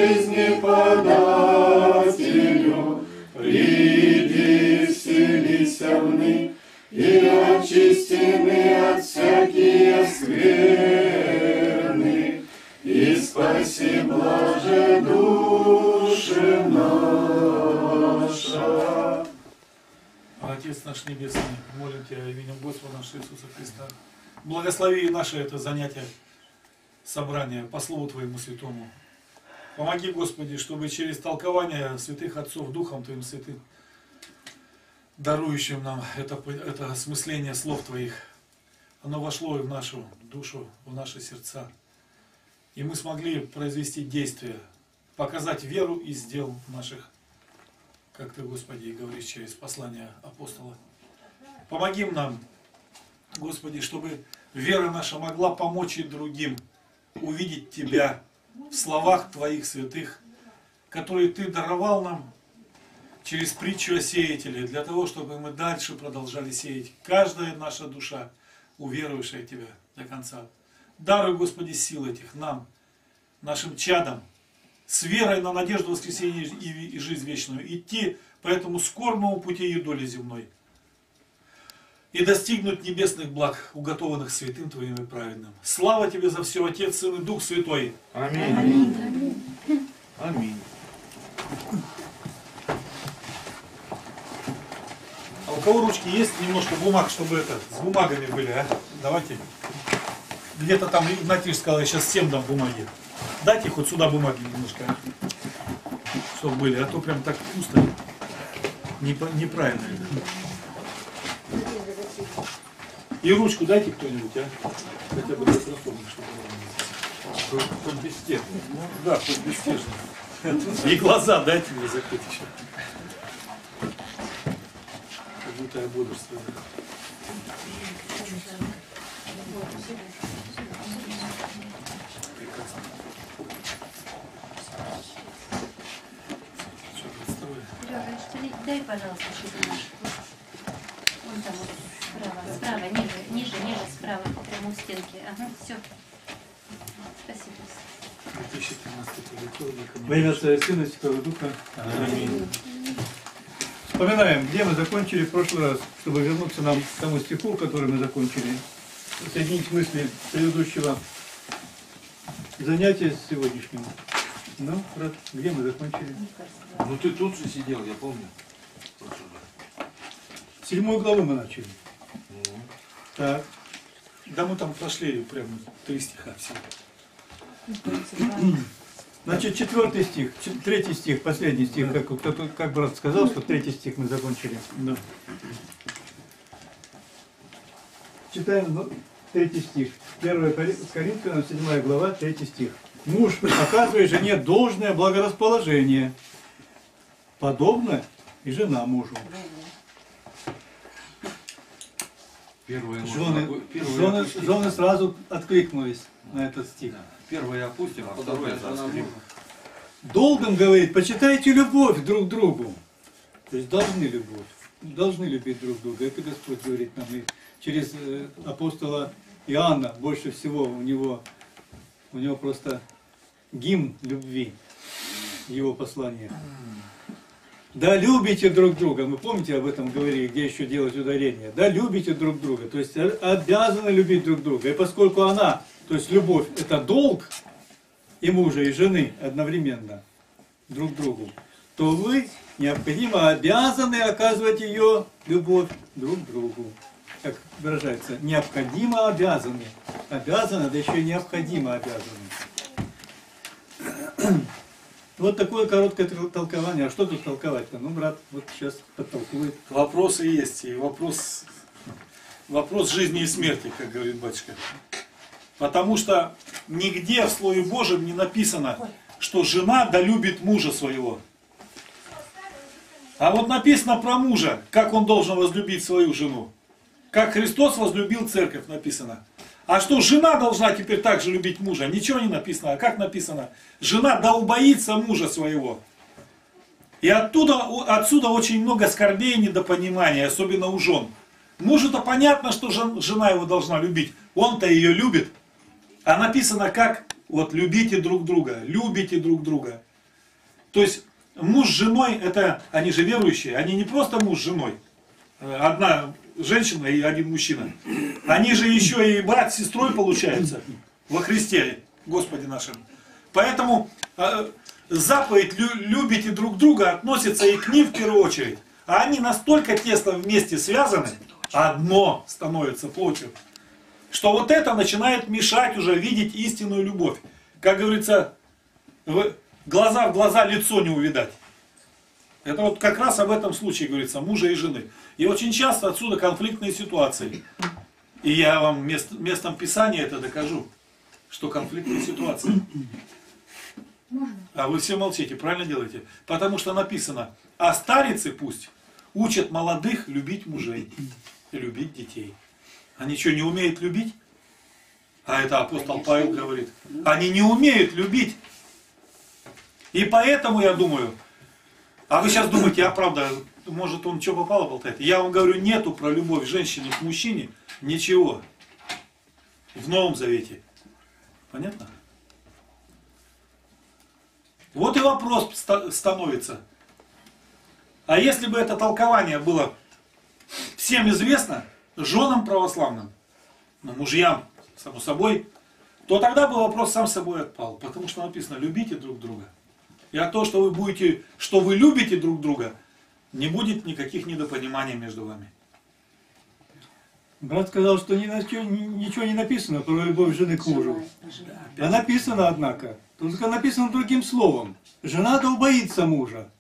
жизни подателю, приди, вселися вны, и очистины от всякие скверны, и спаси, блаже, души наша. Отец наш Небесный, молим Тебя именем Господа нашего Иисуса Христа. Благослови наше это занятие, собрание по Слову Твоему Святому. Помоги, Господи, чтобы через толкование святых отцов Духом Твоим Святым, дарующим нам это осмысление слов Твоих, оно вошло и в нашу душу, в наши сердца. И мы смогли произвести действие, показать веру из дел наших, как Ты, Господи, и говоришь через послание апостола. Помоги нам, Господи, чтобы вера наша могла помочь и другим увидеть Тебя в словах Твоих святых, которые Ты даровал нам через притчу о сеятеле, для того, чтобы мы дальше продолжали сеять. Каждая наша душа, уверовавшая в Тебя до конца. Даруй, Господи, сил этих нам, нашим чадам, с верой на надежду воскресения и жизнь вечную, идти по этому скорбному пути и доли земной, и достигнуть небесных благ, уготованных святым Твоим и праведным. Слава Тебе за все, Отец, Сын и Дух Святой. Аминь. Аминь. Аминь. А у кого ручки есть немножко бумаг, чтобы это, с бумагами были, а? Давайте. Где-то там Игнатьевич сказал, я сейчас всем дам бумаги. Дайте хоть сюда бумаги немножко, чтобы были, а то прям так пусто. Неправильно это. И ручку дайте кто-нибудь, а? Хотя бы микрофон, чтобы хоть без стержня. Ну, да, хоть без стержня. И глаза дайте мне закрыть еще. Как будто я бодрствую. Прекрасно. Дай, пожалуйста, что-то наш. Вон там вот справа, ниже, справа, прямо у стенки. Ага, все. Спасибо. 2013 Во имя Отца и Сына и Святого Духа. Аминь. Вспоминаем, где мы закончили в прошлый раз, чтобы вернуться нам к тому стиху, который мы закончили. Соединить мысли предыдущего занятия с сегодняшним. Ну, брат, где мы закончили? Ну ты тут же сидел, я помню. 7 главу мы начали. Так. Да мы там прошли прямо 3 стиха всего. Значит, 4 стих, 3 стих, последний стих, как брат сказал, что 3 стих мы закончили. Да. Читаем 3 стих. 1 Коринфянам, 7 глава, 3 стих. Муж оказывает жене должное благорасположение, подобно и жена мужу. Жены сразу откликнулись на этот стих. Первое опустим, а второе заострим. Долгом, говорит, почитайте любовь друг к другу. То есть должны любить друг друга. Это Господь говорит нам. И через апостола Иоанна больше всего у него просто гимн любви, его послание. Да любите друг друга. Мы помните об этом говорили, где еще делать ударение. Да любите друг друга. То есть обязаны любить друг друга. И поскольку она, то есть любовь, это долг и мужа, и жены одновременно друг другу, то вы необходимо обязаны оказывать ее любовь друг другу. Как выражается, необходимо обязаны. Обязаны, да еще и необходимо обязаны. Вот такое короткое толкование. А что тут толковать-то? Ну, брат, вот сейчас подтолкует. Вопросы есть, и вопрос жизни и смерти, как говорит батюшка. Потому что нигде в Слове Божьем не написано, что жена долюбит мужа своего. А вот написано про мужа, как он должен возлюбить свою жену. Как Христос возлюбил церковь, написано. А что, жена должна теперь также любить мужа? Ничего не написано. А как написано? Жена да убоится мужа своего. И отсюда очень много скорбей и недопонимания, особенно у жен. Мужу-то понятно, что жена его должна любить. Он-то ее любит. А написано как? Вот любите друг друга, любите друг друга. То есть муж с женой, это они же верующие, они не просто муж с женой, одна женщина и один мужчина. Они же еще и брат с сестрой получаются во Христе, Господе нашем. Поэтому заповедь «любите друг друга» относится и к ним в первую очередь. А они настолько тесно вместе связаны, одно становится плотью, что вот это начинает мешать уже видеть истинную любовь. Как говорится, глаза в глаза, лицо не увидать. Это вот как раз об этом случае говорится, мужа и жены. И очень часто отсюда конфликтные ситуации. И я вам местом Писания это докажу, что конфликтные ситуации. А вы все молчите, правильно делаете? Потому что написано, а старицы пусть учат молодых любить мужей и любить детей. Они что, не умеют любить? А это апостол Павел говорит. Они не умеют любить. И поэтому я думаю, а вы сейчас думаете, а правда, может он что попало болтает? Я вам говорю, нету про любовь женщины к мужчине ничего в Новом Завете. Понятно? Вот и вопрос становится. А если бы это толкование было всем известно, женам православным, ну, мужьям, само собой, то тогда бы вопрос сам собой отпал. Потому что написано, любите друг друга. И от того, что вы любите друг друга, не будет никаких недопониманий между вами. Брат сказал, что ничего не написано про любовь жены к мужу. А написано, однако, только написано другим словом. Жена да убоится мужа.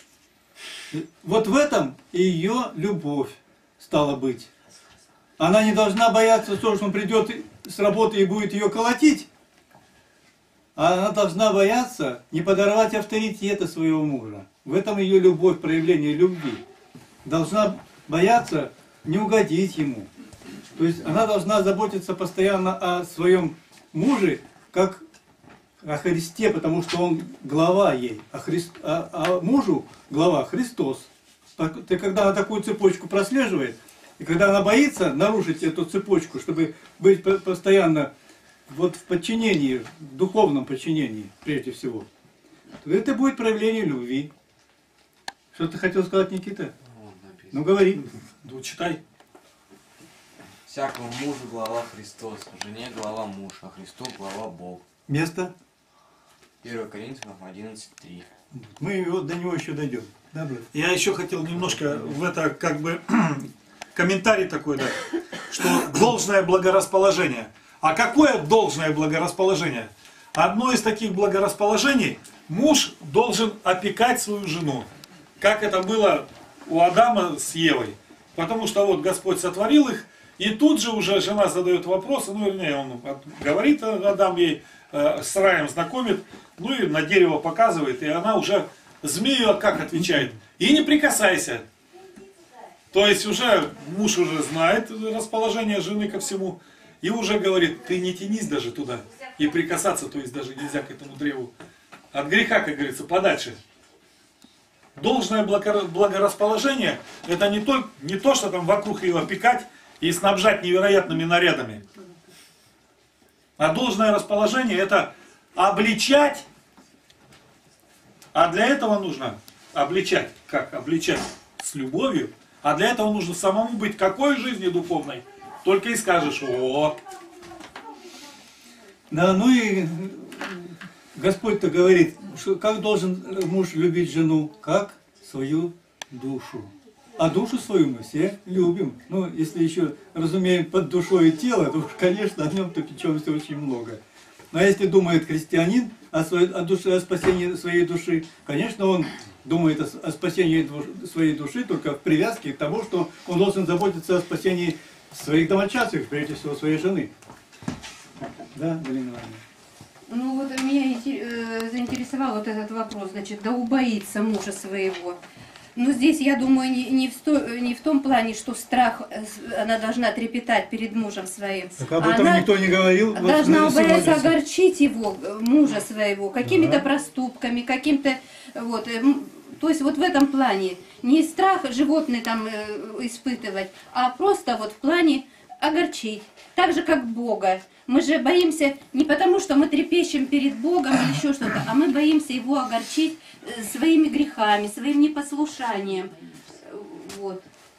Вот в этом и ее любовь стала быть. Она не должна бояться того, что он придет с работы и будет ее колотить. А она должна бояться не подорвать авторитета своего мужа. В этом ее любовь, проявление любви. Должна бояться не угодить ему. То есть она должна заботиться постоянно о своем муже, как о Христе, потому что он глава ей. А мужу глава Христос. Ты когда она такую цепочку прослеживает, и когда она боится нарушить эту цепочку, чтобы быть постоянно вот в подчинении, в духовном подчинении, прежде всего, то это будет проявление любви. Что ты хотел сказать, Никита? Ну говори. Ну читай. Всякому мужу глава Христос, жене глава муж, а Христу глава Бог. Место? 1 Коринфянам 11:3. Мы до него еще дойдем. Да, брат? Я еще хотел немножко в это как бы комментарий такой дать, что должное благорасположение. А какое должное благорасположение? Одно из таких благорасположений, муж должен опекать свою жену, как это было у Адама с Евой. Потому что вот Господь сотворил их, и тут же уже жена задает вопросы, ну вернее, он говорит, Адам ей с раем знакомит, ну и на дерево показывает, и она уже змею как отвечает? И не прикасайся. То есть уже муж уже знает расположение жены ко всему, и уже говорит, ты не тянись даже туда, и прикасаться, то есть даже нельзя к этому древу. От греха, как говорится, подальше. Должное благорасположение, это не то, что там вокруг ее опекать и снабжать невероятными нарядами. А должное расположение это обличать, а для этого нужно обличать. Как обличать? С любовью. А для этого нужно самому быть какой жизни духовной? Только и скажешь, вот. Да, ну и Господь-то говорит, что как должен муж любить жену? Как свою душу. А душу свою мы все любим. Ну, если еще разумеем под душой и тело, то, конечно, о нем-то печемся очень много. Но если думает христианин о душе, о спасении своей души, конечно, он думает о спасении своей души только в привязке к тому, что он должен заботиться о спасении своих домочадцев, прежде всего своей жены. Да, Галина Ивановна? Ну вот меня заинтересовал вот этот вопрос, значит, да убоится мужа своего. Но здесь, я думаю, не в том плане, что страх она должна трепетать перед мужем своим. Так об этом никто не говорил. Должна бояться огорчить его, мужа своего, какими-то проступками, каким-то, вот, то есть вот в этом плане. Не страх животный там испытывать, а просто вот в плане огорчить. Так же, как Бога. Мы же боимся не потому, что мы трепещем перед Богом или еще что-то, а мы боимся Его огорчить своими грехами, своим непослушанием. Вот.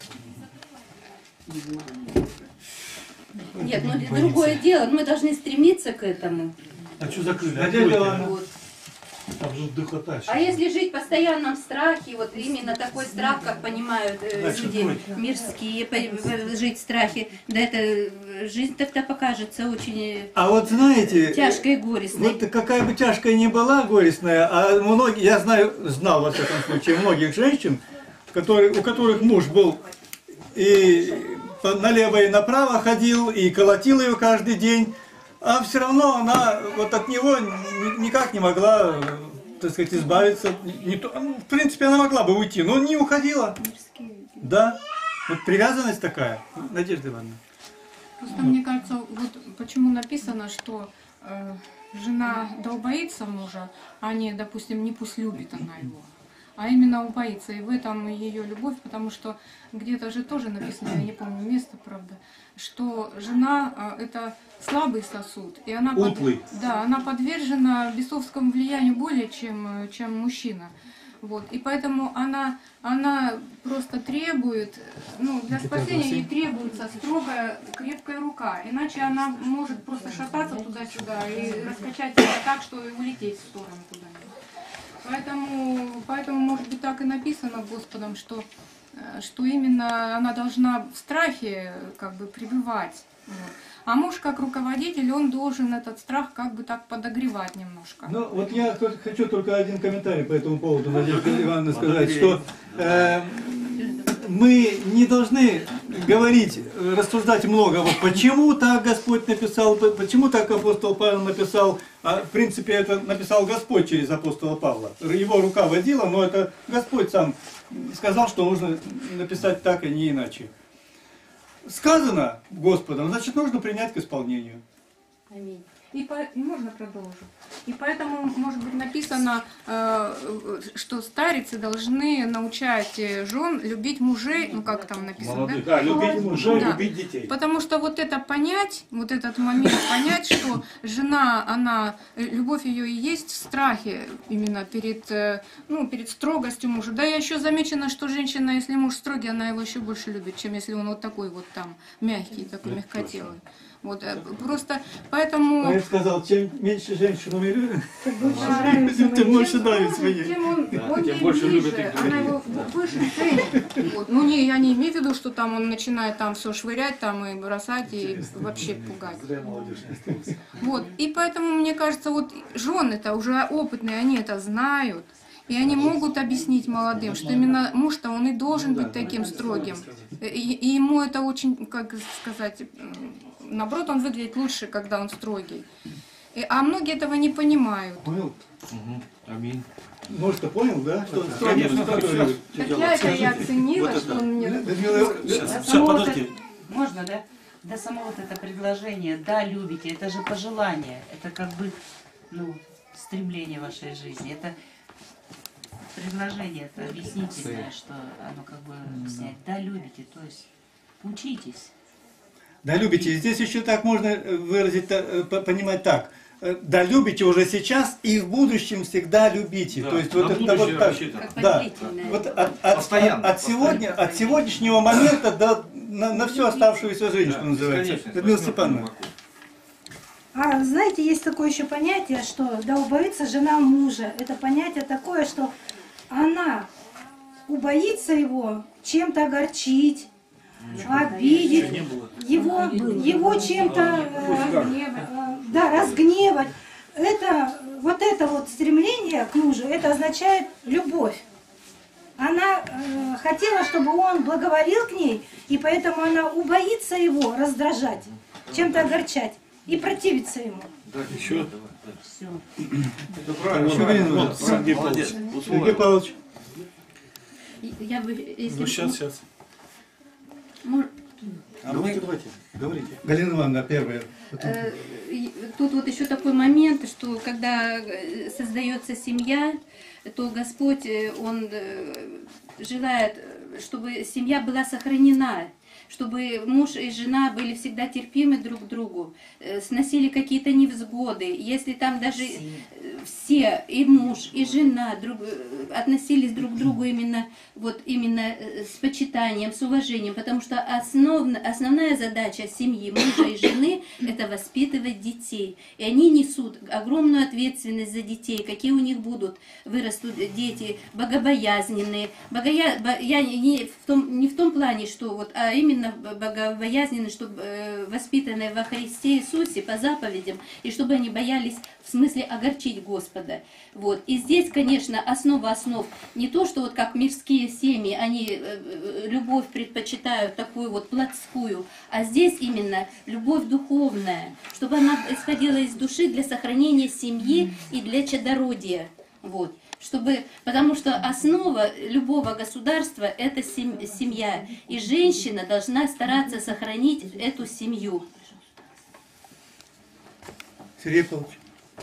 Нет, ну другое дело, мы должны стремиться к этому. А что закрыли? Надежда Откройте. Ивановна. Вот. Там же духота. А если жить в постоянном страхе, вот именно такой страх, как понимают люди мирские, жить в страхе, да это жизнь тогда покажется очень А вот знаете, тяжкой и горестной. вот какая бы тяжкая ни была горестная, а многие, я знал во всяком случае многих женщин, у которых муж был и налево и направо ходил, и колотил ее каждый день, а все равно она вот от него никак не могла, так сказать, избавиться. В принципе, она могла бы уйти, но не уходила. Да, вот привязанность такая. Надежда Ивановна. Просто мне кажется, вот почему написано, что жена да убоится мужа, а не, допустим, не пусть любит она его, а именно убоится. И в этом ее любовь, потому что где-то же тоже написано, я не помню место, правда, что жена это слабый сосуд, и она, она подвержена бесовскому влиянию более, чем мужчина. Вот. И поэтому она просто требует, ну, для спасения ей требуется строгая, крепкая рука, иначе она может просто шататься туда-сюда и раскачать себя так, что и улететь в сторону куда-нибудь. Поэтому, может быть, так и написано Господом, что именно она должна в страхе как бы пребывать. Вот. А муж, как руководитель, он должен этот страх как бы так подогревать немножко. Ну, вот я хочу только один комментарий по этому поводу, Надежда Ивановна, сказать, что мы не должны говорить, рассуждать много, вот почему так Господь написал, почему так апостол Павел написал, а в принципе это написал Господь через апостола Павла. Его рука водила, но это Господь сам сказал, что нужно написать так, а не иначе. Сказано Господом, значит, нужно принять к исполнению. Аминь. Можно продолжить? И поэтому, может быть, написано, что старицы должны научать жен любить мужей, ну как там написано, молодых, да? Любить мужей, да. Любить детей. Потому что вот это понять, вот этот момент понять, что жена, любовь ее и есть в страхе именно перед строгостью мужа. Да, я еще замечено, что женщина, если муж строгий, она его еще больше любит, чем если он вот такой вот там мягкий, такой мягкотелый. Вот, просто поэтому... Я сказал, чем меньше женщину мы любим, тем больше нравится мне. Тем больше любит их. Она его выше ценит. Вот. Ну, я не имею в виду, что там он начинает там все швырять там и бросать и вообще пугать. Вот. И поэтому, мне кажется, вот жены-то уже опытные, они это знают. И они могут объяснить молодым, что именно муж-то он и должен быть таким строгим. И ему это очень, как сказать, наоборот, он выглядит лучше, когда он строгий. А многие этого не понимают. Понял? Аминь. Может, понял, да? Что Конечно, Так я оценила, вот что он мне... Сейчас, подожди. Можно, да? Да само вот это предложение, да, любите, это же пожелание, это как бы, стремление вашей жизни, это предложение, это объяснительное, что оно как бы снять, да, любите, то есть учитесь. Да, любите. Здесь еще так можно выразить, понимать так. Да, любите уже сейчас и в будущем всегда любите. Да, то есть вот это вот так. Да. Вот от сегодняшнего момента на всю оставшуюся жизнь, что называется. Людмила Степановна. А знаете, есть такое еще понятие, что да убоится жена мужа. Это понятие такое, что она убоится его чем-то огорчить, обидеть, его чем-то разгневать. Вот это вот стремление к мужу, это означает любовь. Она хотела, чтобы он благоволил к ней, и поэтому она убоится его раздражать, чем-то огорчать и противиться ему. Еще? Все. Сергей Павлович. Я бы, если Сейчас. Давайте, говорите. Галина Ивановна, первая. Тут вот еще такой момент, что когда создается семья, то Господь, Он желает, чтобы семья была сохранена. чтобы муж и жена были всегда терпимы друг к другу, сносили какие-то невзгоды. Если там даже все, и муж, и жена относились друг к другу именно с почитанием, с уважением, потому что основная задача семьи, мужа и жены – это воспитывать детей. И они несут огромную ответственность за детей, какие у них вырастут дети, богобоязненные. Не в том плане, что а именно богобоязненные, чтобы воспитанные во Христе Иисусе по заповедям, и чтобы они боялись, в смысле, огорчить Господа. И здесь, конечно, основа основ не то, что как мирские семьи, они любовь предпочитают такую плотскую, а здесь именно любовь духовная, чтобы она исходила из души для сохранения семьи и для чадородия. Потому что основа любого государства – это семья, и женщина должна стараться сохранить эту семью. Сергей Павлович.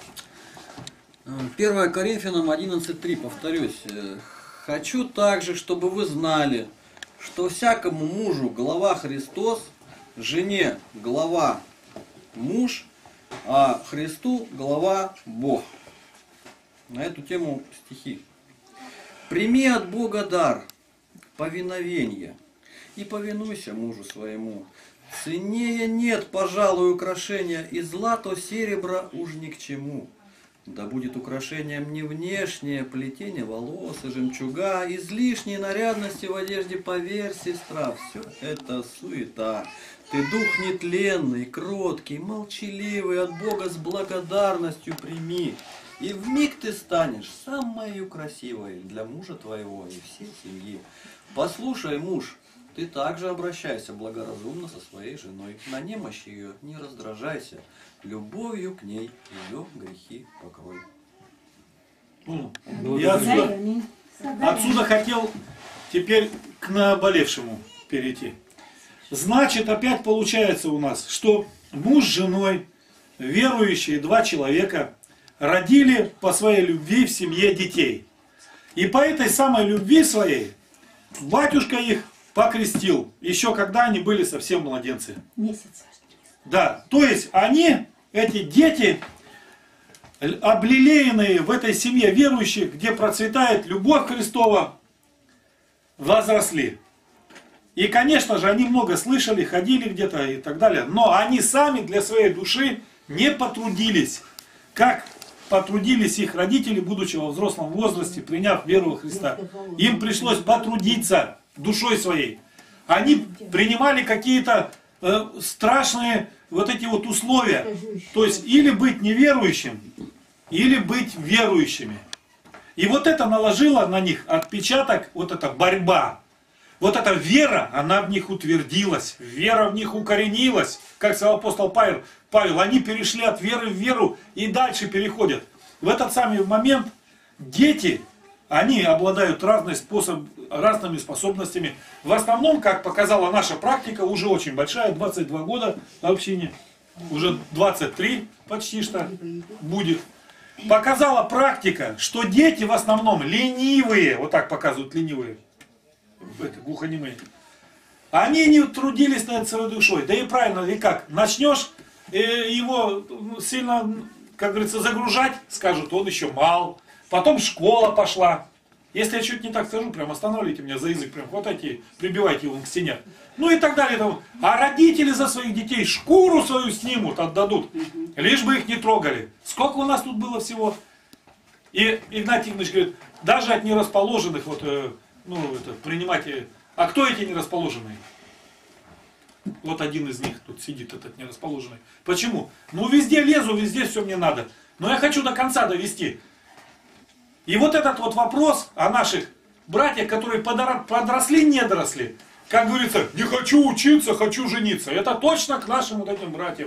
1 Коринфянам 11:3, повторюсь. «Хочу также, чтобы вы знали, что всякому мужу глава Христос, жене глава муж, а Христу глава Бог». На эту тему стихи. «Прими от Бога дар, повиновение, и повинуйся мужу своему. Ценнее нет, пожалуй, украшения, и злато серебра уж ни к чему. Да будет украшением не внешнее плетение волос и жемчуга, излишней нарядности в одежде, поверь, сестра, все это суета. Ты дух нетленный, кроткий, молчаливый, от Бога с благодарностью прими. И вмиг ты станешь самой красивой для мужа твоего и всей семьи. Послушай, муж, ты также обращайся благоразумно со своей женой. На немощь ее не раздражайся. Любовью к ней ее грехи покрой». Я отсюда хотел теперь к наболевшему перейти. Значит, опять получается у нас, что муж с женой, верующие два человека, родили по своей любви в семье детей. И по этой самой любви своей батюшка их покрестил, еще когда они были совсем младенцы. Месяц. Да, то есть они, эти дети, облелеянные в этой семье верующих, где процветает любовь Христова, возросли. И, конечно же, они много слышали, ходили где-то и так далее, но они сами для своей души не потрудились, как потрудились их родители, будучи во взрослом возрасте, приняв веру во Христа. Им пришлось потрудиться душой своей. Они принимали какие-то страшные эти условия. То есть или быть неверующим, или быть верующими. И это наложило на них отпечаток, эта борьба. Эта вера, она в них утвердилась, вера в них укоренилась. Как сказал апостол Павел, они перешли от веры в веру и дальше переходят. В этот самый момент дети, они обладают разными способностями. В основном, как показала наша практика, уже очень большая, 22 года в общине, уже 23 почти что будет. Показала практика, что дети в основном ленивые, так показывают ленивые, глухонемые. Они не трудились над своей душой. Да и правильно, и как? Начнешь его сильно, как говорится, загружать, скажут, он еще мал. Потом школа пошла. Если я чуть не так скажу, прям останавливайте меня за язык, прям хватайте, прибивайте его к стене. И так далее. А родители за своих детей шкуру свою снимут, отдадут, лишь бы их не трогали. Сколько у нас тут было всего? И Игнатий Игнатьевич говорит, даже от нерасположенных принимать. А кто эти нерасположенные? Один из них тут сидит, этот нерасположенный. Почему? Везде лезу, везде все мне надо. Но я хочу до конца довести. И этот вопрос о наших братьях, которые подросли, не доросли. Как говорится, не хочу учиться, хочу жениться. Это точно к нашим этим братьям.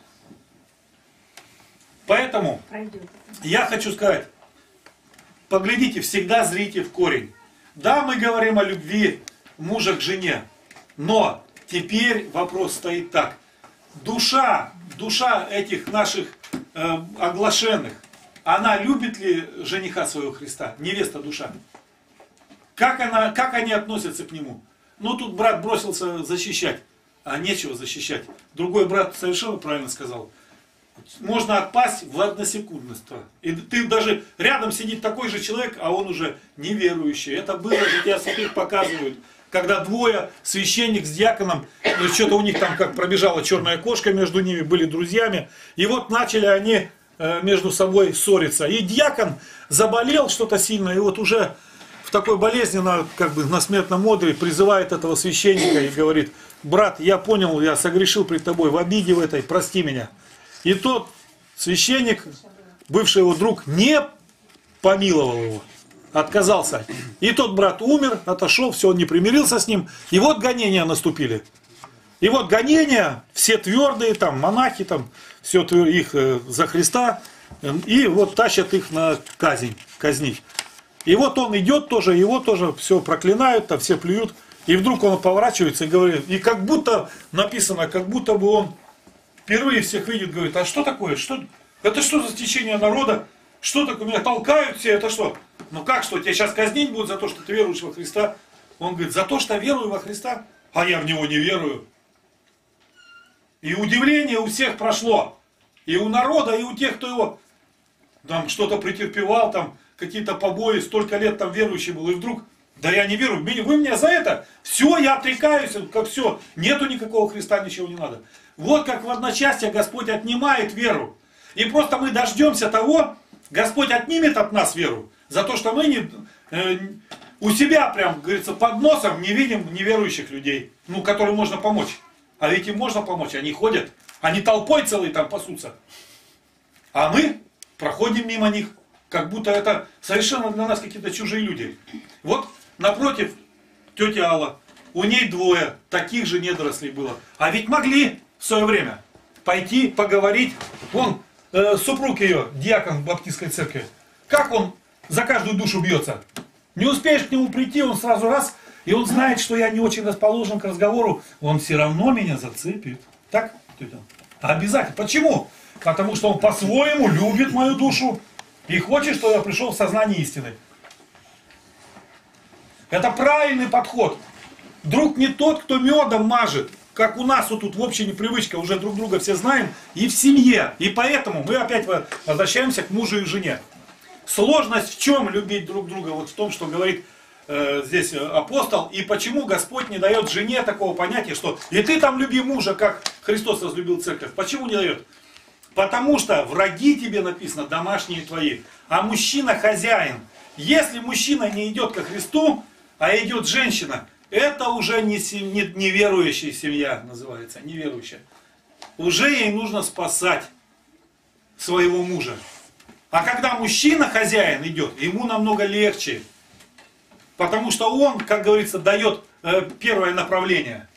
Поэтому я хочу сказать, поглядите, всегда зрите в корень. Да, мы говорим о любви мужа к жене, но теперь вопрос стоит так. Душа этих наших оглашенных, она любит ли жениха своего Христа, невеста душа? Как они относятся к нему? Ну тут брат бросился защищать, а нечего защищать. Другой брат совершенно правильно сказал. Можно отпасть в односекундность. И ты даже рядом сидит такой же человек, а он уже неверующий. Это было, жития святых показывают. Когда двое, священник с диаконом, ну, что-то у них там как пробежала черная кошка между ними, были друзьями. И вот начали они между собой ссориться. И диакон заболел что-то сильно, и вот уже в такой болезни, как бы на смертном одре, призывает этого священника и говорит: брат, я понял, я согрешил пред тобой в обиде в этой, прости меня. И тот священник, бывший его друг, не помиловал его, отказался. И тот брат умер, отошел, все, он не примирился с ним. И вот гонения наступили. И вот гонения, все твердые, там, монахи, там, все их за Христа, и вот тащат их на казнь, казнить. И вот он идет тоже, его тоже все проклинают, там все плюют. И вдруг он поворачивается и говорит, и как будто написано, как будто бы он впервые всех видит, говорит: а что такое? Это что за течение народа? Что такое? Меня толкают все, это что? Ну как что, тебя сейчас казнить будут за то, что ты веруешь во Христа? Он говорит: за то, что я верую во Христа, а я в Него не верую. И удивление у всех прошло. И у народа, и у тех, кто его там что-то претерпевал, там какие-то побои, столько лет там верующий был, и вдруг: да я не верую, вы меня за это, все, я отрекаюсь, как все, нету никакого Христа, ничего не надо. Вот как в одночасье Господь отнимает веру. И просто мы дождемся того, Господь отнимет от нас веру, за то, что мы у себя прям, говорится, под носом не видим неверующих людей, ну, которым можно помочь. А ведь им можно помочь, они ходят, они толпой целой там пасутся. А мы проходим мимо них, как будто это совершенно для нас какие-то чужие люди. Вот напротив тетя Алла, у ней двое таких же недорослей было. А ведь могли в свое время пойти поговорить. Вон супруг ее, диакон баптистской церкви, как он за каждую душу бьется. Не успеешь к нему прийти, он сразу раз, и он знает, что я не очень расположен к разговору, он все равно меня зацепит. Так, тетя? Обязательно. Почему? Потому что он по-своему любит мою душу и хочет, чтобы я пришел в сознание истины. Это правильный подход. Друг не тот, кто медом мажет, как у нас вот тут в общей непривычке, уже друг друга все знаем, и в семье. И поэтому мы опять возвращаемся к мужу и жене. Сложность в чем любить друг друга? Вот в том, что говорит здесь апостол, и почему Господь не дает жене такого понятия, что и ты там люби мужа, как Христос возлюбил церковь. Почему не дает? Потому что враги тебе, написано, домашние твои, а мужчина хозяин. Если мужчина не идет ко Христу, а идет женщина, это уже не верующая семья называется, неверующая. Уже ей нужно спасать своего мужа. А когда мужчина хозяин идет, ему намного легче. Потому что он, как говорится, дает первое направление.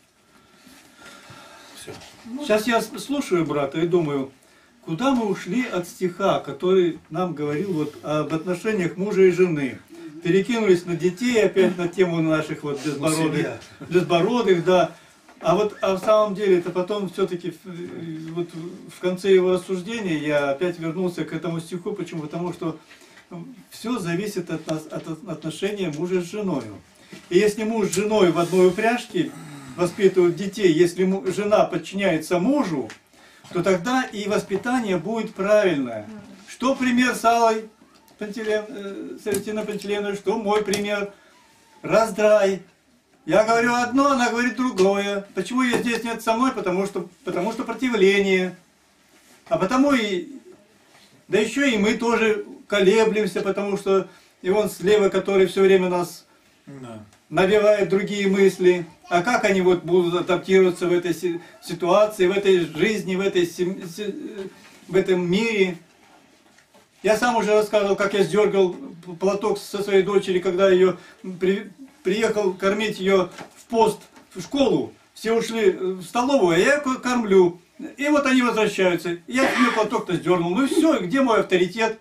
Все. Сейчас я слушаю брата и думаю, куда мы ушли от стиха, который нам говорил вот об отношениях мужа и жены. Перекинулись на детей, опять на тему наших вот безбородых, да. А в самом деле, это потом все-таки вот в конце его рассуждения я опять вернулся к этому стиху. Почему? Потому что все зависит от отношения мужа с женой. И если муж с женой в одной упряжке воспитывают детей, если жена подчиняется мужу, то тогда и воспитание будет правильное. Что пример с Аллой Пантелеевной, что мой пример? Раздрай. Я говорю одно, она говорит другое. Почему ее здесь нет со мной? Потому что противление. А потому да еще и мы тоже колеблемся, потому что и он слева, который все время нас навевает другие мысли. А как они вот будут адаптироваться в этой ситуации, в этой жизни, в этом мире? Я сам уже рассказывал, как я сдергал платок со своей дочери, когда ее приехал кормить ее в пост в школу. Все ушли в столовую, а я кормлю. И вот они возвращаются. Я ее платок-то сдернул. Ну и все, где мой авторитет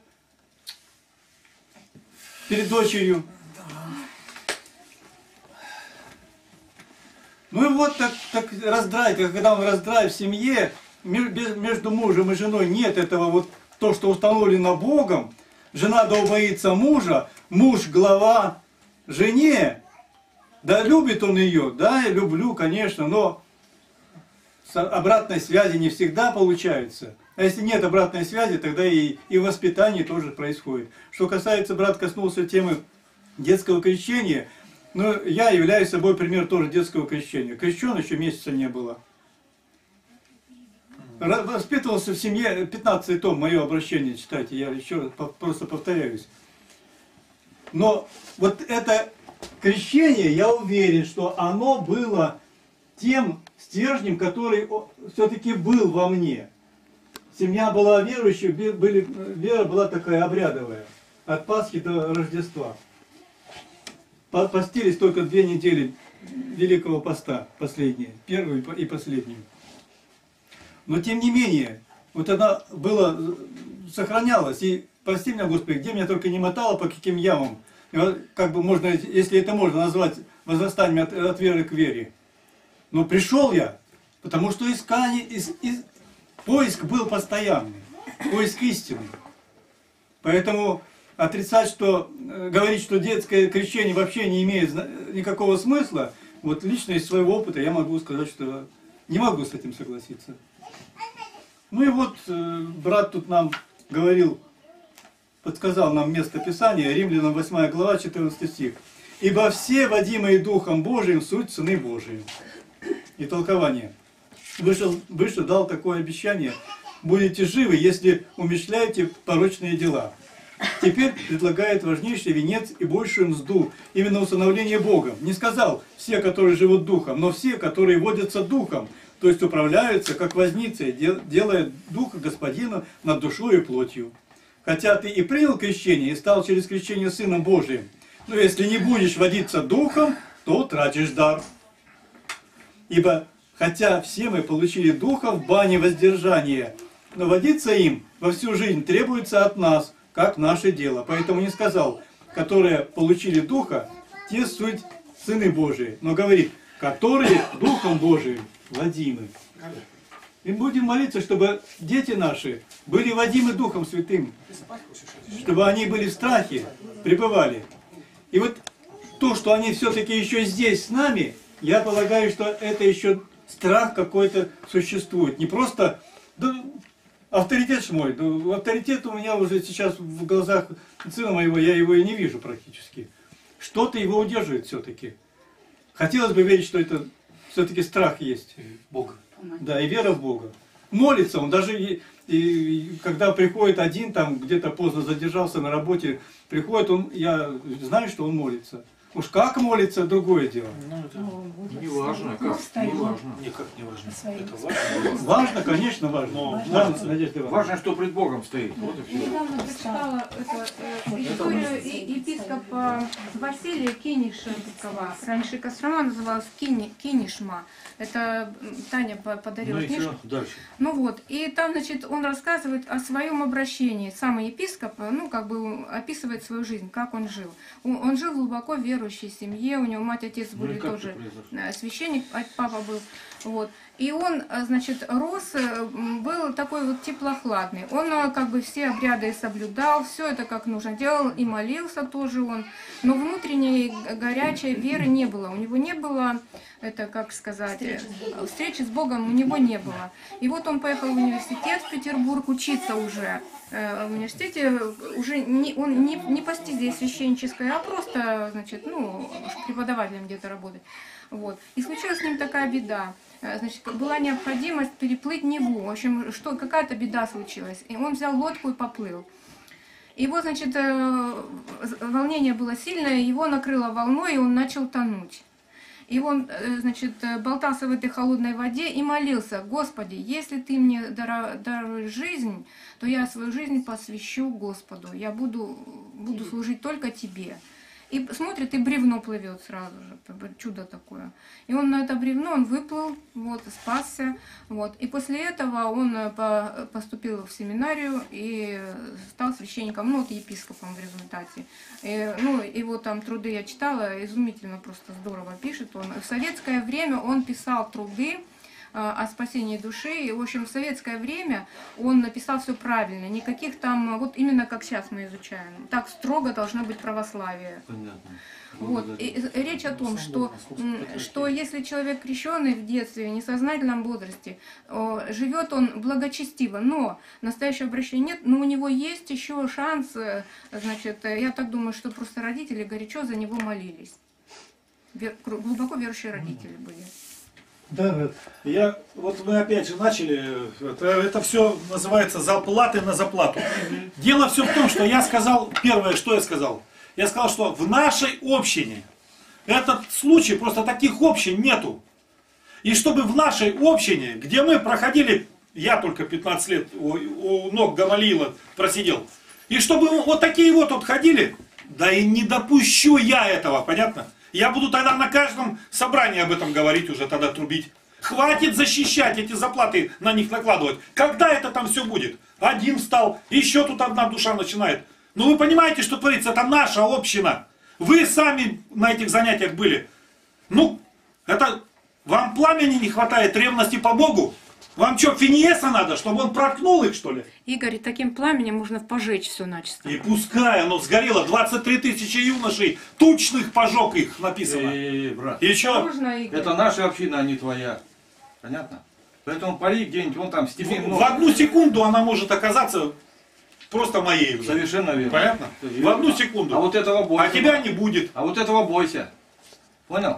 перед дочерью? Ну и вот так раздрай, когда он раздрай в семье, между мужем и женой нет этого вот, то, что установлено Богом. Жена да убоится мужа, муж глава жене. Да, любит он ее, да, я люблю, конечно, но обратной связи не всегда получается. А если нет обратной связи, тогда и в воспитании тоже происходит. Что касается, брат коснулся темы детского крещения, но я являюсь собой пример тоже детского крещения. Крещен еще месяца не было. Воспитывался в семье, 15 том, мое обращение читайте, я еще просто повторяюсь. Но вот это крещение, я уверен, что оно было тем стержнем, который все-таки был во мне. Семья была верующей, вера была такая обрядовая, от Пасхи до Рождества. Постились только 2 недели Великого Поста, последние, первую и последнюю. Но тем не менее, вот она была, сохранялась, и прости меня, Господи, где меня только не мотало, по каким ямам, как бы можно, если это можно назвать возрастанием от веры к вере. Но пришел я, потому что поиск был постоянный, поиск истины. Поэтому отрицать, говорить, что детское крещение вообще не имеет никакого смысла, вот лично из своего опыта я могу сказать, что не могу с этим согласиться. Ну и вот брат тут нам говорил, подсказал нам место Писания, Римлянам 8 глава, 14 стих. «Ибо все, водимые Духом Божиим, суть сыны Божии». И толкование. Выше дал такое обещание: будете живы, если умерщвляете порочные дела. Теперь предлагает важнейший венец и большую мзду, именно усыновление Богом. Не сказал все, которые живут Духом, но все, которые водятся Духом, то есть управляются как возницы, делая Духа Господина над душой и плотью. Хотя ты и принял крещение, и стал через крещение Сыном Божиим, но если не будешь водиться Духом, то тратишь дар. Ибо хотя все мы получили Духа в бане воздержания, но водиться им во всю жизнь требуется от нас, как наше дело. Поэтому не сказал, которые получили Духа, те суть сыны Божии, но говорит, которые Духом Божиим водимы. И будем молиться, чтобы дети наши были водимы Духом Святым, чтобы они были в страхе, пребывали. И вот то, что они все-таки еще здесь с нами, я полагаю, что это еще страх какой-то существует. Не просто, да, авторитет мой, да, авторитет у меня уже сейчас в глазах сына моего, я его и не вижу практически. Что-то его удерживает все-таки. Хотелось бы верить, что это все-таки страх есть. Бога. Да, и вера в Бога. Молится он, даже и когда приходит один, там где-то поздно задержался на работе, приходит он, я знаю, что он молится. Уж как молится, другое дело. Не важно, как, не важно. Никак не важно. Это важно. Важно, конечно, важно. Но важно, что пред Богом стоит. Вот и все. Недавно прочитала историю епископа Василия Кинишевского. Раньше Кострома называлась Кинишма. Это Таня подарила книжку. Дальше. Ну вот, и там, значит, он рассказывает о своем обращении. Сам епископ, ну, как бы описывает свою жизнь, как он жил. Он жил глубоко в верующей семье, у него мать, отец были тоже священник, папа был. Вот. И он, значит, рос, был такой вот теплохладный. Он как бы все обряды соблюдал, все это как нужно делал, и молился тоже он. Но внутренней горячей веры не было. У него не было, это как сказать, встречи с Богом у него не было. И вот он поехал в университет в Петербург учиться уже. В университете уже он не по стезе священнической, а просто, значит, ну, преподавателем где-то работать. Вот. И случилась с ним такая беда. Значит, была необходимость переплыть Неву. В общем, какая-то беда случилась. И он взял лодку и поплыл. И вот, значит, волнение было сильное, его накрыло волной, и он начал тонуть. И он, значит, болтался в этой холодной воде и молился: Господи, если ты мне даруешь жизнь, то я свою жизнь посвящу Господу. Я буду служить только Тебе. И смотрит, и бревно плывет сразу же, чудо такое. И он на это бревно, он выплыл, вот, спасся. Вот. И после этого он поступил в семинарию и стал священником, ну, вот епископом в результате. И, ну, его там труды я читала, изумительно, просто здорово пишет он. В советское время он писал труды о спасении души. И, в общем, в советское время он написал все правильно. Никаких там, вот именно как сейчас мы изучаем, так строго должно быть православие. Понятно. Вот. И речь о том, что если человек крещенный в детстве, в несознательном возрасте, живет он благочестиво, но настоящего обращения нет, но у него есть еще шанс, значит, я так думаю, что просто родители горячо за него молились. Глубоко верующие родители были. Да, вот мы опять же начали, это все называется заплаты на заплату. Дело все в том, что я сказал, первое, что я сказал, что в нашей общине этот случай, просто таких общин нету. И чтобы в нашей общине, где мы проходили, я только 15 лет у ног Гамалиила просидел, и чтобы вот такие вот ходили, да и не допущу я этого, понятно? Я буду тогда на каждом собрании об этом говорить, уже тогда трубить. Хватит защищать, эти заплаты на них накладывать. Когда это там все будет? Один встал, еще тут одна душа начинает. Но вы понимаете, что творится? Это наша община. Вы сами на этих занятиях были. Ну, это вам пламени не хватает, ревности по Богу? Вам что, Финиеса надо, чтобы он проткнул их, что ли? Игорь, таким пламенем можно пожечь все начисто. И пускай оно сгорело, 23 тысячи юношей, тучных пожег их, написано. Брат. И что? Это наша община, а не твоя. Понятно? Поэтому пари где-нибудь, вон там степень. В одну секунду она может оказаться просто моей. Совершенно верно. Понятно? В одну секунду. А вот этого бойся. А тебя не будет. А вот этого бойся. Понял?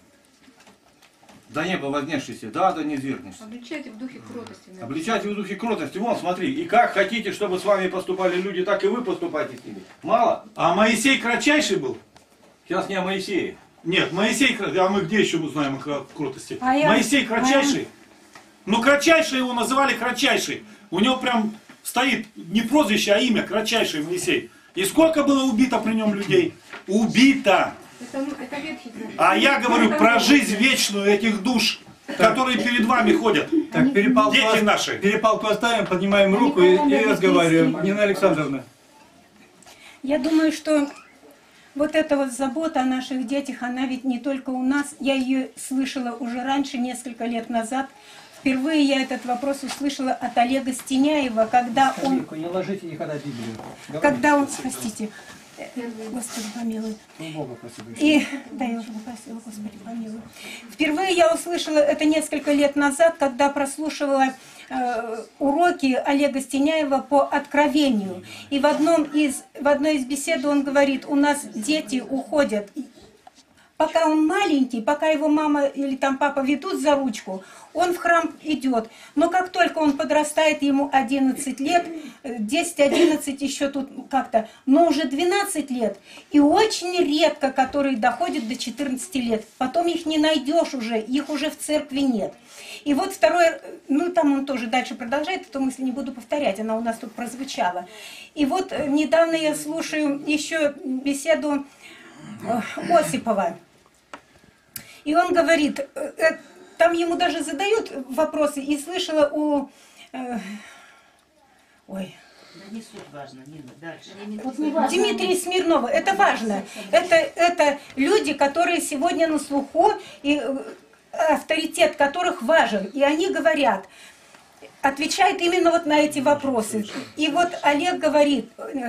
Да небо вознесшийся, да не извергнешься. Обличайте в духе кротости. Обличайте в духе кротости. Вон, смотри, и как хотите, чтобы с вами поступали люди, так и вы поступайте с ними. Мало? А Моисей кратчайший был? Сейчас не о Моисее. Нет, Моисей, а мы где еще узнаем о кротости? А Моисей кратчайший. Ну, кратчайший его называли кратчайший. У него прям стоит не прозвище, а имя кратчайший Моисей. И сколько было убито при нем людей? Убито! Это Ветхий Завет. А я говорю про жизнь вечную этих душ, которые перед вами ходят. Так, Дети наши. перепалку оставим, поднимаем руку и разговариваем. Нина Александровна. Я думаю, что вот эта вот забота о наших детях, она ведь не только у нас. Я ее слышала уже раньше, несколько лет назад. Впервые я этот вопрос услышала от Олега Стеняева, когда он... Не ложите никогда Библию. Когда он... Простите. Господи, помилуй. И, да, я уже попросила, Господи, помилуй. Впервые я услышала это несколько лет назад, когда прослушивала уроки Олега Стеняева по откровению. И в одной из бесед он говорит, у нас дети уходят. Пока он маленький, пока его мама или там папа ведут за ручку, он в храм идет. Но как только он подрастает, ему 11 лет, 10-11 еще тут как-то, но уже 12 лет. И очень редко, которые доходят до 14 лет. Потом их не найдешь уже, их уже в церкви нет. И вот второе, ну там он тоже дальше продолжает, эту мысль не буду повторять, она у нас тут прозвучала. И вот недавно я слушаю еще беседу Осипова. И он говорит, там ему даже задают вопросы, и слышала у... ой... Да не суть важно, Нина, дальше. Дмитрия Смирнова, это важно. Это люди, которые сегодня на слуху, и авторитет которых важен. И они говорят, отвечают именно вот на эти вопросы. И вот Олег говорит,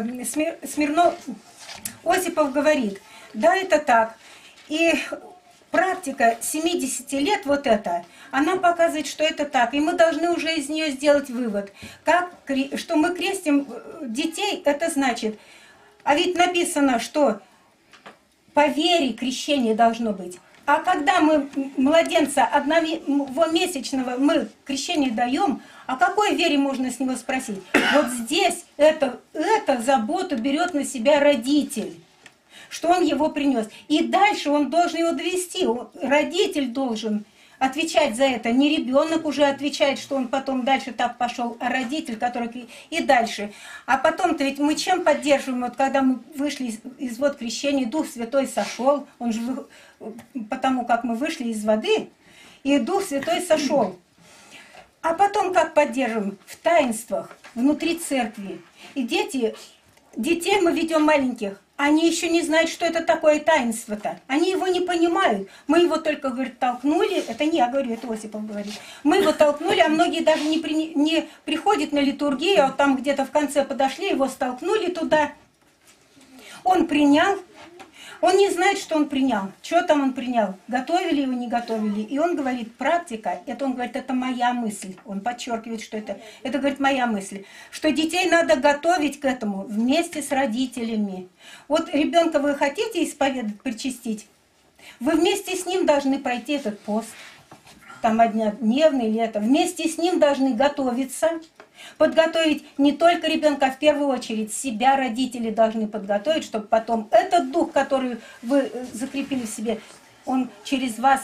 Осипов говорит, да, это так. И практика 70 лет вот эта, она показывает, что это так. И мы должны уже из нее сделать вывод. Что мы крестим детей, это значит... А ведь написано, что по вере крещение должно быть. А когда мы младенца одновомесячного мы крещение даем, о какой вере можно с него спросить? Вот здесь это заботу берет на себя родитель, что он его принес. И дальше он должен его довести. Родитель должен отвечать за это. Не ребенок уже отвечает, что он потом дальше так пошел, а родитель, который и дальше. А потом-то ведь мы чем поддерживаем? Вот когда мы вышли из вод крещения, Дух Святой сошел, он же потому как мы вышли из воды, и Дух Святой сошел. А потом как поддерживаем? В таинствах, внутри церкви. И детей мы ведем маленьких Они еще не знают, что это такое таинство-то. Они его не понимают. Мы его только, говорит, толкнули. Это не я говорю, это Осипов говорит. Мы его толкнули, а многие даже не приходят на литургию, а вот там где-то в конце подошли, его столкнули туда. Он принял. Он не знает, что он принял. Что там он принял? Готовили его, не готовили. И он говорит, практика, это он говорит, это моя мысль. Он подчеркивает, что это говорит, моя мысль. Что детей надо готовить к этому вместе с родителями. Вот ребенка вы хотите исповедать, причастить, вы вместе с ним должны пройти этот пост. Там однодневный или это. Вместе с ним должны готовиться. Подготовить не только ребенка, а в первую очередь себя родители должны подготовить, чтобы потом этот дух, который вы закрепили в себе, он через вас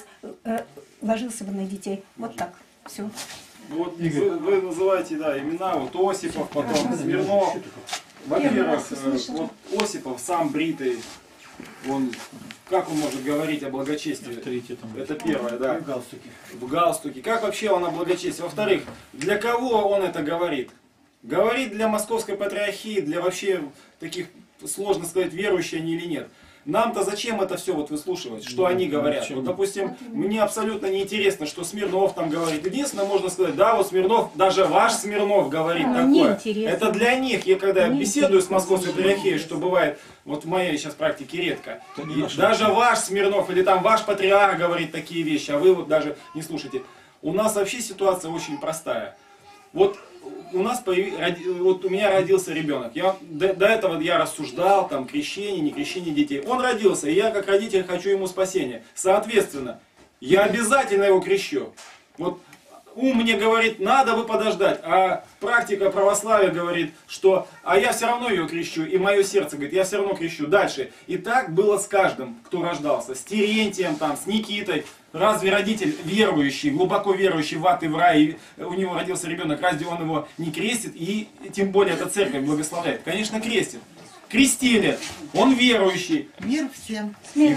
ложился бы на детей. Вот так. Все. Вот вы называете, да, имена, вот Осипов, потом Смирнов. Во-первых, вот Осипов сам бритый, он, как он может говорить о благочестии? Это первое, да. В галстуке. В галстуке. Как вообще он о благочестии? Во-вторых, для кого он это говорит? Говорит для Московской Патриархии, для вообще таких, сложно сказать, верующие они или нет. Нам-то зачем это все вот выслушивать, что они говорят? Вот, допустим, мне абсолютно неинтересно, что Смирнов там говорит. Единственное, можно сказать, да, вот Смирнов, даже ваш Смирнов говорит такое. Это для них. Я когда беседую с Московской Патриархией, что бывает, вот в моей сейчас практике редко. Даже ваш Смирнов или там ваш патриарх говорит такие вещи, а вы вот даже не слушаете. У нас вообще ситуация очень простая. Вот у нас вот у меня родился ребенок. До этого я рассуждал, там, крещение, не крещение детей. Он родился, и я как родитель хочу ему спасения. Соответственно, я обязательно его крещу. Вот ум мне говорит, надо бы подождать, а практика православия говорит, что, а я все равно ее крещу, и мое сердце говорит, я все равно крещу. Дальше. И так было с каждым, кто рождался. С Терентием, там, с Никитой. Разве родитель верующий, глубоко верующий в ад и в рай, у него родился ребенок, разве он его не крестит? И тем более эта церковь благословляет. Конечно, крестит. Крестили. Он верующий. Мир всем.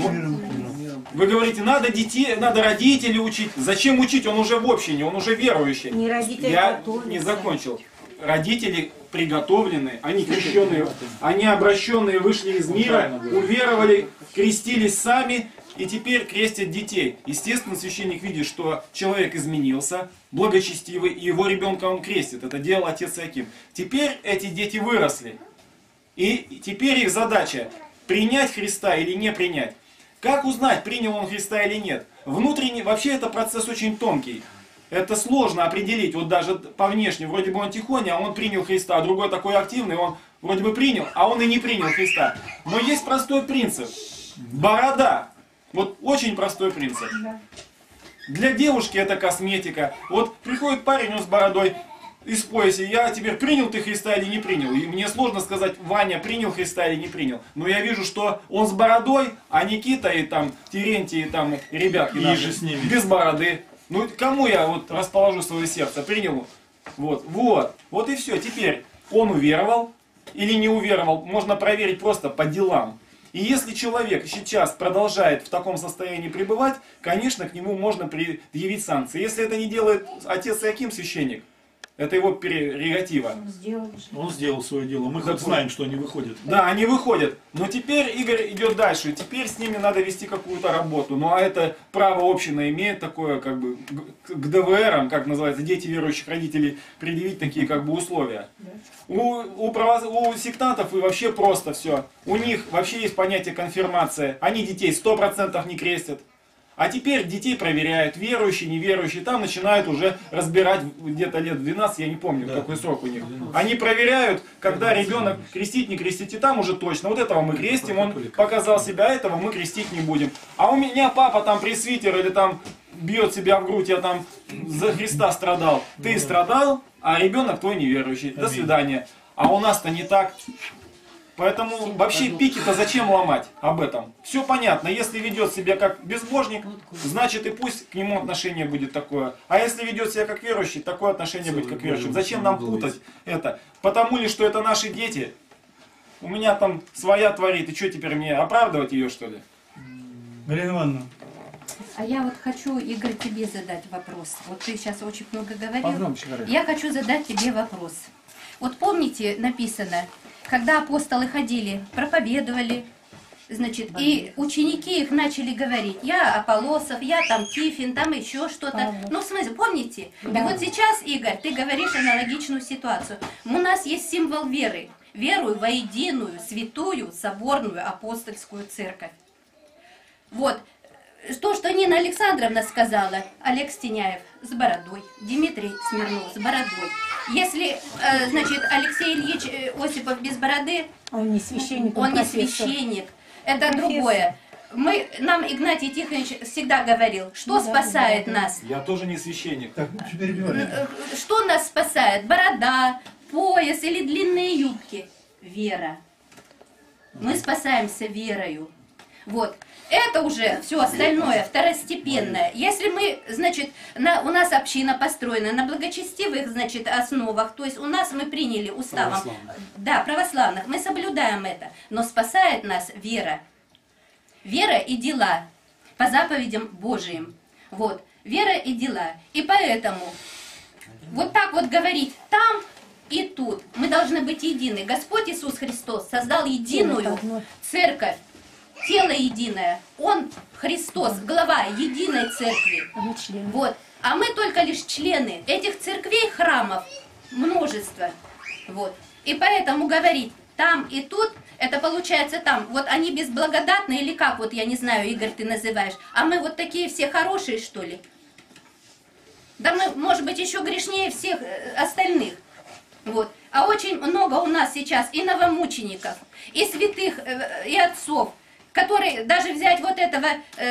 Вы говорите, надо детей, надо родителей учить. Зачем учить? Он уже в общине, он уже верующий. Не родители Я не закончил. Родители приготовленные, они крещенные, они обращенные, вышли из мира, уверовали, крестились сами. И теперь крестят детей. Естественно, священник видит, что человек изменился, благочестивый, и его ребенка он крестит. Это делал отец Иаким. Теперь эти дети выросли. И теперь их задача принять Христа или не принять. Как узнать, принял он Христа или нет? Внутренний, вообще это процесс очень тонкий. Это сложно определить. Вот даже по внешне, вроде бы он тихоня, а он принял Христа, а другой такой активный, он вроде бы принял, а он и не принял Христа. Но есть простой принцип. Борода. Вот очень простой принцип. Для девушки это косметика. Вот приходит парень, он с бородой из пояса, я теперь принял ты Христа или не принял. И мне сложно сказать, Ваня принял Христа или не принял. Но я вижу, что он с бородой, а Никита и там Терентий и там ребятки наши с ними без бороды. Ну кому я вот расположу свое сердце? Принял? Вот и все. Теперь он уверовал или не уверовал, можно проверить просто по делам. И если человек сейчас продолжает в таком состоянии пребывать, конечно, к нему можно предъявить санкции. Если это не делает отец Иаким, священник, это его прерогатива. Он сделал свое дело. Мы хоть знаем, что они выходят. Да, они выходят. Но теперь Игорь идет дальше. Теперь с ними надо вести какую-то работу. Ну а это право община имеет такое, как бы, к ДВРам, как называется, дети верующих родителей, предъявить такие, как бы, условия. У сектантов и вообще просто все. У них вообще есть понятие конфирмация. Они детей 100% не крестят. А теперь детей проверяют, верующие, неверующие, там начинают уже разбирать где-то лет 12, я не помню, какой срок у них. Они проверяют, когда ребенок крестить, не крестить, и там уже точно, вот этого мы крестим, он показал себя, этого мы крестить не будем. А у меня папа там пресвитер или там бьет себя в грудь, я там за Христа страдал. Ты страдал, а ребенок твой неверующий. До свидания. А у нас-то не так. Поэтому вообще пики-то зачем ломать об этом? Все понятно. Если ведет себя как безбожник, значит и пусть к нему отношение будет такое. А если ведет себя как верующий, такое отношение будет как верующий. Зачем нам путать это? Потому ли, что это наши дети? У меня там своя творит. И что теперь мне, оправдывать ее, что ли? Марина Ивановна. А я вот хочу, Игорь, тебе задать вопрос. Вот ты сейчас очень много говорил. Погромче говори. Я хочу задать тебе вопрос. Вот помните, написано, когда апостолы ходили, проповедовали, значит, и ученики их начали говорить, я Аполлосов, я там Кифин, там еще что-то. Ну, в смысле, помните? И вот сейчас, Игорь, ты говоришь аналогичную ситуацию. У нас есть символ веры. Верую во единую, святую, соборную, апостольскую церковь. Вот. То, что Нина Александровна сказала, Олег Стеняев с бородой, Дмитрий Смирнов с бородой. Если, значит, Алексей Ильич Осипов без бороды, он не священник, он не священник. Это другое. Нам Игнатий Тихонович всегда говорил, что спасает нас. Я тоже не священник. Что нас спасает? Борода, пояс или длинные юбки? Вера. Мы спасаемся верою. Вот. Это уже все остальное, второстепенное. Если мы, значит, у нас община построена на благочестивых, значит, основах, то есть у нас мы приняли уставом, да, православных, мы соблюдаем это, но спасает нас вера. Вера и дела по заповедям Божиим. Вот, вера и дела. И поэтому вот так вот говорить там и тут. Мы должны быть едины. Господь Иисус Христос создал единую церковь. Тело единое. Он, Христос, глава единой церкви. Вот. А мы только лишь члены этих церквей, храмов, множество. Вот. И поэтому говорить там и тут, это получается там. Вот они безблагодатные или как, вот я не знаю, Игорь, ты называешь. А мы вот такие все хорошие, что ли? Да мы, может быть, еще грешнее всех остальных. Вот. А очень много у нас сейчас и новомучеников, и святых, и отцов, которые, даже взять вот этого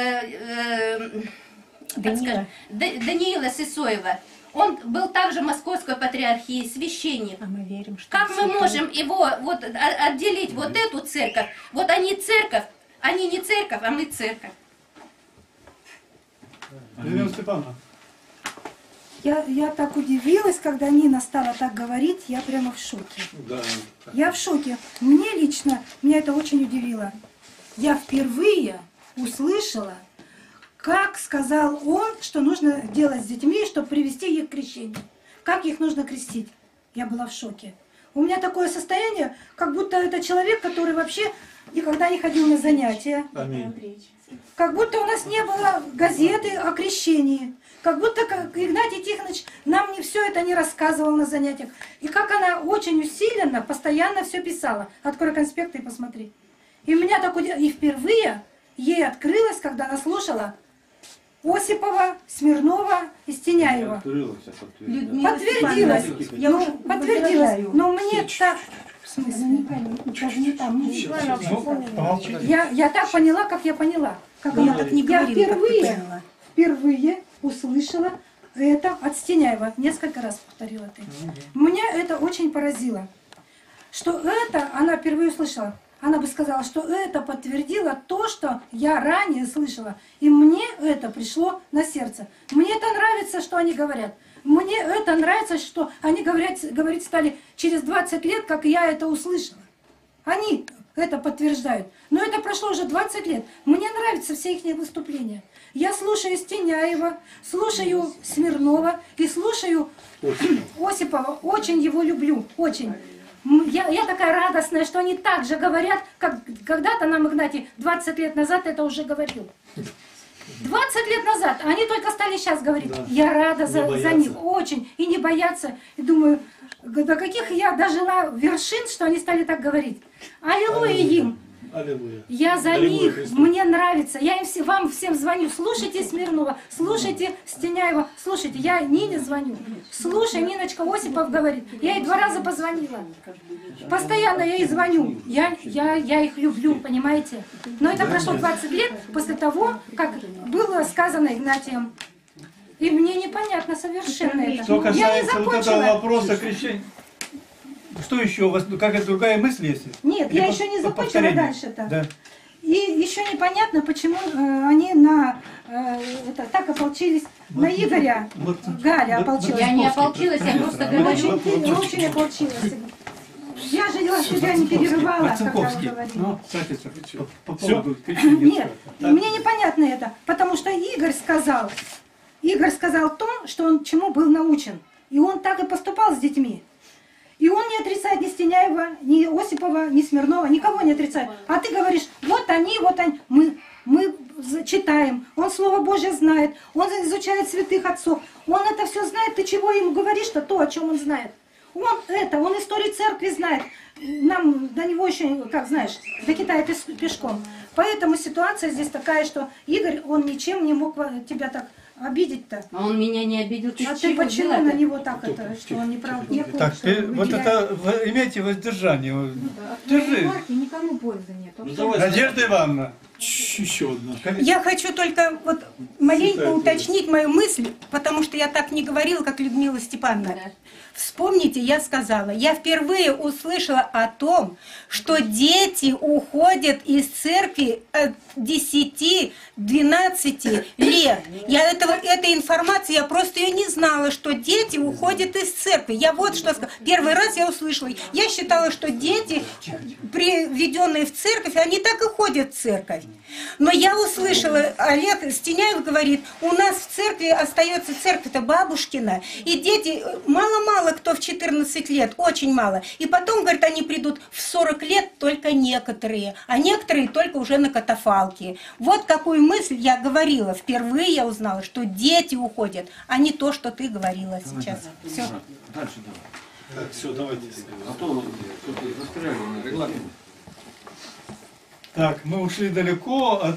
Даниила Сысоева, он был также Московской патриархии, священник. А мы верим, что как мы можем его вот отделить вот эту церковь? Вот они церковь, они не церковь, а мы церковь. Елена Степановна. Я так удивилась, когда Нина стала так говорить, я прямо в шоке. Да. Я в шоке. Мне лично, меня это очень удивило. Я впервые услышала, как сказал он, что нужно делать с детьми, чтобы привести их к крещению. Как их нужно крестить. Я была в шоке. У меня такое состояние, как будто это человек, который вообще никогда не ходил на занятия. Аминь. Как будто у нас не было газеты о крещении. Как будто Игнатий Тихонович нам не все это не рассказывал на занятиях. И как она очень усиленно, постоянно все писала. Открой конспекты и посмотри. И меня так и впервые ей открылось, когда она слушала Осипова, Смирнова и Стеняева. Подтвердилось. Подтвердилось. Но мне так... В смысле? Я так поняла, как я поняла. Как она так не говорила. Я впервые услышала это от Стеняева. Несколько раз повторила это. Меня это очень поразило. Что это она впервые услышала. Она бы сказала, что это подтвердило то, что я ранее слышала. И мне это пришло на сердце. Мне это нравится, что они говорят. Мне это нравится, что они говорить стали через 20 лет, как я это услышала. Они это подтверждают. Но это прошло уже 20 лет. Мне нравятся все их выступления. Я слушаю Стеняева, слушаю Смирнова и слушаю Осипова. Очень его люблю, очень. Я такая радостная, что они так же говорят, как когда-то нам Игнатий 20 лет назад это уже говорил. 20 лет назад, они только стали сейчас говорить. Да. Я рада за них очень. И не боятся. И думаю, до каких я дожила вершин, что они стали так говорить. Аллилуйя им. Аллилуйя. Я за них, мне нравится. Я им вам всем звоню. Слушайте Смирнова, слушайте Стеняева, слушайте. Я Нине звоню. Слушай, Ниночка Осипов говорит. Я ей 2 раза позвонила. Постоянно я ей звоню. Я их люблю, понимаете? Но это прошло 20 лет после того, как было сказано Игнатием. И мне непонятно совершенно это. Что касается вот этого вопроса крещения. Что еще у вас? Какая-то другая мысль есть? Нет, или я еще не закончила дальше-то. Да. И еще непонятно, почему они так ополчились на Игоря. Галя ополчилась. Я не ополчилась, я просто говорю. Очень ополчилась. Я же себя не перерывала, когда он говорил. Нет, мне непонятно это, потому что Игорь сказал то, что он чему был научен. И он так и поступал с детьми. И он не отрицает ни Стеняева, ни Осипова, ни Смирнова, никого не отрицает. А ты говоришь, вот они, мы читаем, он Слово Божье знает, он изучает святых отцов, он это все знает, ты чего ему говоришь-то, то, о чем он знает. Он историю церкви знает, нам до него еще, как знаешь, до Китая пешком. Поэтому ситуация здесь такая, что Игорь, он ничем не мог тебя так обидеть-то. А он меня не обидел. А ты почему на него так это, что он не прав? Так, вот это, имейте воздержание. Держи. Никому пользы нет. Надежда Ивановна. Еще одна. Я хочу только вот маленько уточнить мою мысль, потому что я так не говорила, как Людмила Степановна. Вспомните, я сказала, я впервые услышала о том, что дети уходят из церкви от 10-12 лет. Этой информации, я просто ее не знала, что дети уходят из церкви. Я вот что сказала. Первый раз я услышала. Я считала, что дети, приведенные в церковь, они так и ходят в церковь. Но я услышала, Олег Стеняев говорит, у нас в церкви остается церковь-то бабушкина, и дети, мало-мало кто в 14 лет, очень мало. И потом, говорит, они придут в 40 лет только некоторые, а некоторые только уже на катафалке. Вот какую мысль я говорила. Впервые я узнала, что дети уходят, а не то, что ты говорила сейчас. Все. Дальше давай. Так, все, давайте. А то застряли на регламенте. Так, мы ушли далеко от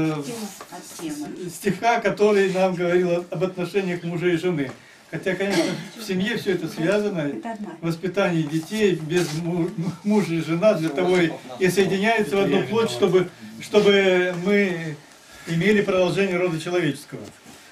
стиха, который нам говорил об отношениях мужа и жены. Хотя, конечно, в семье все это связано, воспитание детей без мужа и жена для того и соединяются в одну плоть, чтобы мы имели продолжение рода человеческого.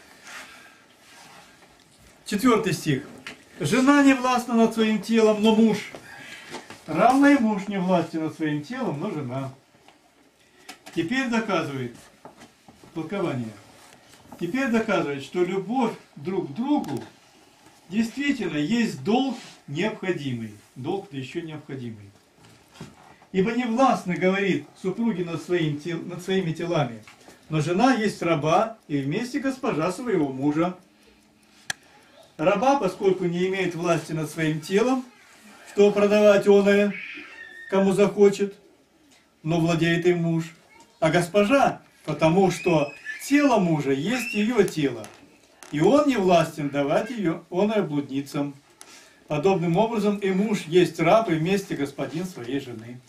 4 стих. Жена не властна над своим телом, но муж. Равно и муж не властен над своим телом, но жена. Теперь доказывает толкование. Теперь доказывает, что любовь друг к другу действительно есть долг необходимый. Долг-то еще необходимый. Ибо не властно, говорит, супруги над своими телами, но жена есть раба и вместе госпожа своего мужа. Раба, поскольку не имеет власти над своим телом, что продавать оное, кому захочет, но владеет им муж. А госпожа, потому что тело мужа есть ее тело, и он не властен давать ее оное блудницам. Подобным образом и муж есть раб и вместе господин своей жены.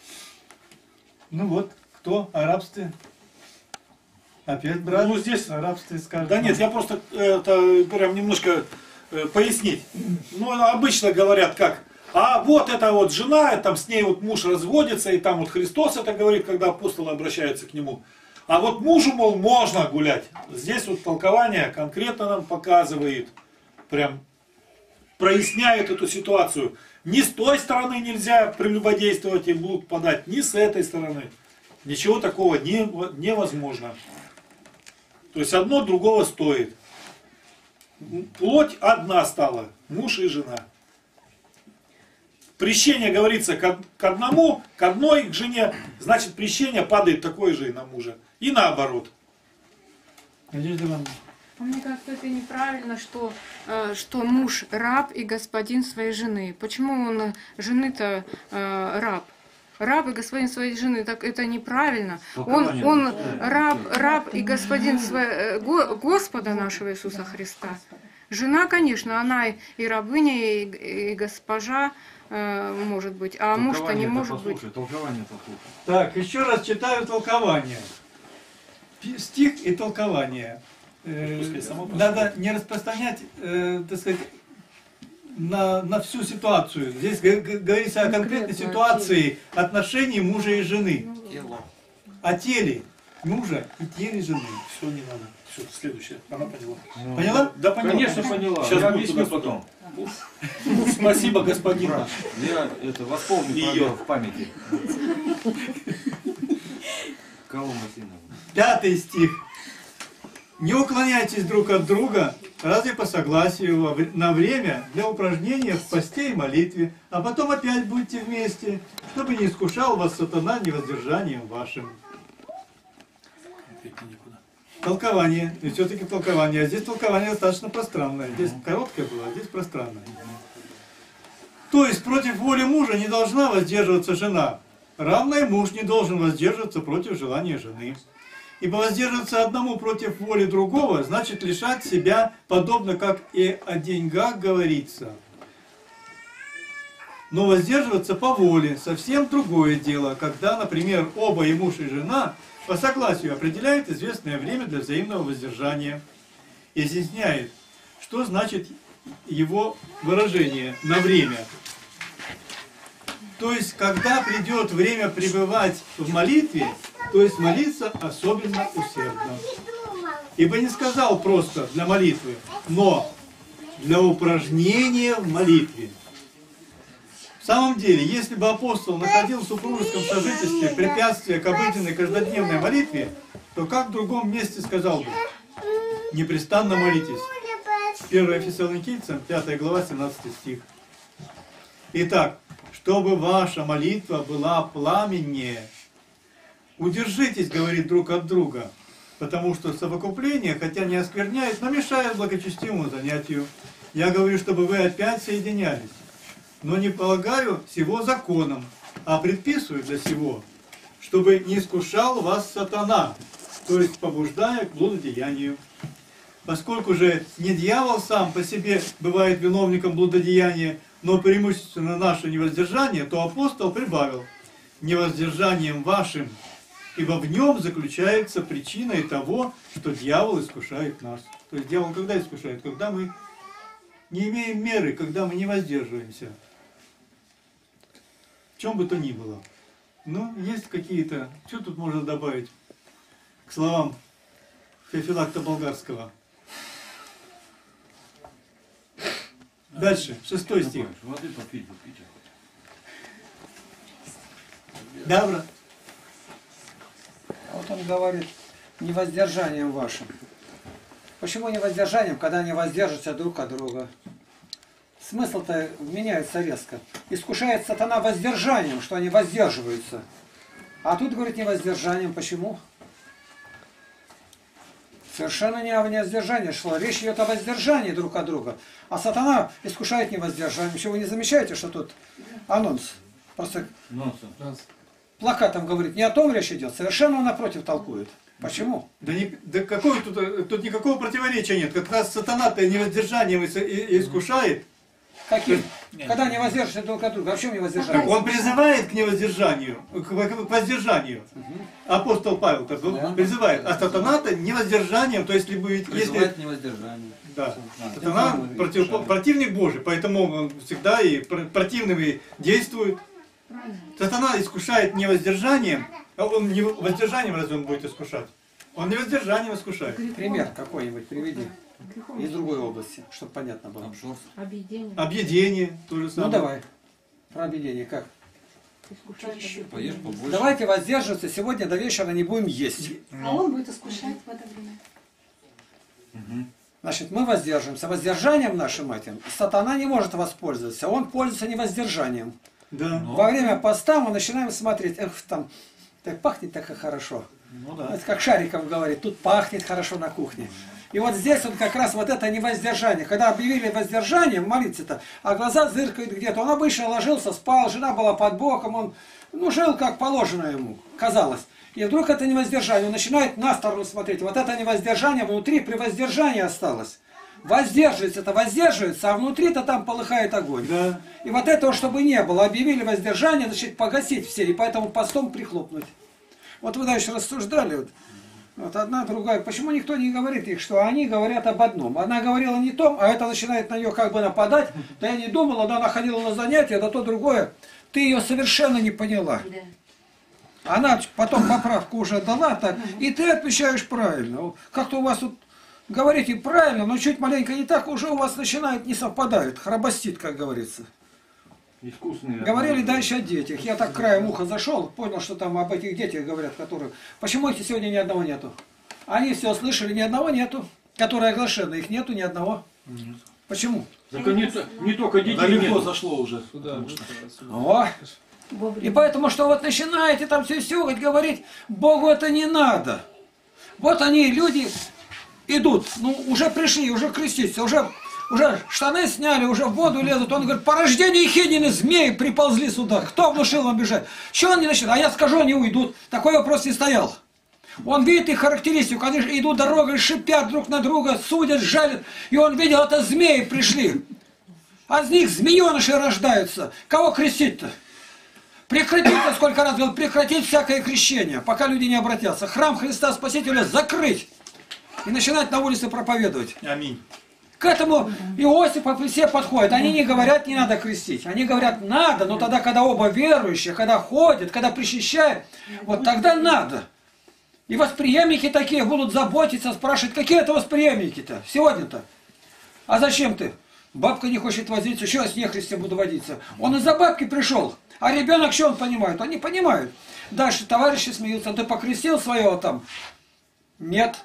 Ну вот, кто о рабстве? Опять брат? Ну здесь о рабстве скажет. Да нет, я просто это прям немножко пояснить. Ну обычно говорят как. А вот эта вот жена, там с ней вот муж разводится, и там вот Христос это говорит, когда апостолы обращаются к нему. А вот мужу, мол, можно гулять. Здесь вот толкование конкретно нам показывает, прям проясняет эту ситуацию. Ни с той стороны нельзя прелюбодействовать и блуд подать, ни с этой стороны. Ничего такого невозможно. То есть одно другого стоит. Плоть одна стала, муж и жена. Прещение говорится к одному, к одной, к жене, значит прещение падает такое же и на мужа. И наоборот. Надежда Ивановна. Мне кажется, это неправильно, что муж раб и господин своей жены. Почему он жены-то раб? Раб и господин своей жены, так это неправильно. Он раб и господин Господа нашего Иисуса Христа. Жена, конечно, она и рабыня, и госпожа может быть, а муж-то не может быть. Так, еще раз читаю толкование. Стих и толкование. Надо не распространять, так сказать, на всю ситуацию. Здесь говорится о конкретной ситуации отношений мужа и жены. О теле мужа и теле жены. Все, не надо. Все, следующее. Она поняла. Поняла? Да, поняла. Конечно, поняла. Сейчас я объясню потом. Спасибо, господин наш. Я это восполню ее в памяти. Кого мы сильно? 5 стих. Не уклоняйтесь друг от друга, разве по согласию на время для упражнения в посте и молитве, а потом опять будьте вместе, чтобы не искушал вас сатана невоздержанием вашим. Толкование, и все-таки толкование. А здесь толкование достаточно пространное. Здесь короткое было, а здесь пространное. То есть против воли мужа не должна воздерживаться жена. Равно и муж не должен воздерживаться против желания жены. Ибо воздерживаться одному против воли другого значит лишать себя, подобно как и о деньгах говорится. Но воздерживаться по воле совсем другое дело, когда, например, оба и муж, и жена по согласию определяют известное время для взаимного воздержания и изъясняет, что значит его выражение на время. То есть, когда придет время пребывать в молитве, то есть молиться особенно усердно. Ибо не сказал просто для молитвы, но для упражнения в молитве. В самом деле, если бы апостол находил в супружеском сожительстве препятствия к обыденной каждодневной молитве, то как в другом месте сказал бы: непрестанно молитесь. 1 Фессалоникийцам, 5 глава, 17 стих. Итак, чтобы ваша молитва была пламеннее, удержитесь, говорит, друг от друга, потому что совокупление, хотя не оскверняет, но мешает благочестивому занятию. Я говорю, чтобы вы опять соединялись, но не полагаю сего законом, а предписываю для сего, чтобы не искушал вас сатана, то есть побуждая к блудодеянию. Поскольку же не дьявол сам по себе бывает виновником блудодеяния, но преимущественно наше невоздержание, то апостол прибавил: невоздержанием вашим, ибо в нем заключается причина того, что дьявол искушает нас. То есть дьявол когда искушает? Когда мы не имеем меры, когда мы не воздерживаемся. В чем бы то ни было. Ну, есть какие-то... Что тут можно добавить к словам Феофилакта Болгарского? Дальше, 6 стих. Воды попить, попить. Добро. Вот он говорит, невоздержанием вашим. Почему невоздержанием, когда они воздержатся друг от друга? Смысл-то меняется резко. Искушает сатана воздержанием, что они воздерживаются. А тут, говорит, невоздержанием. Почему? Совершенно не о воздержании шло. Речь идет о воздержании друг от друга. А сатана искушает невоздержанием. Чего вы не замечаете, что тут анонс? Просто плакатом говорит. Не о том речь идет. Совершенно напротив толкует. Почему? Да какого тут никакого противоречия нет. Как раз сатана-то невоздержанием искушает. Каким? Когда не воздержишься друг от друга. А в чем не воздержание? Он призывает к невоздержанию, к воздержанию. Апостол Павел-то призывает. А сатана-то невоздержанием, то есть призывает к невоздержанию. Да. Сатана противник Божий, поэтому он всегда и противными действует. Сатана искушает невоздержанием, а он не воздержанием разве он будет искушать? Он невоздержанием искушает. Пример какой-нибудь приведи. Из другой области, чтобы понятно было. Объедение. Объедение, то же самое. Ну давай. Про объедение как? Поешь побольше. Давайте воздерживаться, сегодня до вечера не будем есть. А он будет искушать в это время. Значит, мы воздерживаемся. Воздержанием нашим этим сатана не может воспользоваться. Он пользуется невоздержанием. Да. Во время поста мы начинаем смотреть, эх, там так пахнет так и хорошо. Ну, да. Это как Шариков говорит, тут пахнет хорошо на кухне. И вот здесь вот как раз вот это невоздержание. Когда объявили воздержание, молиться-то, а глаза зыркают где-то. Он обычно ложился, спал, жена была под боком, он жил как положено ему, казалось. И вдруг это невоздержание, он начинает на сторону смотреть. Вот это невоздержание внутри при воздержании осталось. Воздерживается-то воздерживается, а внутри-то там полыхает огонь. Да. И вот этого, чтобы не было, объявили воздержание, значит погасить все, и поэтому постом прихлопнуть. Вот вы дальше рассуждали, вот одна, другая. Почему никто не говорит их, что они говорят об одном? Она говорила не том, а это начинает на нее как бы нападать. Да я не думала, да она ходила на занятия, да то другое. Ты ее совершенно не поняла. Она потом поправку уже дала, так, и ты отвечаешь правильно. Как-то у вас тут говорите правильно, но чуть маленько не так, уже у вас начинает не совпадает, храбостит, как говорится. Искусные. Говорили дальше о детях. Я так краем уха зашел, понял, что там об этих детях говорят, которые... Почему их сегодня ни одного нету? Они все слышали, ни одного нету. Которые оглашены, их нету ни одного. Нет. Почему? Так не только детей далеко зашло уже сюда. О! И поэтому, что вот начинаете там все говорить, Богу это не надо. Вот они, люди, идут, ну уже пришли, уже креститься, уже уже штаны сняли, уже в воду лезут. Он говорит, порождение Ехиднины змеи приползли сюда. Кто внушил вам бежать? Чего они начнут? А я скажу, они уйдут. Такой вопрос не стоял. Он видит их характеристику. Они идут дорогой, шипят друг на друга, судят, жалят. И он видел, это змеи пришли. А из них змееныши рождаются. Кого крестить-то? Прекратить, сколько раз говорил, прекратить всякое крещение, пока люди не обратятся. Храм Христа Спасителя закрыть. И начинать на улице проповедовать. Аминь. К этому Иосифов и все подходят. Они не говорят, не надо крестить. Они говорят, надо, но тогда, когда оба верующие, когда ходят, когда причащают, вот тогда надо. И восприемники такие будут заботиться, спрашивать, какие это восприемники-то сегодня-то? А зачем ты? Бабка не хочет возиться, еще я с нехристем буду водиться. Он из-за бабки пришел. А ребенок, что он понимает? Он не понимает. Дальше товарищи смеются. Ты покрестил своего там? Нет.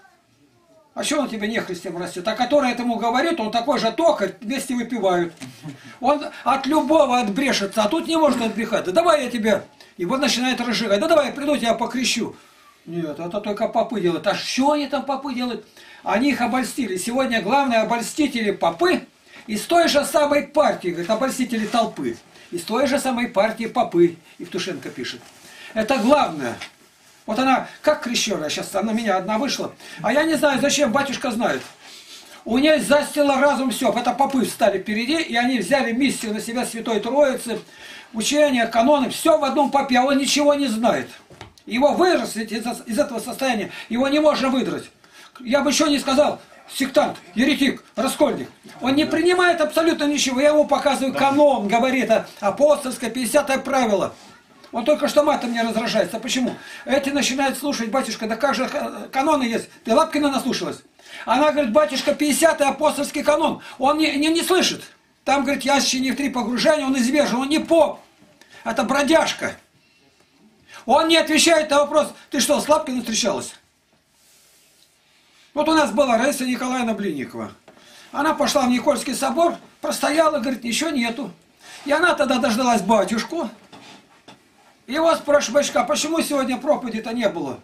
А что он тебе нехристем растет? А который этому говорит, он такой же токарь, вместе выпивают. Он от любого отбрешется, а тут не может отбрехать. Да давай я тебе... И вот начинает разжигать. Да давай я приду, тебя покрещу. Нет, это только попы делают. А что они там попы делают? Они их обольстили. Сегодня главные обольстители попы из той же самой партии, говорит, обольстители толпы. Из той же самой партии попы. Евтушенко пишет. Это главное. Вот она, как крещеная, сейчас она меня одна вышла. А я не знаю, зачем, батюшка знает. У нее застило разум все. Это попы встали впереди, и они взяли миссию на себя Святой Троицы, учения, каноны, все в одном попе, а он ничего не знает. Его вырастить из этого состояния, его не можно выдрать. Я бы еще не сказал, сектант, еретик, раскольник. Он не принимает абсолютно ничего. Я ему показываю канон, говорит, апостольское 50-е правило. Он только что матом не раздражается. Почему? Эти начинают слушать, батюшка, да как же каноны есть? Ты Лапкина наслушалась? Она говорит, батюшка, 50-й апостольский канон. Он не слышит. Там, говорит, ящи не в 3 погружения, он извержен, он не поп. Это бродяжка. Он не отвечает на вопрос, ты что, с Лапкиной встречалась? Вот у нас была Раиса Николаевна Блинникова. Она пошла в Никольский собор, простояла, говорит, ничего нету. И она тогда дождалась батюшку. И вот спрашиваю, батюшка, а почему сегодня проповеди-то не было?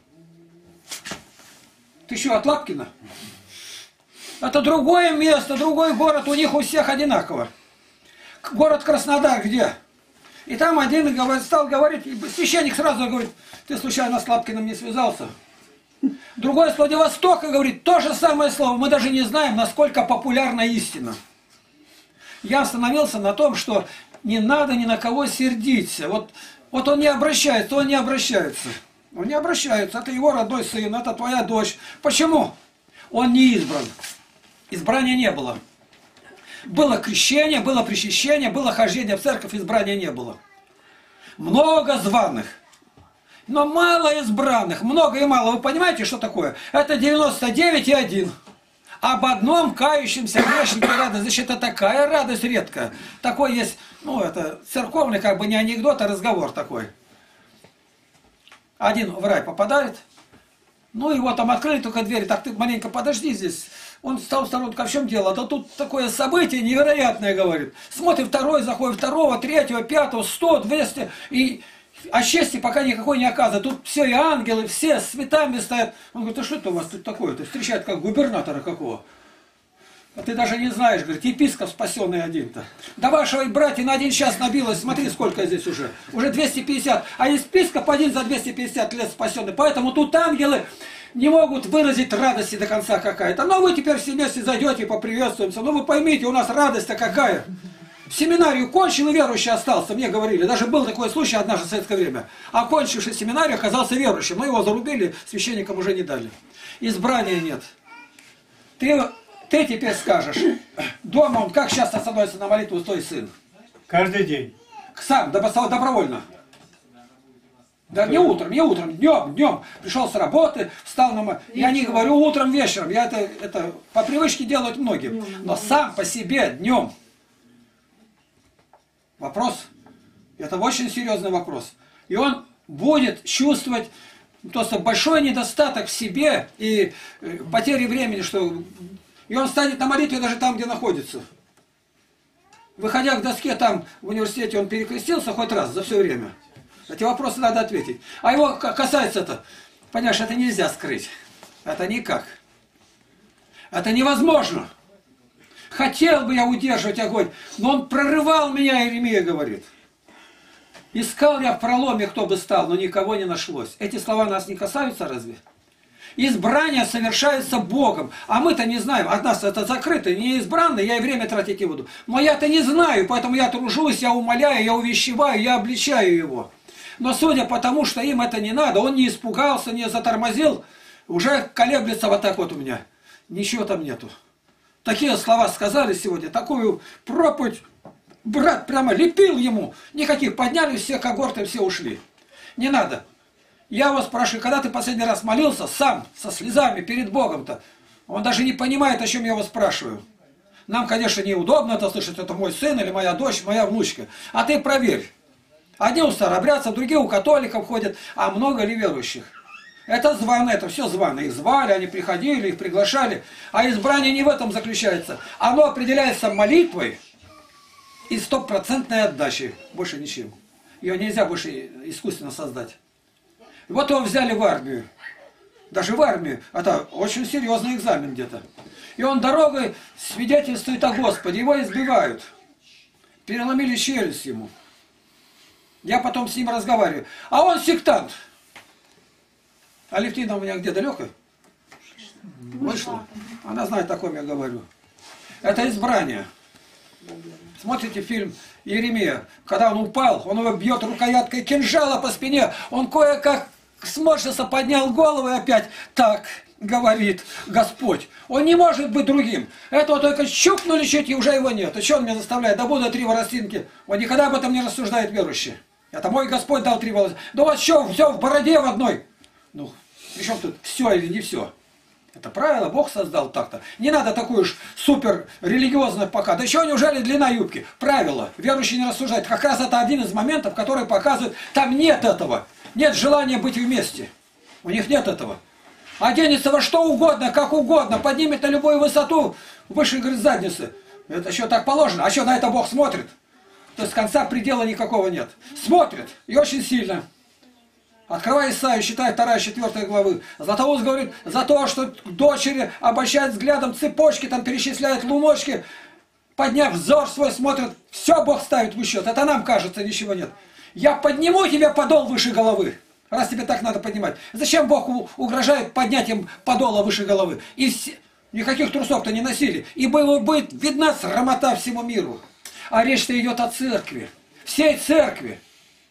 Ты что, от Лапкина? Это другое место, другой город, у них у всех одинаково. Город Краснодар где? И там один стал говорить, и священник сразу говорит, ты случайно с Лапкиным не связался? Другой с Владивостока говорит, то же самое слово, мы даже не знаем, насколько популярна истина. Я остановился на том, что не надо ни на кого сердиться. Вот он не обращается, он не обращается. Он не обращается, это его родной сын, это твоя дочь. Почему? Он не избран. Избрания не было. Было крещение, было причащение, было хождение в церковь, избрания не было. Много званых, но мало избранных. Много и мало. Вы понимаете, что такое? Это 99,1. Об одном кающемся грешнике радость. Значит, это такая радость редкая. Такой есть, ну, это церковный, как бы не анекдот, а разговор такой. Один в рай попадает, ну, его там открыли только двери, так ты маленько подожди здесь. Он стал в сторонку, а в чем дело? Да тут такое событие невероятное, говорит. Смотрит второй, заходит второго, третьего, пятого, 100, 200, и а счастья пока никакой не оказывает. Тут все и ангелы, все с цветами стоят. Он говорит, а что это у вас тут такое-то? Встречают как губернатора какого. А ты даже не знаешь, говорит, епископ спасенный один-то. Да вашего братья на 1 час набилось, смотри, сколько здесь уже. Уже 250. А епископ один за 250 лет спасенный. Поэтому тут ангелы не могут выразить радости до конца какая-то. Но вы теперь все вместе зайдете и поприветствуемся. Ну вы поймите, у нас радость-то какая. Семинарию кончил и верующий остался, мне говорили. Даже был такой случай однажды в советское время. Окончивший семинарию оказался верующим. Но его зарубили, священникам уже не дали. Избрания нет. Ты теперь скажешь, дома он как часто становится на молитву твой сын? Каждый день. Сам, добровольно. Да не утром, днем. Пришел с работы, встал на молитву. Я не говорю утром, вечером. Я это по привычке делают многие. Но сам по себе днем. Вопрос. Это очень серьезный вопрос. И он будет чувствовать просто большой недостаток в себе и потери времени, что... И он станет на молитве даже там, где находится. Выходя к доске там в университете, он перекрестился хоть раз за все время. Эти вопросы надо ответить. А его касается это, понимаешь, это нельзя скрыть. Это никак. Это невозможно. Хотел бы я удерживать огонь, но он прорывал меня, Иеремия говорит. Искал я в проломе, кто бы стал, но никого не нашлось. Эти слова нас не касаются разве? Избрание совершается Богом, а мы-то не знаем. От нас это закрыто, не избранный, я и время тратить не буду. Но я-то не знаю, поэтому я тружусь, я умоляю, я увещеваю, я обличаю его. Но судя по тому, что им это не надо, он не испугался, не затормозил, уже колеблется вот так вот у меня. Ничего там нету. Такие слова сказали сегодня, такую проповедь брат прямо лепил ему. Никаких, поднялись все когорты, все ушли. Не надо. Я вас спрашиваю, когда ты последний раз молился сам, со слезами, перед Богом-то? Он даже не понимает, о чем я его спрашиваю. Нам, конечно, неудобно это слышать, это мой сын или моя дочь, моя внучка. А ты проверь. Одни у старобрядцев, другие у католиков ходят, а много ли верующих? Это звано, это все звано. Их звали, они приходили, их приглашали. А избрание не в этом заключается. Оно определяется молитвой и стопроцентной отдачей. Больше ничем. Ее нельзя больше искусственно создать. Вот его взяли в армию. Даже в армию. Это очень серьезный экзамен где-то. И он дорогой свидетельствует о Господе. Его избивают. Переломили челюсть ему. Я потом с ним разговариваю. А он сектант. Алевтина у меня где, далеко? Вышла. Она знает, о ком я говорю. Это избрание. Смотрите фильм Иеремия. Когда он упал, он его бьет рукояткой кинжала по спине. Он кое-как сморщился, поднял голову и опять так говорит Господь. Он не может быть другим. Этого только щупнули чуть, и уже его нет. И что он меня заставляет? Да буду 3 волосинки. Он никогда об этом не рассуждает верующий. Это мой Господь дал 3 волосинки. Да у вас что, все в бороде в одной? Ну, причем тут все или не все? Это правило, Бог создал так-то. Не надо такую уж супер религиозную пока. Да еще неужели длина юбки? Правило. Верующий не рассуждает. Как раз это один из моментов, который показывает, там нет этого. Нет желания быть вместе. У них нет этого. Оденется во что угодно, как угодно, поднимет на любую высоту, выше, говорит, задницы. Это еще так положено. А что, на это Бог смотрит? То есть конца предела никакого нет. Смотрит. И очень сильно. Открывай Исаию, читай 2-4 главы. Златоуст говорит, за то, что дочери обольщают взглядом цепочки, там перечисляют луночки, подняв взор свой, смотрят, все Бог ставит в счет. Это нам кажется, ничего нет. Я подниму тебе подол выше головы, раз тебе так надо поднимать. Зачем Бог угрожает поднятием подола выше головы? И никаких трусов-то не носили. И будет видна срамота всему миру. А речь-то идет о церкви. Всей церкви.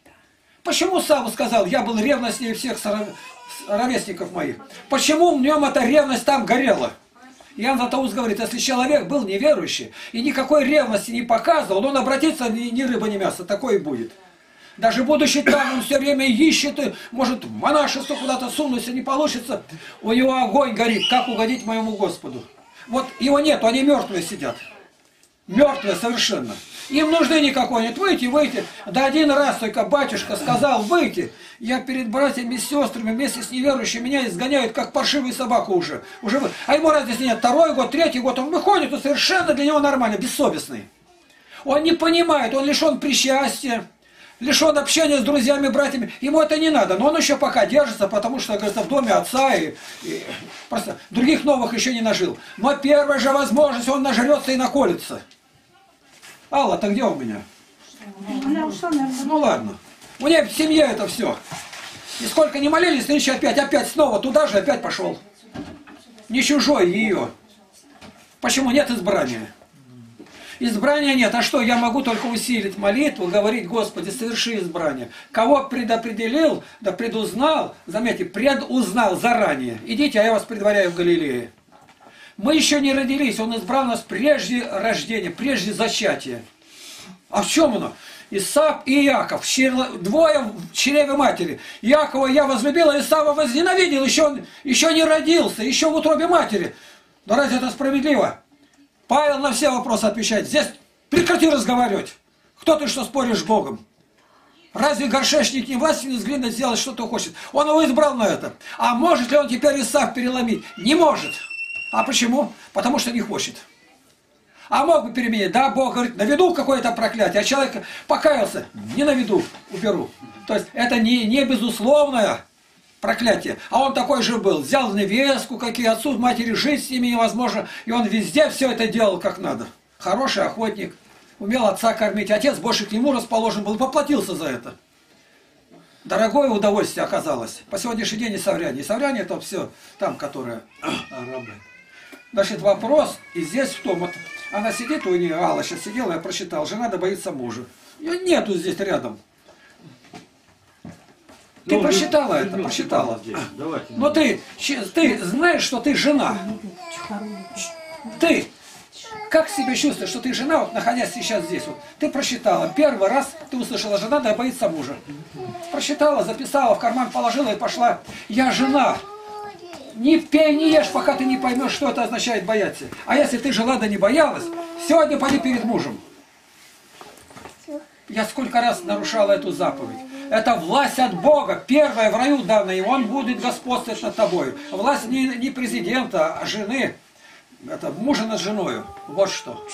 Почему Савва сказал, я был ревностнее всех ровесников моих? Почему в нем эта ревность там горела? Иоанн Златоуст говорит, если человек был неверующий и никакой ревности не показывал, он обратится ни рыба, ни мясо, такое и будет. Даже будучи там, он все время ищет, и, может, в монашество куда-то сунулся, не получится. У него огонь горит, как угодить моему Господу. Вот его нету, они мертвые сидят. Мертвые совершенно. Им нужды никакой нет. Выйти. Да один раз только батюшка сказал выйти. Я перед братьями и сестрами вместе с неверующими меня изгоняют, как паршивую собаку уже. А ему разницы нет. 2-й год, 3-й год он выходит, и совершенно для него нормально, бессовестный. Он не понимает, он лишен причастия, лишен общения с друзьями, братьями. Ему это не надо, но он еще пока держится, потому что, говорится, в доме отца и просто других новых еще не нажил. Но первая же возможность, он нажрется и наколется. Алла, ты где у меня? Она ушла, наверное. Ну ладно. У нее в семье это все. И сколько не молились, нынче опять снова туда же, опять пошел. Не чужой ее. Почему нет избрания? Избрания нет. А что, я могу только усилить молитву, говорить, Господи, соверши избрание. Кого предопределил, да предузнал, заметьте, предузнал заранее. Идите, а я вас предваряю в Галилее. Мы еще не родились, Он избрал нас прежде рождения, прежде зачатия. А в чем оно? Исав и Иаков, двое в чреве матери. Иакова я возлюбил, а Исава возненавидел, еще не родился, еще в утробе матери. Но разве это справедливо? Павел на все вопросы отвечает. Здесь прекрати разговаривать. Кто ты, что споришь с Богом? Разве горшечник не властен из глины сделать, что то хочет? Он его избрал на это. А может ли он теперь Исав переломить? Не может. А почему? Потому что не хочет. А мог бы переменить. Да, Бог говорит, наведу какое-то проклятие, а человек покаялся. Не наведу, уберу. То есть это не безусловное проклятие. А он такой же был. Взял невестку, какие отцу, матери, жить с ними невозможно. И он везде все это делал как надо. Хороший охотник. Умел отца кормить. Отец больше к нему расположен был. Поплатился за это. Дорогое удовольствие оказалось. По сегодняшний день и совряне. И совряне это все там, которые арабы. Значит, вопрос и здесь в том, вот она сидит у нее, Алла сейчас сидела, я прочитал, жена да боится мужа. Ее нету здесь рядом. Ты прочитала это, прочитала. Но ты знаешь, что ты жена. Ты как себя чувствуешь, что ты жена, вот находясь сейчас здесь, вот, ты прочитала, первый раз ты услышала, жена да боится мужа. Прочитала, записала, в карман положила и пошла. Я жена. Не пей, не ешь, пока ты не поймешь, что это означает бояться. А если ты жила да не боялась, сегодня пойди перед мужем. Я сколько раз нарушала эту заповедь. Это власть от Бога. Первая в раю дана, и Он будет господствовать над тобой. Власть не президента, а жены. Это мужа над женой. Вот что.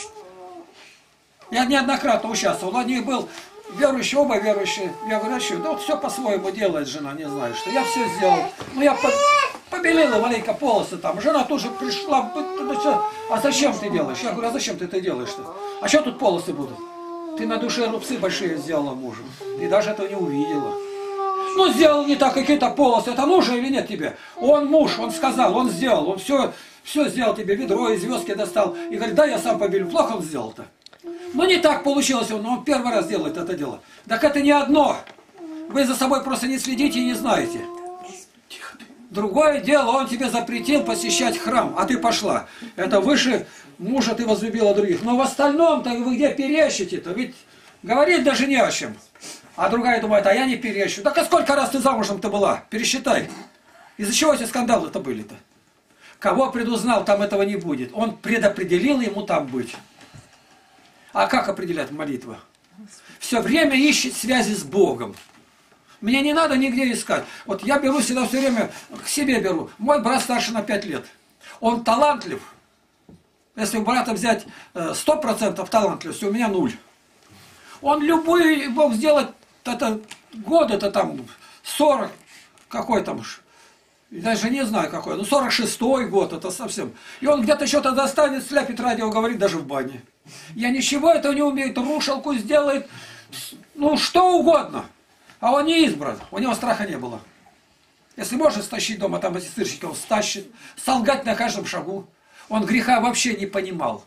Я неоднократно участвовал. Один был верующий, оба верующие. Я говорю, а что? Да вот все по-своему делает жена, не знаю что. Я все сделал. Ну я побелела маленько полосы там. Жена тоже пришла. А зачем ты делаешь? Я говорю, а зачем ты это делаешь-то? А что тут полосы будут? Ты на душе рубцы большие сделала мужу. И даже этого не увидела. Ну, сделал не так, какие-то полосы. Это нужно или нет тебе? Он муж, он сказал, он сделал. Он все сделал тебе, ведро и звездки достал. И говорит, да, я сам побелю. Плохо он сделал-то. Ну, не так получилось, но он первый раз делает это дело. Так это не одно. Вы за собой просто не следите и не знаете. Другое дело, он тебе запретил посещать храм, а ты пошла. Это выше мужа ты возлюбила других. Но в остальном-то вы где перещите-то? Ведь говорить даже не о чем. А другая думает, а я не перещу. Так а сколько раз ты замужем-то была? Пересчитай. Из-за чего эти скандалы-то были-то? Кого предузнал, там этого не будет. Он предопределил ему там быть. А как определяет молитва? Все время ищет связи с Богом. Мне не надо нигде искать. Вот я беру всегда все время, к себе беру. Мой брат старше на 5 лет. Он талантлив. Если у брата взять 100% талантливости, у меня 0. Он любой мог сделать, это год, это там 40, какой там, даже не знаю какой, ну 46-й год, это совсем. И он где-то что-то достанет, сляпит радио, говорит даже в бане. Я ничего этого не умею, рушалку сделает, ну что угодно. А он не избран, у него страха не было. Если можно стащить дома там эти сырщики, он стащит, солгать на каждом шагу. Он греха вообще не понимал.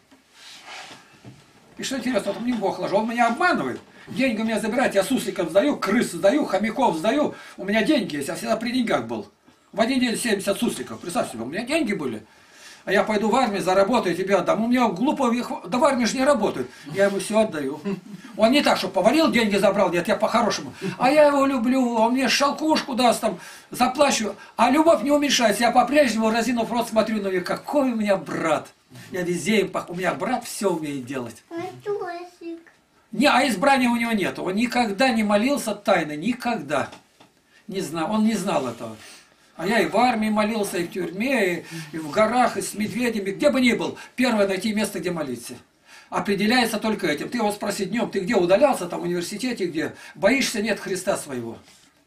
И что интересно, вот мне Бог ложил, он меня обманывает. Деньги у меня забирает, я сусликов сдаю, крыс сдаю, хомяков сдаю. У меня деньги есть, я всегда при деньгах был. В один день 70 сусликов, представь себе, у меня деньги были. А я пойду в армию, заработаю, тебе отдам. У меня глупо, да в армии же не работает. Я ему все отдаю. Он не так, что повалил, деньги забрал, нет, я по-хорошему. А я его люблю, он мне шалкушку даст, там, заплачу. А любовь не уменьшается, я по-прежнему разинув рот смотрю на него, какой у меня брат. Я везде им, у меня брат все умеет делать. Не, а избрания у него нет. Он никогда не молился тайно, никогда. Не знал, он не знал этого. А я и в армии молился, и в тюрьме, и в горах, и с медведями, где бы ни был. Первое найти место, где молиться. Определяется только этим. Ты его спроси днем, ты где удалялся, там в университете, где? Боишься, нет Христа своего.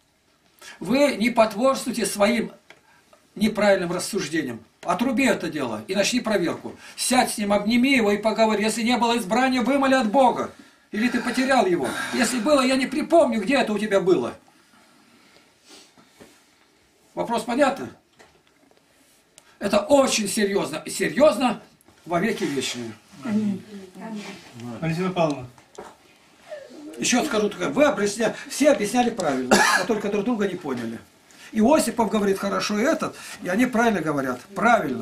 Вы не потворствуйте своим неправильным рассуждением. Отруби это дело и начни проверку. Сядь с ним, обними его и поговори. Если не было избрания, вымоли от Бога. Или ты потерял его. Если было, я не припомню, где это у тебя было. Вопрос понятно? Это очень серьезно. И серьезно во веки вечные. Валентина Павловна. Еще скажу, вы все объясняли правильно, а только друг друга не поняли. И Осипов говорит хорошо, и этот, и они правильно говорят. Правильно.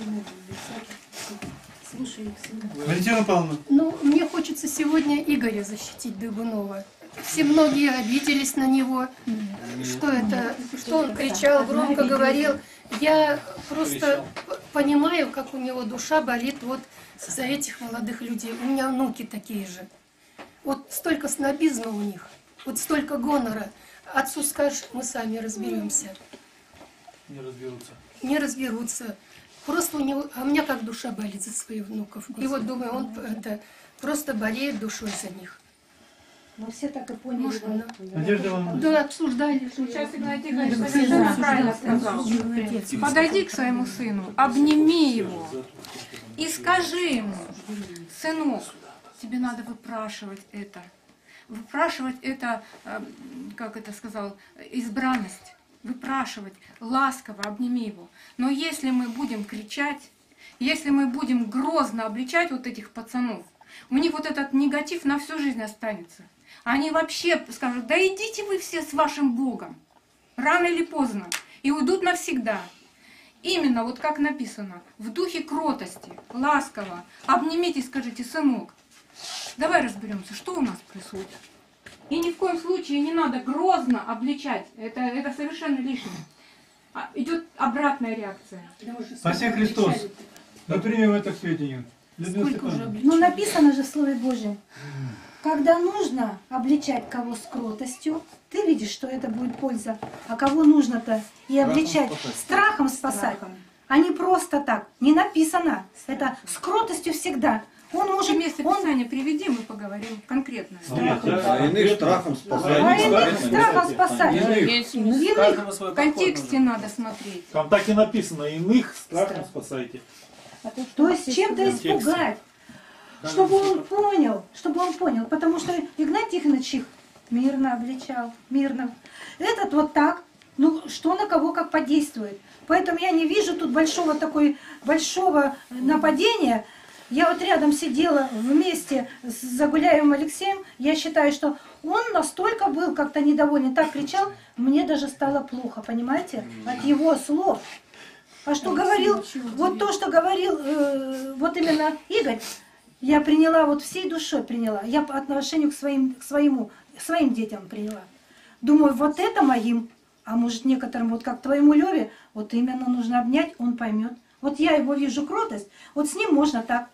Валентина Павловна. Ну, мне хочется сегодня Игоря защитить Дыбунова. Все многие обиделись на него, что он кричал, громко говорил. Я просто понимаю, как у него душа болит вот за этих молодых людей. У меня внуки такие же. Вот столько снобизма у них, вот столько гонора. Отцу скажешь, мы сами разберемся. Не разберутся. Не разберутся. Просто у него, а у меня как душа болит за своих внуков. И вот думаю, он просто болеет душой за них. Мы все так и поняли. Можно, Надежда Ивановна. Да, обсуждали. Сейчас Игнатий Игоревич совершенно правильно сказал. Подойди к своему сыну, обними его и скажи ему: сынок, тебе надо выпрашивать это. Выпрашивать это, как это сказал, избранность. Выпрашивать, ласково обними его. Но если мы будем кричать, если мы будем грозно обличать вот этих пацанов, у них вот этот негатив на всю жизнь останется. Они вообще скажут: да идите вы все с вашим Богом, рано или поздно, и уйдут навсегда. Именно вот как написано, в духе кротости, ласково, обнимите и скажите: сынок, давай разберемся, что у нас происходит. И ни в коем случае не надо грозно обличать, это совершенно лишнее. Идет обратная реакция. Спаси Христос. Мы примем это к сведению. Ну написано же в Слове Божьем, когда нужно обличать кого с кротостью, ты видишь, что это будет польза, а кого нужно-то и обличать страхом спасать, а не просто так. Не написано. Это с кротостью всегда. Он может... Место Писания приведи, мы поговорим конкретно. А иных страхом спасать. А иных страхом спасать. В контексте надо смотреть. Там так и написано: иных страхом спасайте. То есть чем-то испугать, чтобы он понял, потому что Игнатий Тихонович их мирно обличал, мирно. Этот вот так, ну что на кого как подействует. Поэтому я не вижу тут большого нападения. Я вот рядом сидела вместе с Загуляевым Алексеем, я считаю, что он настолько был как-то недоволен, так кричал, мне даже стало плохо, понимаете, от его слов. А что говорил, вот то, что говорил вот именно Игорь, я приняла, вот всей душой приняла, я по отношению к своим детям приняла. Думаю, вот это моим, а может некоторым, вот как твоему Леве, вот именно нужно обнять, он поймет. Вот я его вижу кротость, вот с ним можно так.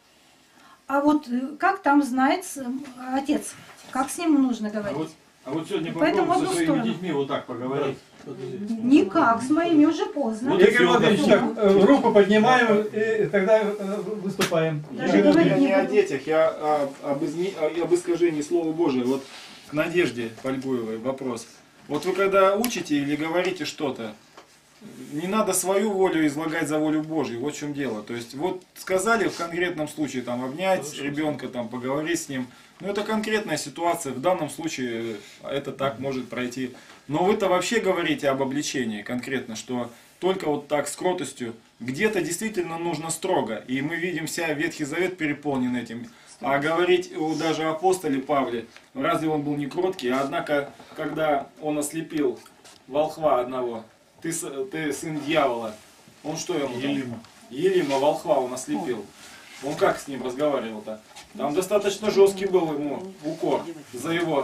А вот как там знает отец, как с ним нужно говорить. А вот сегодня Поэтому попробуй со своими сторону. детьми вот так поговорить. Никак, с моими уже поздно. Игорь Владимирович, так, руку поднимаем и тогда выступаем. Я не о детях, я об искажении Слова Божия. Вот к Надежде Пальгуевой вопрос. Вот вы когда учите или говорите что-то, не надо свою волю излагать за волю Божью, вот в чем дело. То есть вот сказали в конкретном случае там обнять ребенка, там поговорить с ним, ну это конкретная ситуация, в данном случае это так может пройти. Но вы-то вообще говорите об обличении конкретно, что только вот так с кротостью, где-то действительно нужно строго, и мы видим вся Ветхий Завет переполнен этим. А говорить даже о апостоле Павле, разве он был не кроткий, однако когда он ослепил волхва одного, ты сын дьявола. Он что ему? Елима, волхва он ослепил. Он как с ним разговаривал-то? Там достаточно жесткий был ему укор за его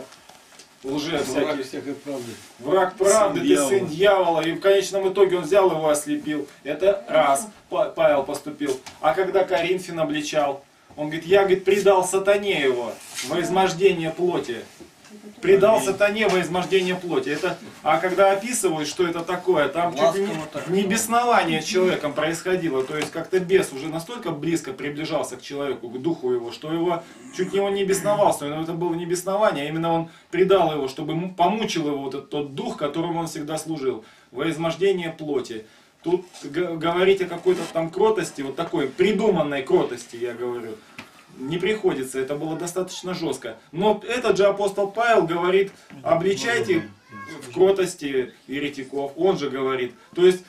лже всякие. Враг правды, ты сын дьявола. И в конечном итоге он взял его, ослепил. Это раз Павел поступил. А когда Коринфян обличал, он говорит: я, говорит, предал сатане его во измождение плоти. Предал сатане во измождение плоти. Это, а когда описывают, что это такое, там чуть не беснование с человеком происходило. То есть как-то бес уже настолько близко приближался к человеку, к духу его, что его чуть не он не бесновался. Но это было не беснование, а именно он предал его, чтобы помучил его вот этот тот дух, которому он всегда служил. Во измождение плоти. Тут говорить о какой-то там кротости, вот такой придуманной кротости, я говорю, не приходится, это было достаточно жестко. Но этот же апостол Павел говорит: обличайте в кротости еретиков, он же говорит. То есть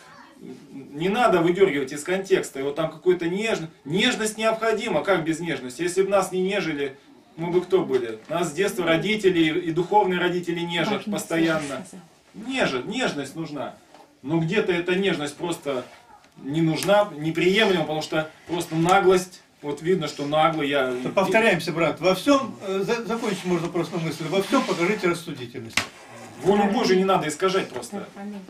не надо выдергивать из контекста, и вот там какой-то нежность необходима, как без нежности? Если бы нас не нежели, мы бы кто были? Нас с детства родители и духовные родители нежат постоянно. Нежность нужна. Но где-то эта нежность просто не нужна, неприемлема, потому что просто наглость. Вот видно, что наглый я... Повторяемся, брат, во всем, закончить можно просто мысль, во всем покажите рассудительность. Волю Божию не надо искажать просто.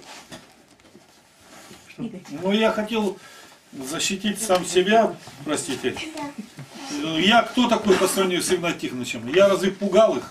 Ну, я хотел защитить сам себя, простите. Я кто такой по сравнению с Игнатием Тихоновичем? Я разве пугал их?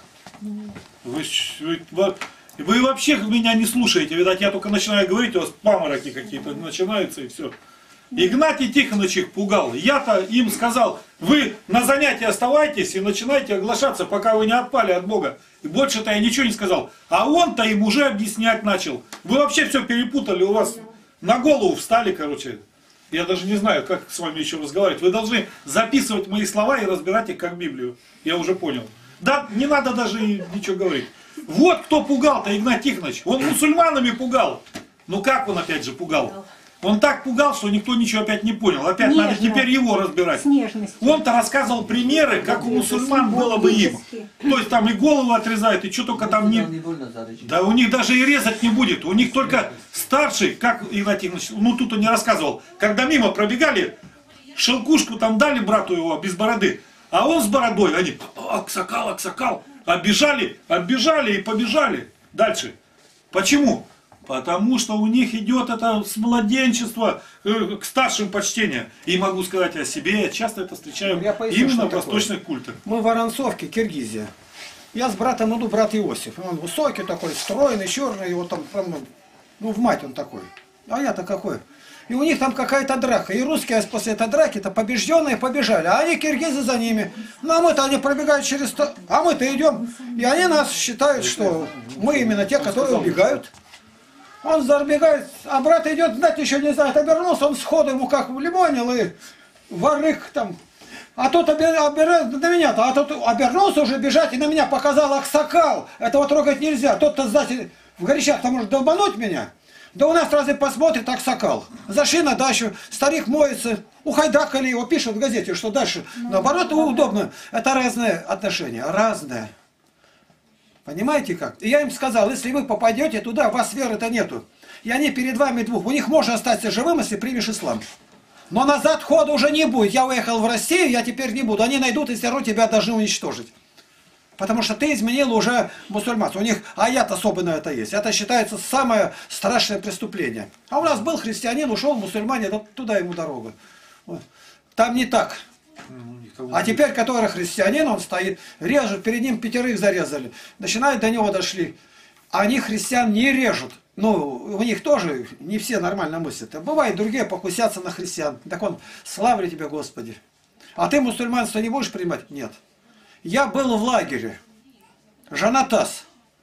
Вы вообще меня не слушаете, видать, я только начинаю говорить, у вас памороки какие-то начинаются и все. Игнатий Тихонович их пугал. Я-то им сказал, вы на занятии оставайтесь и начинайте оглашаться, пока вы не отпали от Бога. И больше-то я ничего не сказал. А он-то им уже объяснять начал. Вы вообще все перепутали, у вас на голову встали, короче. Я даже не знаю, как с вами еще разговаривать. Вы должны записывать мои слова и разбирать их как Библию. Я уже понял. Да, не надо даже ничего говорить. Вот кто пугал-то, Игнатий Тихонович. Он мусульманами пугал. Ну как он опять же пугал? Он так пугал, что никто ничего опять не понял. Опять надо теперь его разбирать. Он-то рассказывал примеры, как у мусульман было бы им. То есть там и голову отрезают, и что только там не... Да у них даже и резать не будет. У них только старший, как Игнатий Тихонович, ну тут он не рассказывал, когда мимо пробегали, шелкушку там дали брату его без бороды, а он с бородой, они, аксакал, аксакал, оббежали и побежали дальше. Почему? Потому что у них идет это с младенчества к старшим почтение. И могу сказать о себе, я часто это встречаю именно в восточных культах. Мы в Воронцовке, Киргизия. Я с братом иду, брат Иосиф. Он высокий такой, стройный, черный, его там, ну в мать он такой. А я-то какой? И у них там какая-то драка. И русские после этой драки-то побежденные побежали. А они, киргизы, за ними. Ну а мы-то, они пробегают через... А мы-то идем. И они нас считают, что мы именно те, которые убегают. Он забегает, а брат идет, знать еще не знает, обернулся, он сходу ему как лимонил и ворык там. А тот обернулся на меня-то, а тот обернулся уже бежать и на меня показал аксакал. Этого трогать нельзя. Тот-то, знаете, в горячах-то может долбануть меня. Да у нас разве посмотрит аксакал. Зашли на дачу, старик моется, ухайдакали его, пишут в газете, что дальше. Наоборот, удобно. Это разные отношения, разные. Понимаете как? И я им сказал, если вы попадете туда, у вас веры-то нету. И они перед вами двух. У них можно остаться живым, если примешь ислам. Но назад хода уже не будет. Я уехал в Россию, я теперь не буду. Они найдут и все равно тебя должны уничтожить. Потому что ты изменил уже мусульманство. У них аят особенно это есть. Это считается самое страшное преступление. А у нас был христианин, ушел в мусульмане, туда ему дорога. Вот. Там не так. А теперь, который христианин, он стоит, режут, перед ним 5 зарезали. Начинают, до него дошли. Они христиан не режут. Ну, у них тоже не все нормально мыслят. Бывает, другие покусятся на христиан. Так он, славлю тебя, Господи. А ты мусульманство не будешь принимать? Нет. Я был в лагере. Жанатас.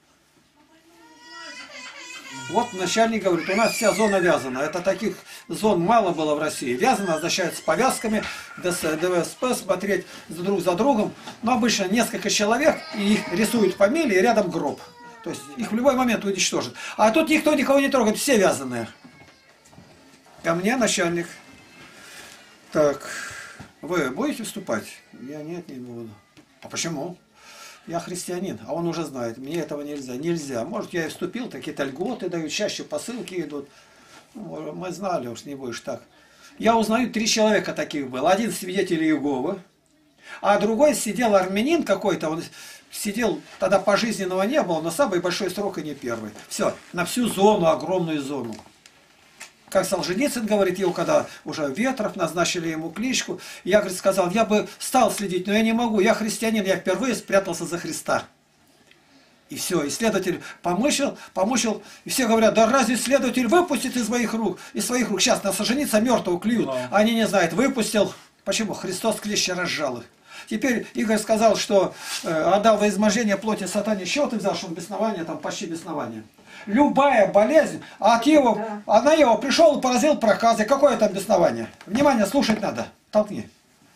Вот начальник говорит, у нас вся зона вязана. Это таких зон мало было в России. Вязано означает с повязками, ДВСП, смотреть друг за другом. Но обычно несколько человек, и их рисуют фамилии, и рядом гроб. То есть их в любой момент уничтожат. А тут никто никого не трогает, все вязаные. Ко мне начальник. Так, вы будете вступать? Я нет, не буду. А почему? Я христианин, а он уже знает, мне этого нельзя. Нельзя. Может, я и вступил, какие-то льготы дают, чаще посылки идут. Ну, мы знали, уж не будешь так. Я узнаю, 3 человека таких было. Один свидетель Иеговы, а другой сидел армянин какой-то, он сидел, тогда пожизненного не было, но самый большой срок и не первый. Все, на всю зону, огромную зону. Как Солженицын говорит, его когда уже Ветров назначили ему кличку, я, говорит, сказал, я бы стал следить, но я не могу, я христианин, я впервые спрятался за Христа. И все, и следователь помыслил, и все говорят, да разве следователь выпустит из своих рук? Сейчас на Солженицына мертвого клюют, а они не знают, выпустил. Почему? Христос клещи разжал их. Теперь Игорь сказал, что отдал во измождение плоти сатане, счет и взял, что он беснование, там почти беснование. Любая болезнь, на его пришел и поразил проказы. Какое там беснование? Внимание, слушать надо. Толкни.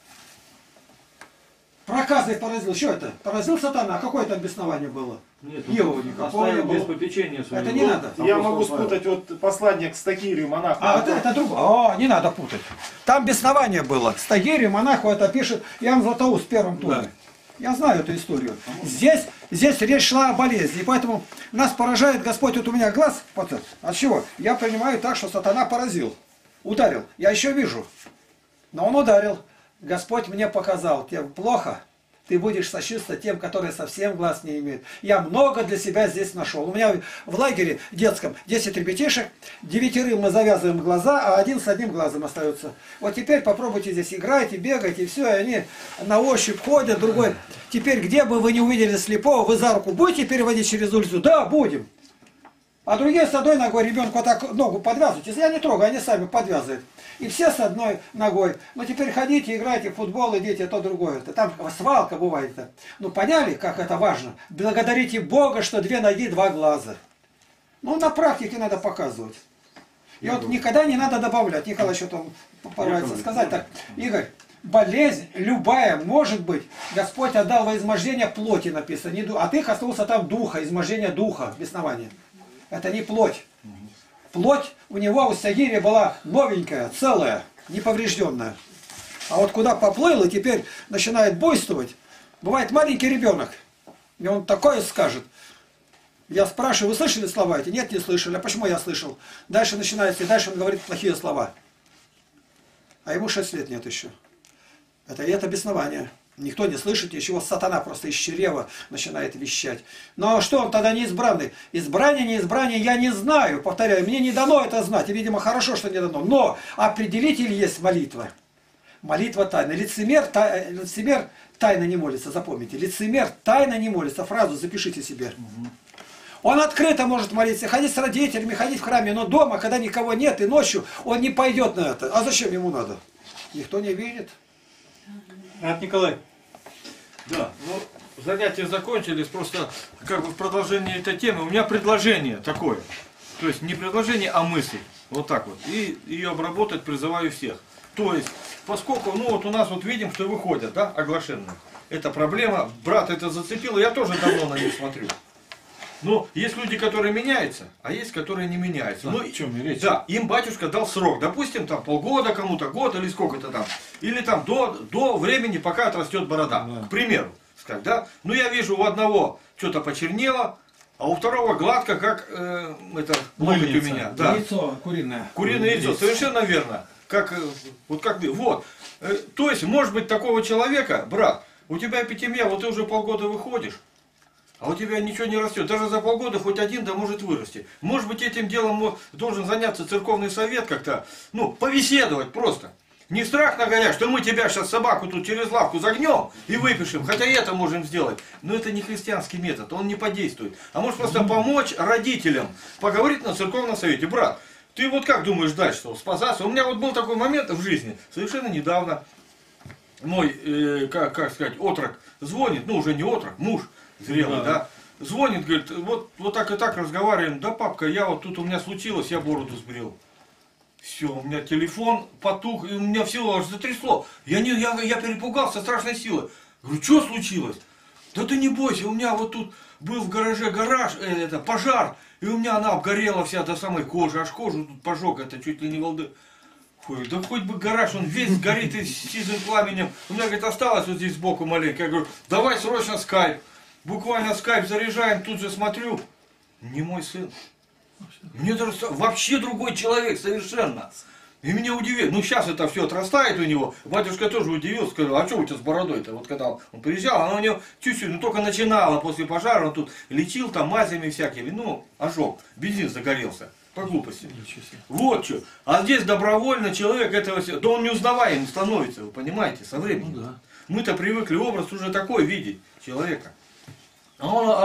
Проказы поразил. Что это? Поразил сатана. А какое там беснование было? Нет, его никакого не было. Без попечения своего. Это не надо. Я могу спутать вот посланник Стагирию, монаху. Это другое. Не надо путать. Там беснование было. Стагирию, монаху это пишет Иоанн Златоуст в 1 томе. Да. Я знаю эту историю. Здесь речь шла о болезни. И поэтому нас поражает Господь. Вот у меня глаз. От чего? Я понимаю так, что сатана поразил. Ударил. Я еще вижу. Но он ударил. Господь мне показал. Тебе плохо. Ты будешь сочувствовать тем, которые совсем глаз не имеют. Я много для себя здесь нашел. У меня в лагере детском 10 ребятишек, 9 мы завязываем глаза, а 1 с одним глазом остается. Вот теперь попробуйте здесь играть, бегать, и все, и они на ощупь ходят, другой. Теперь, где бы вы не увидели слепого, вы за руку будете переводить через улицу? Да, будем. А другие с одной ногой ребенку вот так ногу подвязывают. Я не трогаю, они сами подвязывают. И все с одной ногой. Ну теперь ходите, играйте в футбол, идите, то другое. Там свалка бывает. Ну поняли, как это важно? Благодарите Бога, что 2 ноги, 2 глаза. Ну на практике надо показывать. И вот никогда не надо добавлять. Николай что-то порвается сказать. Так, Игорь, болезнь любая может быть. Господь отдал во измождение плоти, написано. А ты коснулся там духа, измождение духа, беснования. Это не плоть. Плоть у него, у Сагири, была новенькая, целая, неповрежденная. А вот куда поплыл и теперь начинает буйствовать, бывает маленький ребенок. И он такое скажет. Я спрашиваю, вы слышали слова эти? Нет, не слышали. А почему я слышал? Дальше начинается, и дальше он говорит плохие слова. А ему 6 лет нет еще. Это беснование. Никто не слышит, ничего, сатана просто из чрева начинает вещать. Но что он тогда не избранный? Избрание, не избрание, я не знаю, повторяю, мне не дано это знать, и, видимо, хорошо, что не дано. Но определитель есть молитва. Молитва тайна. Лицемер тайно не молится, запомните. Лицемер тайно не молится. Фразу запишите себе. Он открыто может молиться, ходить с родителями, ходить в храме, но дома, когда никого нет, и ночью он не пойдет на это. А зачем ему надо? Никто не видит. Николай. Да, ну, занятия закончились, просто как бы в продолжении этой темы. У меня предложение такое. То есть не предложение, а мысль. Вот так вот. И ее обработать призываю всех. То есть, поскольку, ну вот у нас вот видим, что выходят, да, оглашенные. Это проблема, брат это зацепил, я тоже давно на них смотрю. Но есть люди, которые меняются, а есть, которые не меняются. Ну, о чем речь? Да, им батюшка дал срок. Допустим, там полгода кому-то, год или сколько-то там. Или там до времени, пока отрастет борода. Да. К примеру. Сказать, да? Ну, я вижу у одного что-то почернело, а у второго гладко, как локоть у меня. Да. Яйцо куриное. Куриное яйцо, совершенно верно. Вот. То есть, может быть, такого человека, брат, у тебя эпитемия, вот ты уже полгода выходишь, а у тебя ничего не растет. Даже за полгода хоть один да может вырасти. Может быть, этим делом должен заняться церковный совет как-то, ну, побеседовать просто. Не страх нагонять, что мы тебя сейчас собаку тут через лавку загнем и выпишем, хотя и это можем сделать. Но это не христианский метод, он не подействует. А может просто помочь родителям, поговорить на церковном совете. Брат, ты вот как думаешь дальше, что спасаться? У меня вот был такой момент в жизни, совершенно недавно. Мой, как сказать, отрок звонит, ну уже не отрок, муж зрелый, да, звонит, говорит, вот так и так разговариваем, да, папка, я вот тут у меня случилось, я бороду сбрил. Все, у меня телефон потух, и у меня все аж затрясло. Я перепугался страшной силой. Говорю, что случилось? Да ты не бойся, у меня вот тут был в гараже пожар, и у меня она обгорела вся до самой кожи, аж кожу тут пожег, это чуть ли не волды. Ой, да хоть бы гараж, он весь горит и сизым пламенем. У меня, говорит, осталось вот здесь сбоку маленько. Я говорю, давай срочно скайп. Буквально скайп заряжаем, тут же смотрю. Не мой сын. Мне вообще другой человек, совершенно. И меня удивило. Ну, сейчас это все отрастает у него. Батюшка тоже удивился, сказал, а что у тебя с бородой-то? Вот когда он приезжал, она у него чуть-чуть, ну, только начинала после пожара, он тут лечил там мазями всякими, ну, ожог, бензин загорелся. По глупости. Вот что. А здесь добровольно человек этого... Да он неузнаваемым становится, вы понимаете, со временем. Ну, да. Мы-то привыкли образ уже такой видеть человека. А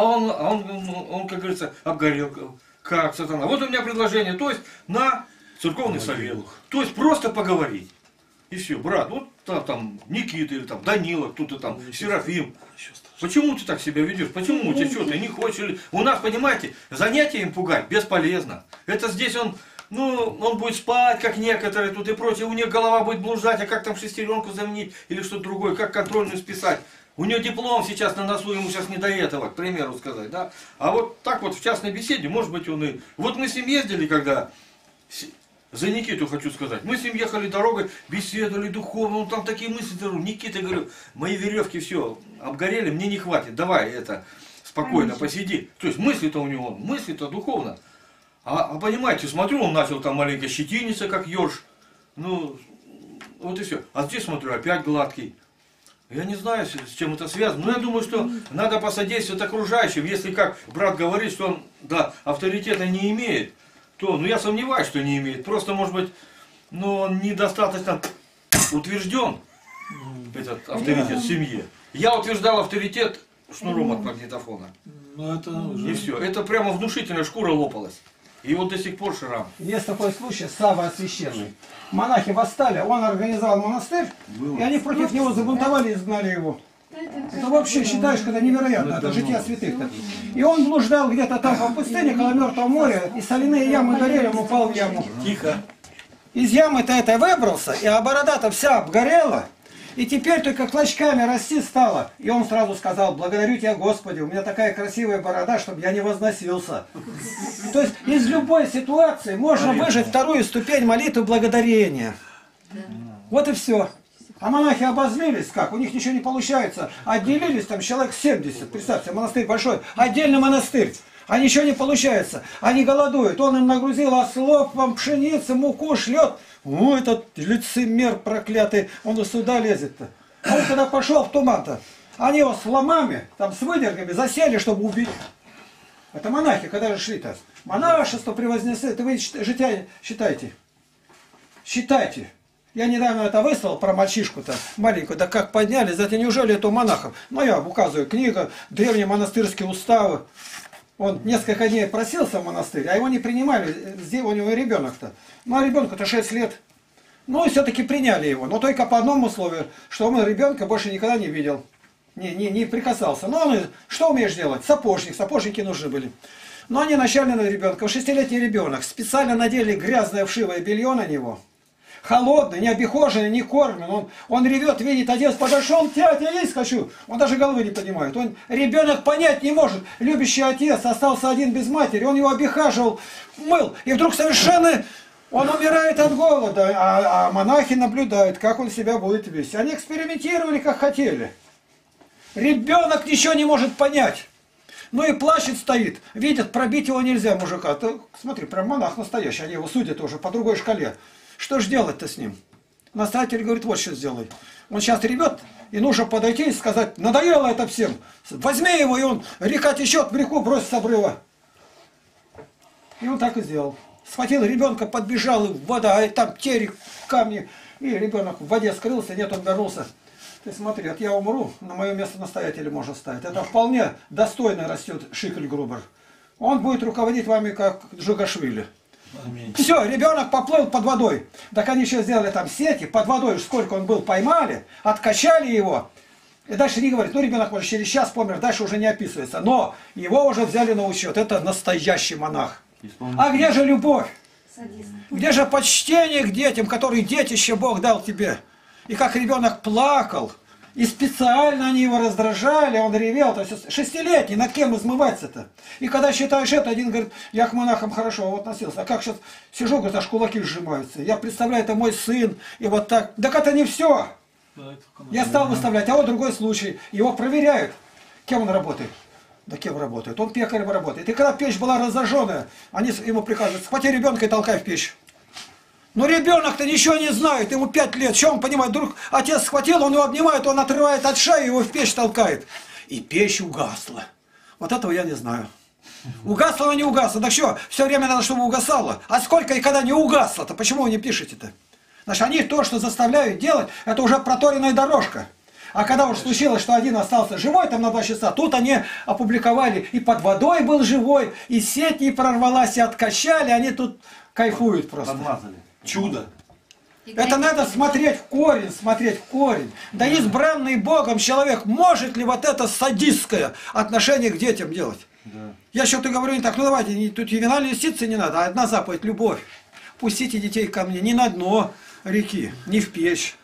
он, как говорится, обгорел, как сатана. Вот у меня предложение, то есть на церковный совет. То есть просто поговорить. И все, брат, вот там Никита или там Данила, кто-то там, Серафим. Почему ты так себя ведешь? Почему у тебя что, ты не хочешь? У нас, понимаете, занятия им пугать бесполезно. Это здесь он будет спать, как некоторые тут и прочее. У него голова будет блуждать, а как там шестеренку заменить или что-то другое, как контрольную списать. У него диплом сейчас на носу, ему сейчас не до этого, к примеру сказать, да. А вот так вот в частной беседе, может быть, он и... Вот мы с ним ездили, когда... За Никиту хочу сказать. Мы с ним ехали дорогой, беседовали духовно, он там такие мысли, Никита, говорю, мои веревки все обгорели, мне не хватит, давай это, спокойно посиди. То есть мысли-то у него, мысли-то духовно. А понимаете, смотрю, он начал там маленько щетиниться, как ёрш. Ну, вот и все. А здесь смотрю, опять гладкий. Я не знаю, с чем это связано, но я думаю, что надо посодействовать окружающим. Если, как брат говорит, что он, да, авторитета не имеет, то, я сомневаюсь, что не имеет. Просто, может быть, он недостаточно утвержден, этот авторитет в семье. Я утверждал авторитет шнуром от магнитофона. Это уже... И все. Это прямо внушительная шкура лопалась. И вот до сих пор шрам. Есть такой случай, Савва Священный. Монахи восстали, он организовал монастырь, и они против него забунтовали и изгнали его. Это вообще, считаешь, когда невероятно, это жития святых-то. И он блуждал где-то там по пустыне, около Мертвого моря, и соляные ямы горели, он упал в яму. Тихо. Из ямы-то этой выбрался, и борода-то вся обгорела, и теперь только клочками расти стала. И он сразу сказал: благодарю тебя, Господи, у меня такая красивая борода, чтобы я не возносился. То есть из любой ситуации можно выжать вторую ступень молитвы благодарения. Вот и все. А монахи обозлились как? У них ничего не получается. Отделились там человек 70. Представьте, монастырь большой. Отдельный монастырь. А ничего не получается. Они голодуют. Он им нагрузил ослов, вам пшеницы, муку шлет. О, этот лицемер проклятый. Он и сюда лезет-то. А он когда пошел в туман-то, они его с ломами, там с выдергами засели, чтобы убить. Это монахи, когда же шли-то? Монашество превознесли. Это вы жития считайте. Считайте. Я недавно это выставил про мальчишку-то маленькую, да как подняли, знаете, неужели это у монахов? Ну, я указываю, книга, древние монастырские уставы. Он несколько дней просился в монастырь, а его не принимали, у него ребенок-то. Ну, а ребенку-то 6 лет. Ну, и все-таки приняли его, но только по одному условию, что он ребенка больше никогда не видел, не прикасался. Но он, что умеешь делать? Сапожник, сапожники нужны были. Но они начали на ребенка, 6-летний ребенок, специально надели грязное вшивое белье на него. Холодный, не обихоженный, не кормлен. Он ревет, видит, отец подошел, тять, я есть хочу. Он даже головы не поднимает. Ребенок понять не может. Любящий отец остался один без матери. Он его обихаживал, мыл. И вдруг совершенно он умирает от голода. А монахи наблюдают, как он себя будет вести. Они экспериментировали, как хотели. Ребенок ничего не может понять. Ну и плачет, стоит. Видят, пробить его нельзя, мужика. Ты, смотри, прям монах настоящий. Они его судят уже по другой шкале. Что ж делать-то с ним? Настоятель говорит: вот что сделай. Он сейчас ревет, и нужно подойти и сказать: надоело это всем. Возьми его, и он, река течет в реку, брось с обрыва. И он так и сделал. Схватил ребенка, подбежал, и вода, а там терек, камни. И ребенок в воде скрылся, нет, он вернулся. Ты смотри, вот я умру, на мое место настоятеля можно ставить. Это вполне достойно растет Шикель Грубер. Он будет руководить вами, как Джугашвили. Все, ребенок поплыл под водой. Так они еще сделали там сети, под водой, сколько он был, поймали, откачали его. И дальше не говорит, ну ребенок может через час помер, дальше уже не описывается. Но его уже взяли на учет, это настоящий монах. А где же любовь? Где же почтение к детям, которые детище Бог дал тебе? И как ребенок плакал, и специально они его раздражали, он ревел. То есть 6-летний, над кем измываться-то? И когда считаешь это, один говорит: я к монахам хорошо относился. А как сейчас сижу, говорит, аж кулаки сжимаются. Я представляю, это мой сын, и вот так. Так это не все. Я стал выставлять, а вот другой случай. Его проверяют. Кем он работает? Да кем работает? Он пекарем работает. И когда печь была разожженная, они ему приказывают: схвати ребенка и толкай в печь. Но ребенок-то ничего не знает, ему 5 лет, что он понимает? Вдруг отец схватил, он его обнимает, он отрывает от шеи, его в печь толкает. И печь угасла. Вот этого я не знаю. Угасла она, не угасла. Так что, все время надо, чтобы угасало. А сколько и когда не угасло-то? Почему вы не пишете-то? Значит, они то, что заставляют делать, это уже проторенная дорожка. А когда уж случилось, что один остался живой там на 2 часа, тут они опубликовали, и под водой был живой, и сеть не прорвалась, и откачали, они тут кайфуют просто. Подмазали. Чудо. Это надо смотреть в корень, смотреть в корень. Да избранный Богом человек, может ли вот это садистское отношение к детям делать? Да. Я что-то говорю не так, ну давайте, тут ювенальной юстиции не надо, а одна заповедь, любовь. Пустите детей ко мне не на дно реки, не в печь.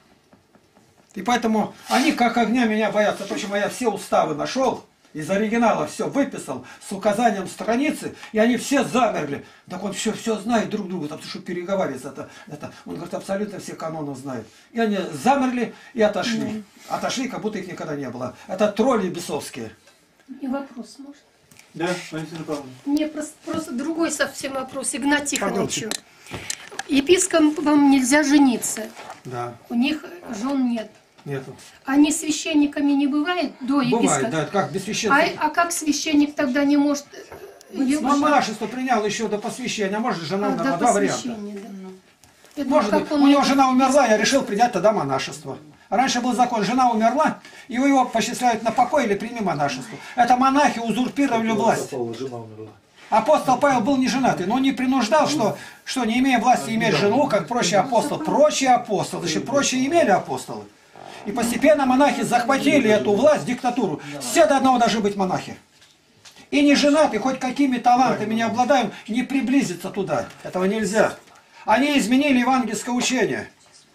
И поэтому они как огня меня боятся, почему я все уставы нашел, из оригинала все выписал, с указанием страницы, и они все замерли. Так он все знает друг друга, там что переговаривается. Он говорит, абсолютно все каноны знает. И они замерли и отошли. Отошли, как будто их никогда не было. Это тролли бесовские. И вопрос можно? Да, Валентина Павловна. Мне просто другой совсем вопрос. Игнат Тихоновичу. Епископам нельзя жениться. Да. У них жен нет. Нету. Они священниками не бывают до епископа? Бывает, да, как без священника. А как священник тогда не может... Монашество принял еще до посвящения, а может жена умерла. Два варианта. Да. Может быть, у него жена умерла, я решил принять тогда монашество. Раньше был закон, жена умерла, и его посчисляют на покой или прими монашество. Это монахи узурпировали власть. Жена умерла. Апостол Павел был не женатый, но он не принуждал, что не имея власти иметь жену, как прочие апостолы. Прочие апостолы, значит, прочие имели апостолы. И постепенно монахи захватили эту власть, диктатуру. Все до одного должны быть монахи. И не женаты, хоть какими талантами не обладают, не приблизиться туда. Этого нельзя. Они изменили евангельское учение.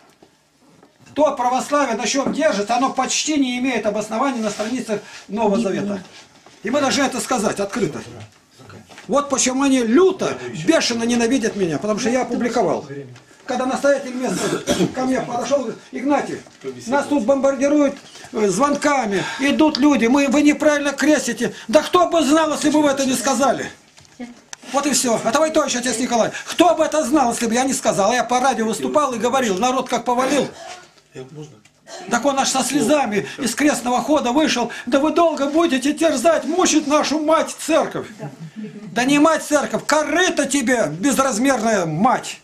То православие, на чем держится, оно почти не имеет обоснований на страницах Нового Завета. И мы должны это сказать открыто. Вот почему они люто, бешено ненавидят меня, потому что я опубликовал. Когда настоятель места ко мне подошел, говорит: Игнатий, нас тут бомбардируют звонками, идут люди, вы неправильно крестите. Да кто бы знал, если бы вы это не сказали? Вот и все. А давай товарищ отец Николай, кто бы это знал, если бы я не сказал? Я по радио выступал и говорил, народ как повалил. Так он аж со слезами из крестного хода вышел. Да вы долго будете терзать, мучить нашу мать церковь. Да не мать церковь, корыто тебе, безразмерная мать.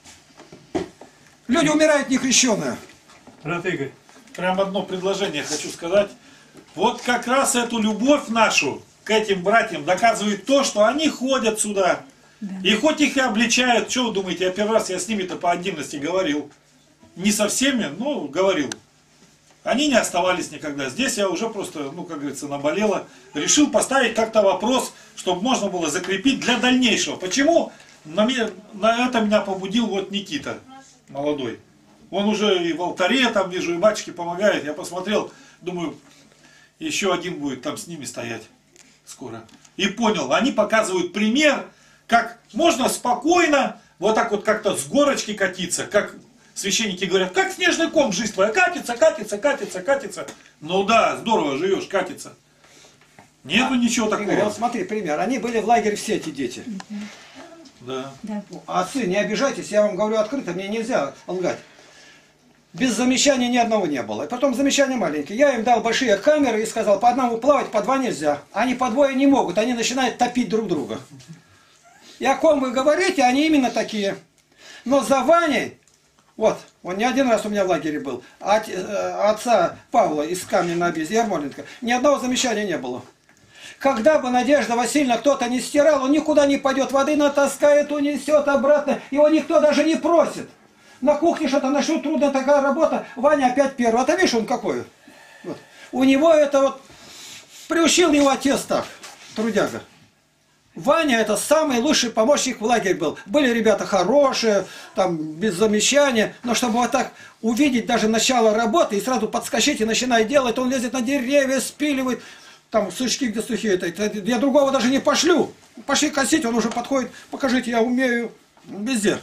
Люди умирают некрещенные. Брат Игорь, прям одно предложение хочу сказать. Вот как раз эту любовь нашу к этим братьям доказывает то, что они ходят сюда. И хоть их и обличают, что вы думаете, я первый раз с ними-то по отдельности говорил. Не со всеми, но говорил. Они не оставались никогда. Здесь я уже просто, как говорится, наболело. Решил поставить как-то вопрос, чтобы можно было закрепить для дальнейшего. Почему? На это меня побудил вот Никита, молодой. Он уже и в алтаре, там вижу, и батюшки помогают. Я посмотрел, думаю, еще один будет там с ними стоять скоро. И понял, они показывают пример, как можно спокойно, вот так вот как-то с горочки катиться, как священники говорят, как снежный ком жизнь твоя, катится, катится, катится, катится. Ну да, здорово живешь, катится. Нету ничего такого. Игорь, вот смотри, пример. Они были в лагере все эти дети. Да. Отцы, не обижайтесь, я вам говорю открыто, мне нельзя лгать. Без замечания ни одного не было. И потом замечания маленькие. Я им дал большие камеры и сказал, по одному плавать, по два нельзя. Они по двое не могут, они начинают топить друг друга. И о ком вы говорите, они именно такие. Но за Ваней, вот, он не один раз у меня в лагере был, отца Павла из Камня-на-Оби, Ярмоленко, ни одного замечания не было. Когда бы Надежда Васильевна кто-то не стирал, он никуда не пойдет, воды натаскает, унесет обратно, его никто даже не просит. На кухне что-то начнут, трудная такая работа, Ваня опять первый. А ты видишь, он какой? Вот. У него это вот, приучил его отец так, трудяга. Ваня это самый лучший помощник в лагере был. Были ребята хорошие, там без замечания, но чтобы вот так увидеть даже начало работы и сразу подскочить и начинать делать, он лезет на деревья, спиливает, там сучки где сухие, я другого даже не пошлю. Пошли косить, он уже подходит, покажите, я умею, везде.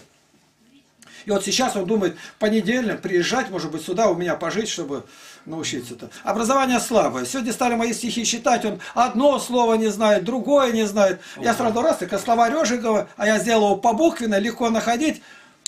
И вот сейчас он думает, понедельник приезжать, может быть, сюда у меня пожить, чтобы научиться-то. Образование слабое. Сегодня стали мои стихи читать, он одно слово не знает, другое не знает. Я сразу раз, так словарь Ожегова, а я сделал его побуквенно, легко находить.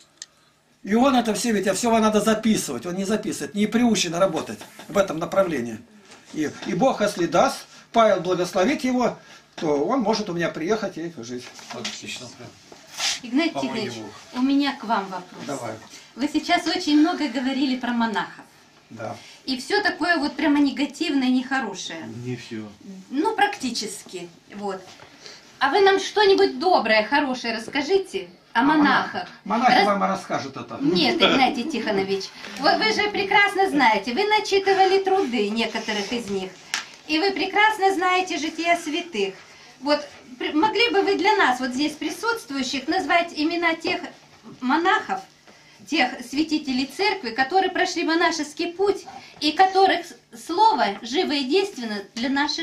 И он это все, ведь все надо записывать. Он не записывает, не приучен работать в этом направлении. И Бог, если даст, Павел благословит его, то он может у меня приехать и жить. Отлично. Игнатий Тихонович, у меня к вам вопрос. Давай. Вы сейчас очень много говорили про монахов. Да. И все такое вот прямо негативное, нехорошее. Не все. Ну, практически. Вот. А вы нам что-нибудь доброе, хорошее расскажите о монахах. Монахи вам расскажут это. Нет, Игнатий Тихонович. Вы же прекрасно знаете, вы начитывали труды некоторых из них. И вы прекрасно знаете жития святых. Вот могли бы вы для нас, вот здесь присутствующих, назвать имена тех монахов, тех святителей церкви, которые прошли монашеский путь и которых слово живо и действенно для наших,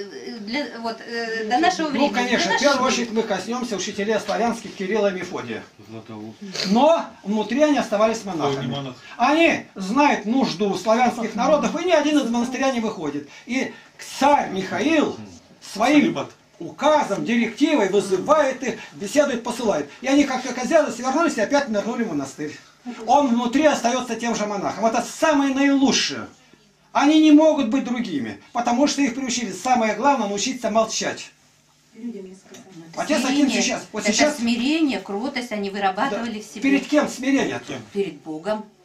до нашего времени. Ну, конечно, в первую очередь мы коснемся учителей славянских Кирилла и Мефодия. Но внутри они оставались монахами. Они знают нужду славянских народов, и ни один из монастыря не выходит. И царь Михаил своим указом, директивой вызывает их, беседует, посылает. И они как оказалось вернулись и опять нырнули в монастырь. Он внутри остается тем же монахом. Это самое наилучшее. Они не могут быть другими, потому что их приучили. Самое главное научиться молчать. Отец Аким сейчас. Вот это сейчас смирение, кротость они вырабатывали в себе. Перед кем смирение? Перед Богом.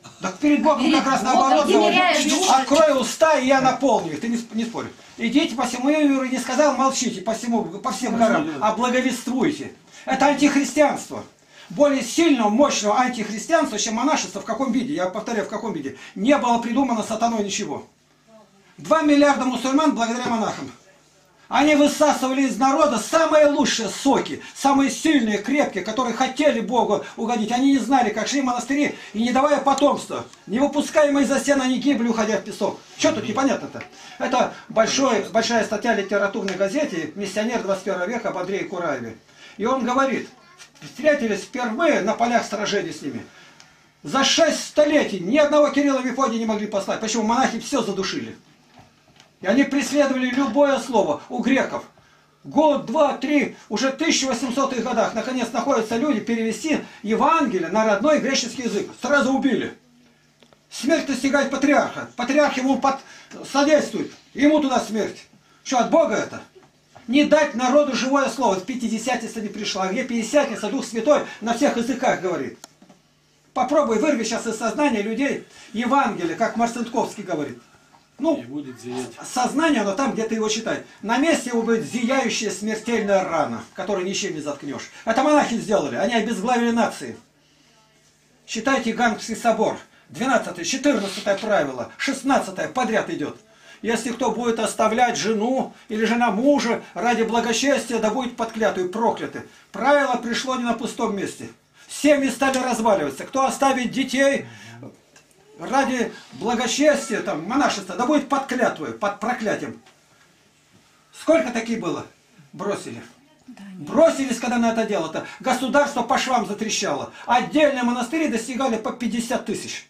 Так перед Богом как раз наоборот говорит. Открой уста, и я наполню их. Ты не спорь. Идите по всему миру, не сказал, молчите по всем горам, а благовествуйте. Это антихристианство. Более сильного, мощного антихристианства, чем монашество, в каком виде, я повторяю, в каком виде, не было придумано сатаной ничего. 2 миллиарда мусульман благодаря монахам. Они высасывали из народа самые лучшие соки, самые сильные, крепкие, которые хотели Богу угодить. Они не знали, как шли в монастыри, и не давая потомства, не выпускаемые из-за стен, они гибли, уходя в песок. Что тут непонятно-то? Это большая статья в литературной газете «Миссионер 21 века» об Андрее Кураеве. И он говорит, встретились впервые на полях сражений с ними. За 6 столетий ни одного Кирилла и Мефодия не могли послать. Почему? Монахи все задушили. И они преследовали любое слово у греков. Год, 2, 3, уже в 1800-х годах наконец находятся люди перевести Евангелие на родной греческий язык. Сразу убили. Смерть достигает патриарха. Патриарх ему содействует. Ему туда смерть. Что, от Бога это? Не дать народу живое слово. В Пятидесятница не пришла. А где Пятидесятница, Дух Святой на всех языках говорит. Попробуй вырви сейчас из сознания людей Евангелие, как Марцинковский говорит. Ну, будет зиять. Сознание, оно там, где ты его читаешь. На месте его будет зияющая смертельная рана, которую ничем не заткнешь. Это монахи сделали, они обезглавили нации. Считайте Гангский собор. 12, 14 правило, 16 подряд идет. Если кто будет оставлять жену или жена мужа ради благочестия, да будет под клятвой прокляты. Правило пришло не на пустом месте. Семьи стали разваливаться. Кто оставит детей ради благочестия, там, монашества, да будет под клятвой, под проклятием. Сколько таких было? Бросили. Бросились, когда на это дело-то. Государство по швам затрещало. Отдельные монастыри достигали по 50 тысяч.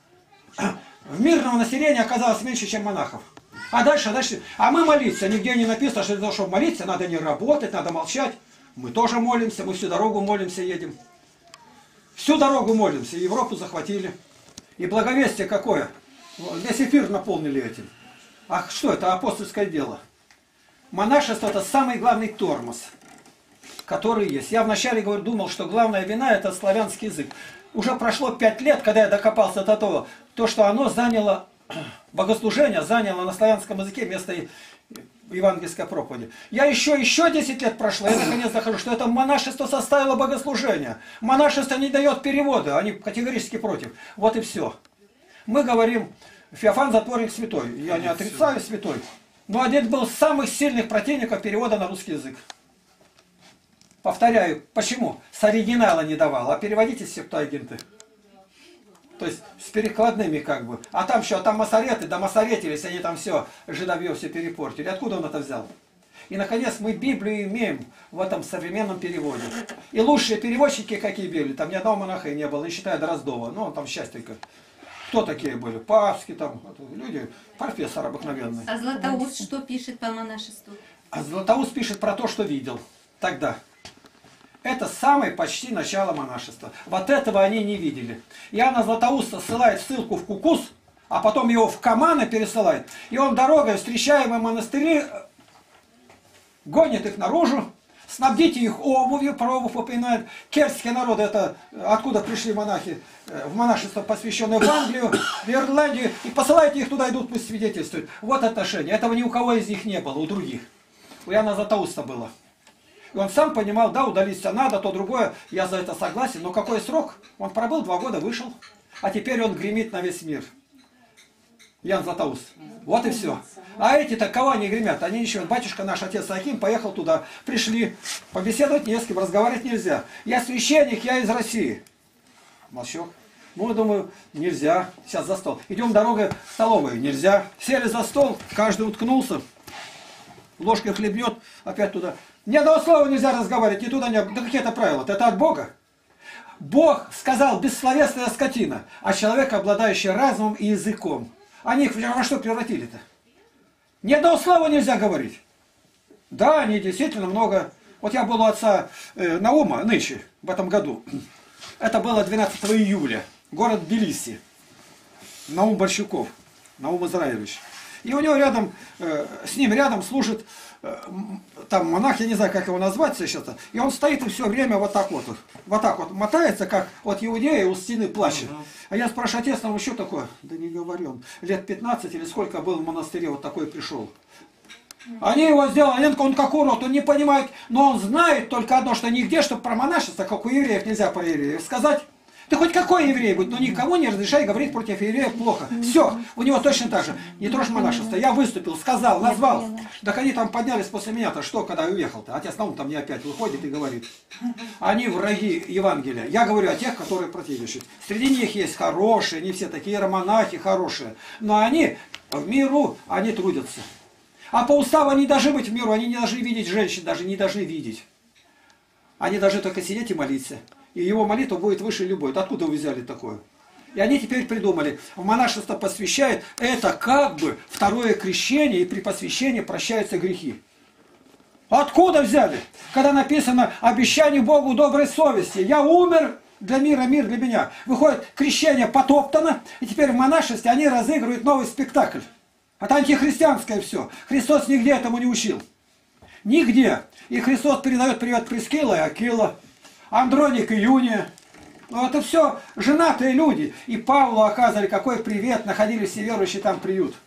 В мирного населения оказалось меньше, чем монахов. А дальше. А мы молиться. Нигде не написано, что для того, чтобы молиться, надо не работать, надо молчать. Мы тоже молимся, мы всю дорогу молимся, едем. Всю дорогу молимся. Европу захватили. И благовестие какое? Весь эфир наполнили этим. А что это? Апостольское дело. Монашество — это самый главный тормоз, который есть. Я вначале думал, что главная вина — это славянский язык. Уже прошло 5 лет, когда я докопался до того, что оно заняло, богослужение заняло на славянском языке место евангельской проповеди. Я еще 10 лет прошло, я наконец захожу, что это монашество составило богослужение. Монашество не дает перевода, они категорически против. Вот и все. Мы говорим, Феофан Затворник святой. Я не отрицаю святой. Но один был из самых сильных противников перевода на русский язык. Повторяю, почему? С оригинала не давал, а переводите септуагинты. То есть с перекладными как бы. А там что, там масореты, да масоретились, они там все, жидовье все перепортили. Откуда он это взял? И наконец мы Библию имеем в этом современном переводе. И лучшие переводчики какие были, там ни одного монаха и не было, не считая Дроздова. Ну, он там счастье. Кто такие были? Павский там, люди, профессор обыкновенный. А Златоуст что пишет по монашеству? А Златоуст пишет про то, что видел тогда. Это самое почти начало монашества. Вот этого они не видели. Иоанна Златоуста ссылает ссылку в Кукус, а потом его в Каманы пересылает. И он дорогой, встречаемые монастыри, гонит их наружу. Снабдите их обувью, про обувь упоминает. Кельтские народы, это откуда пришли монахи, в монашество, посвященное в Англию, в Ирландию, и посылайте их туда, идут, пусть свидетельствуют. Вот отношение. Этого ни у кого из них не было, у других. У Иоанна Златоуста было. И он сам понимал, да, удалиться надо, то другое, я за это согласен. Но какой срок? Он пробыл 2 года, вышел. А теперь он гремит на весь мир. Иоанн Златоуст. Вот и все. А эти-то кого они гремят? Они ничего. Батюшка наш, отец Аким, поехал туда. Пришли. Побеседовать не с кем, разговаривать нельзя. Я священник, я из России. Молчок. Ну, я думаю, нельзя. Сейчас за стол. Идем дорогой в столовую. Нельзя. Сели за стол, каждый уткнулся. Ложкой хлебнет, опять туда. Ни одного слова нельзя разговаривать, ни туда, ни... Да какие это правила? Это от Бога. Бог сказал, бессловесная скотина, а человек, обладающий разумом и языком. Они их во что превратили-то? Ни одного слова нельзя говорить. Да, они действительно много... Вот я был у отца Наума нынче, в этом году. Это было 12 июля. Город Тбилиси. Наум Борщуков. Наум Израилевич. И у него рядом, с ним рядом служит там монах, я не знаю, как его назвать сейчас, и он стоит и все время вот так вот мотается, как вот иудея у стены плачет. А я спрашиваю, отец, там еще такое? Да не говорю, он лет 15 или сколько был в монастыре, вот такой пришел. Они его сделали, он как урод, он не понимает, но он знает только одно, что нигде, чтобы про монашество, как у евреев, нельзя про евреев сказать. Ты хоть какой еврей будь, но никому не разрешай говорить против евреев плохо. Все, у него точно так же. Не трожь монашество. Я выступил, сказал, назвал. Так они там поднялись после меня-то, что, когда уехал-то? Отец Наум там мне опять выходит и говорит. Они враги Евангелия. Я говорю о тех, которые противящие. Среди них есть хорошие, не все такие романахи хорошие. Но они в миру, они трудятся. А по уставу они должны быть в миру, они не должны видеть женщин, даже не должны видеть. Они должны только сидеть и молиться. И его молитва будет выше любой. Откуда вы взяли такое? И они теперь придумали, в монашество посвящает, это как бы второе крещение, и при посвящении прощаются грехи. Откуда взяли? Когда написано обещание Богу доброй совести. Я умер для мира, мир для меня. Выходит, крещение потоптано, и теперь в монашестве они разыгрывают новый спектакль. Это антихристианское все. Христос нигде этому не учил. Нигде. И Христос передает привет Прискила и Акила. Андроник и Юния. Ну, это все женатые люди. И Павлу оказывали какой привет, находили все верующие там приют.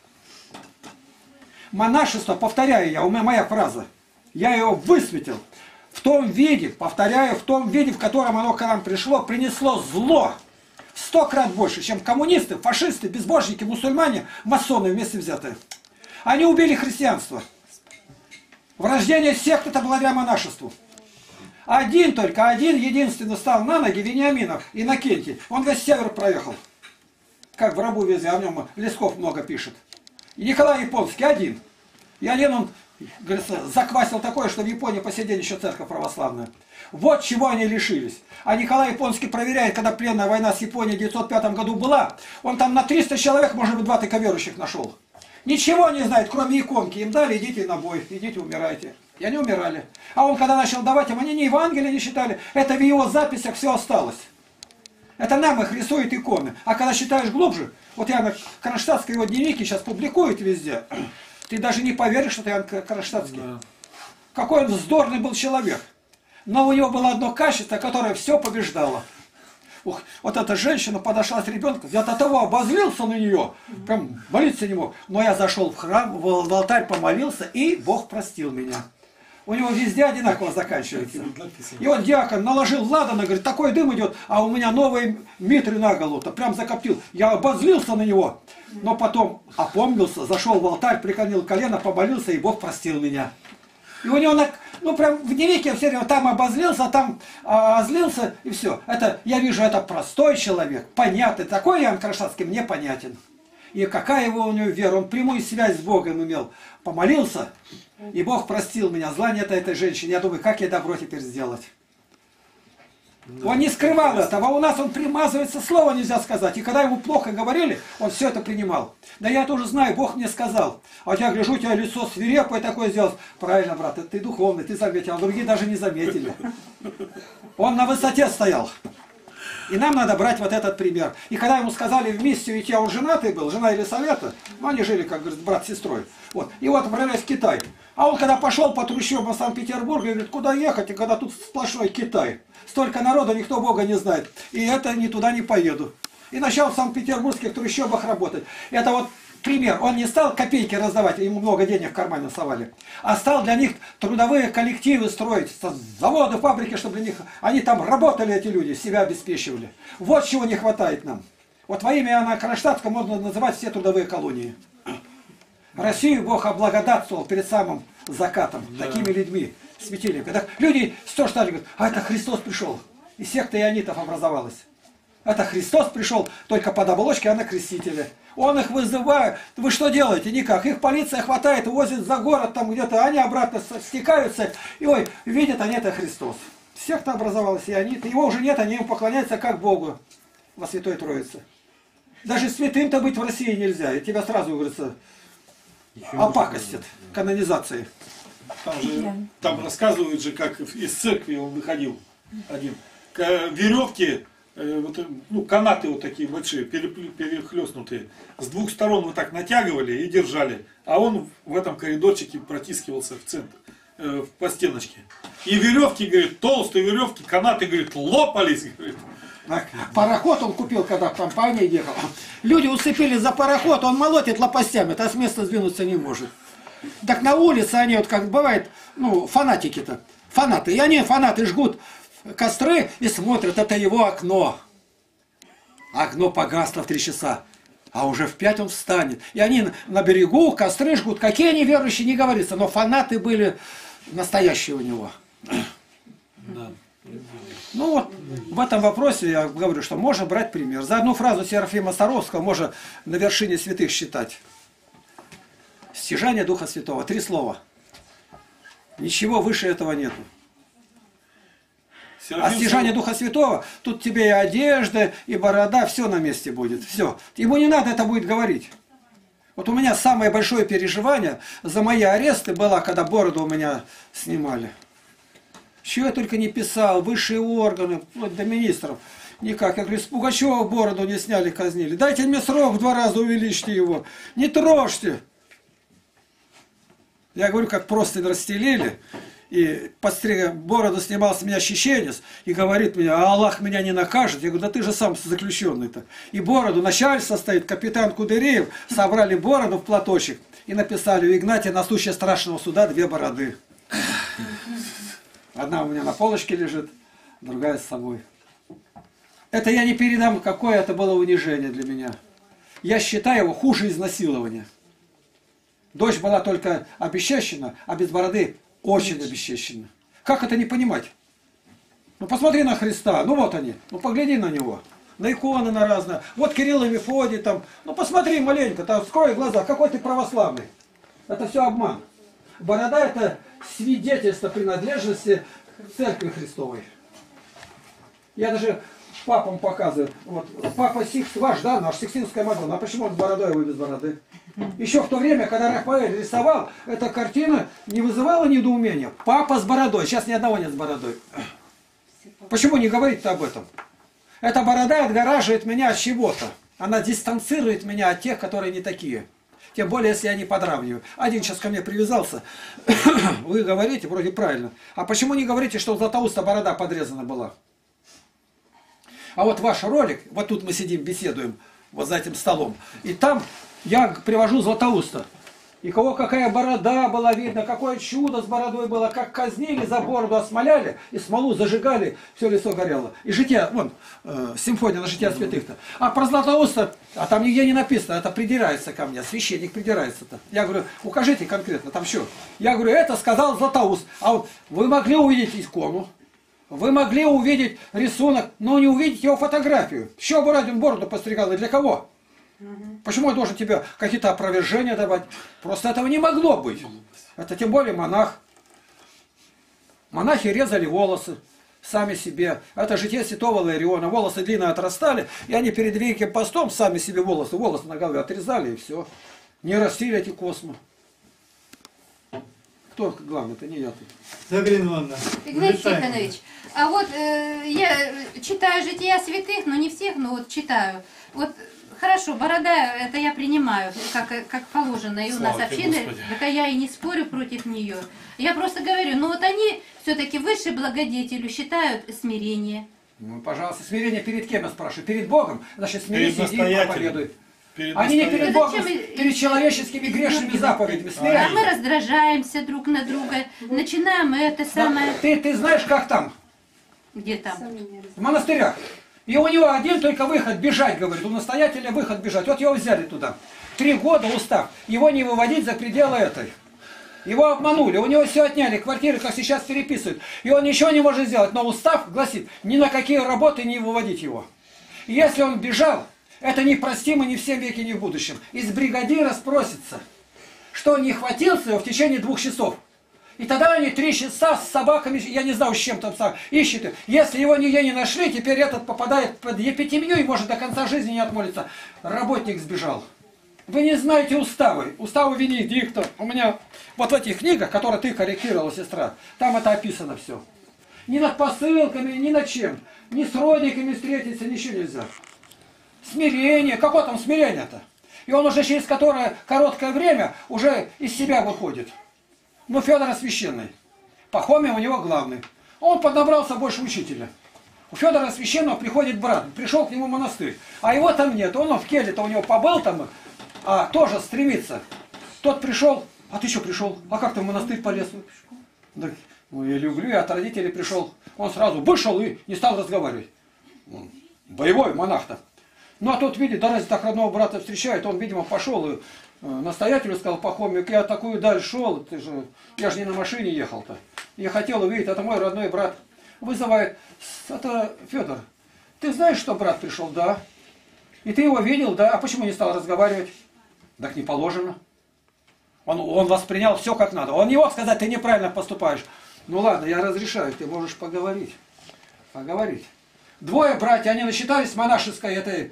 Монашество, повторяю я, у меня моя фраза, я его высветил. В том виде, повторяю, в том виде, в котором оно к нам пришло, принесло зло. В 100 крат больше, чем коммунисты, фашисты, безбожники, мусульмане, масоны вместе взятые. Они убили христианство. Врождение сект это благодаря монашеству. Один только, один единственный стал на ноги, Вениаминов, Иннокентий. Он весь север проехал. Как в рабу везли, о нем Лесков много пишет. И Николай Японский один. И один он, говорится, заквасил такое, что в Японии по сей день еще церковь православная. Вот чего они лишились. А Николай Японский проверяет, когда пленная война с Японией в 1905 году была, он там на 300 человек, может быть, 2 верующих нашел. Ничего не знает, кроме иконки. Им дали, идите на бой, идите умирайте. И они умирали. А он, когда начал давать им, они ни Евангелие не считали. Это в его записях все осталось. Это нам их рисуют иконы. А когда считаешь глубже, вот Иоанн Кронштадтский, его дневники сейчас публикуют везде, ты даже не поверишь, что это Иоанн Кронштадтский. Да. Какой он вздорный был человек. Но у него было одно качество, которое все побеждало. Ух, вот эта женщина подошла с ребенком, я до того обозлился на нее, прям молиться не мог. Но я зашел в храм, в алтарь помолился, и Бог простил меня. У него везде одинаково заканчивается. И вот диакон наложил ладана, говорит, такой дым идет, а у меня новые митры на голову-то, прям закоптил. Я обозлился на него, но потом опомнился, зашел в алтарь, преклонил колено, помолился, и Бог простил меня. И у него, ну прям в дневнике все время там обозлился, там злился, и все. Это, я вижу, это простой человек, понятный. Такой Иоанн Кронштадтский мне понятен. И какая его у него вера, он прямую связь с Богом имел. Помолился, и Бог простил меня. Зла нет этой женщине. Я думаю, как ей добро теперь сделать? Он не скрывал этого. У нас он примазывается, слова нельзя сказать. И когда ему плохо говорили, он все это принимал. Да я тоже знаю, Бог мне сказал. А я гляжу, у тебя лицо свирепое такое сделал. Правильно, брат, ты духовный, ты заметил, а другие даже не заметили. Он на высоте стоял. И нам надо брать вот этот пример. И когда ему сказали в миссию идти, а он женатый был, жена Елисавета, ну они жили, как говорит, брат с сестрой. Вот. И вот отправляюсь в Китай. А он когда пошел по трущобам Санкт-Петербурга, говорит, куда ехать, и когда тут сплошной Китай. Столько народа, никто Бога не знает. И это ни туда не поеду. И начал в Санкт-Петербургских трущобах работать. Это вот пример. Он не стал копейки раздавать, ему много денег в кармане совали, а стал для них трудовые коллективы строить, заводы, фабрики, чтобы для них... Они там работали, эти люди, себя обеспечивали. Вот чего не хватает нам. Вот во имя Иоанна Кронштадтского можно называть все трудовые колонии. Россию Бог облагодатствовал перед самым закатом такими людьми, светильниками. Так люди что стали, говорят, а это Христос пришел. И секта ионитов образовалась. Это Христос пришел только под оболочкой Иоанна Крестителя. Он их вызывает. Вы что делаете? Никак. Их полиция хватает, возит за город, там где-то, они обратно стекаются. И ой, видят они, это Христос. Секта образовалась, иониты. Его уже нет, они ему поклоняются как Богу во Святой Троице. Даже святым-то быть в России нельзя. И тебя сразу, говорится, опакостят канонизацией. Там рассказывают же, как из церкви он выходил один. Веревки ну, канаты вот такие большие, перехлестнутые. С двух сторон вот так натягивали и держали. А он в этом коридорчике протискивался в центр, по стеночке. И веревки, говорит, толстые веревки, канаты, говорит, лопались. Говорит. Пароход он купил, когда в компании ехал. Люди уцепились за пароход, он молотит лопастями, а с места сдвинуться не может. Так на улице они, вот как бывает, ну, фанатики-то, фанаты. И они, фанаты, жгут костры и смотрят, это его окно. Окно погасло в 3 часа, а уже в 5 он встанет. И они на берегу костры жгут. Какие они верующие, не говорится, но фанаты были настоящие у него. Да. Ну вот, в этом вопросе я говорю, что можно брать пример. За одну фразу Серафима Саровского можно на вершине святых считать. Стяжание Духа Святого. 3 слова. Ничего выше этого нету. А стяжание Духа Святого, тут тебе и одежда, и борода, все на месте будет. Все. Ему не надо это будет говорить. Вот у меня самое большое переживание за мои аресты было, когда бороду у меня снимали. Чего я только не писал, высшие органы, вплоть до министров. Никак. Я говорю, с Пугачева бороду не сняли, казнили. Дайте мне срок в 2 раза, увеличьте его. Не трожьте. Я говорю, как просто расстелили. И бороду снимал с меня чеченец. И говорит мне, а Аллах меня не накажет. Я говорю, да ты же сам заключенный-то. И бороду, начальство стоит, капитан Кудыреев. Собрали бороду в платочек. И написали, у Игнатия на случай страшного суда 2 бороды. Одна у меня на полочке лежит, другая с собой. Это я не передам, какое это было унижение для меня. Я считаю его хуже изнасилования. Дочь была только обесчещена, а без бороды очень обесчещена. Как это не понимать? Ну посмотри на Христа, ну вот они, ну погляди на него. На иконы на разные. Вот Кирилл и Мефодий там. Ну посмотри маленько, там скрой глаза, какой ты православный. Это все обман. Борода это свидетельство принадлежности к Церкви Христовой. Я даже папам показываю. Вот, папа Сикс, ваш, да, наш Сикстинская Мадонна. А почему он с бородой, а вы без бороды? Еще в то время, когда Рафаэль рисовал, эта картина не вызывала недоумения. Папа с бородой. Сейчас ни одного нет с бородой. Почему не говорить-то об этом? Эта борода отгораживает меня от чего-то. Она дистанцирует меня от тех, которые не такие. Тем более, если я не подравниваю. Один сейчас ко мне привязался. Вы говорите, вроде правильно. А почему не говорите, что у Златоуста борода подрезана была? А вот ваш ролик, вот тут мы сидим, беседуем, вот за этим столом. И там я привожу Златоуста. И кого какая борода была видно, какое чудо с бородой было, как казнили, за бороду осмоляли, и смолу зажигали, все лицо горело. И житие, вон, симфония на жития святых-то. А про Златоуста, а там нигде не написано, это придирается ко мне, священник придирается-то. Я говорю, укажите конкретно, там что? Я говорю, это сказал Златоуст. А вот вы могли увидеть икону, вы могли увидеть рисунок, но не увидеть его фотографию. Что Бородин бороду постригал и для кого? Почему я должен тебе какие-то опровержения давать? Просто этого не могло быть. Это тем более монах. Монахи резали волосы сами себе. Это житие святого Лариона. Волосы длинно отрастали, и они перед Великим постом сами себе волосы на голове отрезали, и все. Не растили эти космы. Кто главный? Это не я. Игнатий Тихонович, а вот я читаю жития святых, но не всех, но вот читаю. Вот хорошо, борода, это я принимаю, как положено, и у нас община, это я и не спорю против нее. Я просто говорю, ну вот они все-таки выше благодетелю считают смирение. Ну, пожалуйста, смирение перед кем, я спрашиваю? Перед Богом? Значит, смирение и проповедует. Они не перед Богом, перед человеческими грешными заповедями. А мы раздражаемся друг на друга, начинаем это самое... Ты знаешь, как там? Где там? В монастырях. И у него один только выход, бежать, говорит. У настоятеля выход бежать. Вот его взяли туда. 3 года устав. Его не выводить за пределы этой. Его обманули. У него все отняли. Квартиры, как сейчас, переписывают. И он ничего не может сделать. Но устав гласит, ни на какие работы не выводить его. И если он бежал, это непростимо ни в всем веке, ни в будущем. Из бригадира спросится, что не хватился его в течение 2 часов. И тогда они 3 часа с собаками, я не знаю, с чем там ищут. Если его нигде не нашли, теперь этот попадает под епитемию и может до конца жизни не отмолиться. Работник сбежал. Вы не знаете уставы. Уставы Венедикта. У меня вот в этих книгах, которые ты корректировала, сестра, там это описано все. Ни над посылками, ни над чем. Ни с родиками встретиться, ничего нельзя. Смирение. Какое там смирение-то? И он уже через которое короткое время уже из себя выходит. Ну, Федор Священный. Пахомий у него главный. Он поднабрался больше учителя. У Федора Священного приходит брат. Пришел к нему в монастырь. А его там нет. Он в келье-то у него побыл там, а тоже стремится. Тот пришел. А ты что пришел? А как ты в монастырь полез? Да, ну, я люблю, я от родителей пришел. Он сразу вышел и не стал разговаривать. Он боевой монах-то. Ну, а тот видит, да разве так родного брата встречает, он, видимо, пошел и настоятелю сказал: Пахомий, я такую даль шел, я же не на машине ехал-то. Я хотел увидеть, это мой родной брат. Вызывает: это Федор, ты знаешь, что брат пришел? Да. И ты его видел? Да. А почему не стал разговаривать? Так не положено. Он воспринял все как надо. Он не мог сказать: ты неправильно поступаешь. Ну ладно, я разрешаю, ты можешь поговорить. Поговорить. Двое братья, они насчитались монашеской этой,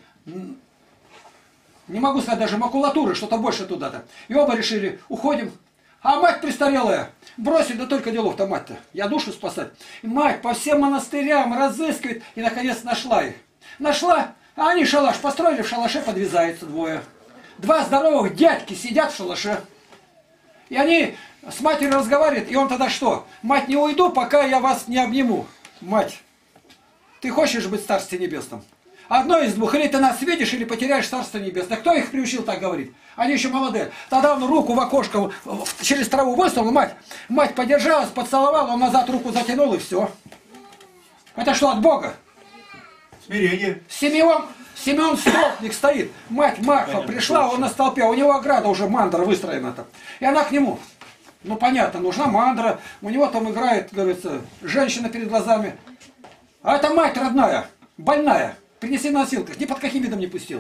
не могу сказать даже макулатуры, что-то больше туда-то. И оба решили: уходим. А мать престарелая, бросили, да только делов-то мать-то. Я душу спасать. И мать по всем монастырям разыскивает и наконец нашла их. Нашла, а они шалаш построили, в шалаше подвязаются двое. Два здоровых дядьки сидят в шалаше. И они с матерью разговаривают, и он тогда что? Мать, не уйду, пока я вас не обниму. Мать, ты хочешь быть в Царстве Небесном? Одно из двух, или ты нас видишь, или потеряешь Царство Небесное. Кто их приучил так говорить? Они еще молодые. Тогда он руку в окошко через траву выставил, мать подержалась, поцеловала, он назад руку затянул, и все. Это что, от Бога? Смирение. Симеон Столпник стоит. Мать Марфа пришла, он на столпе, у него ограда уже, мандра выстроена-то. И она к нему. Ну понятно, нужна мандра, у него там играет, говорится, женщина перед глазами. А это мать родная, больная, принеси на носилках, ни под каким видом не пустил.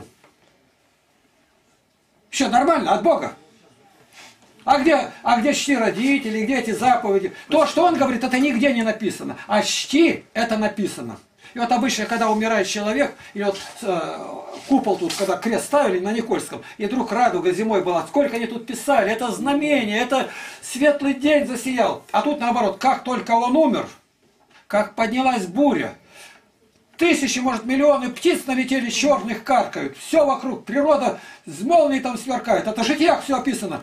Что, нормально, от Бога? А где чти родителей, где эти заповеди? То, что он говорит, это нигде не написано. А чти, это написано. И вот обычно, когда умирает человек, и вот купол тут, когда крест ставили на Никольском, и вдруг радуга зимой была, сколько они тут писали, это знамение, это светлый день засиял. А тут наоборот, как только он умер, как поднялась буря, тысячи, может, миллионы птиц налетели, черных каркают, все вокруг, природа с молнией там сверкает, это в житиях все описано.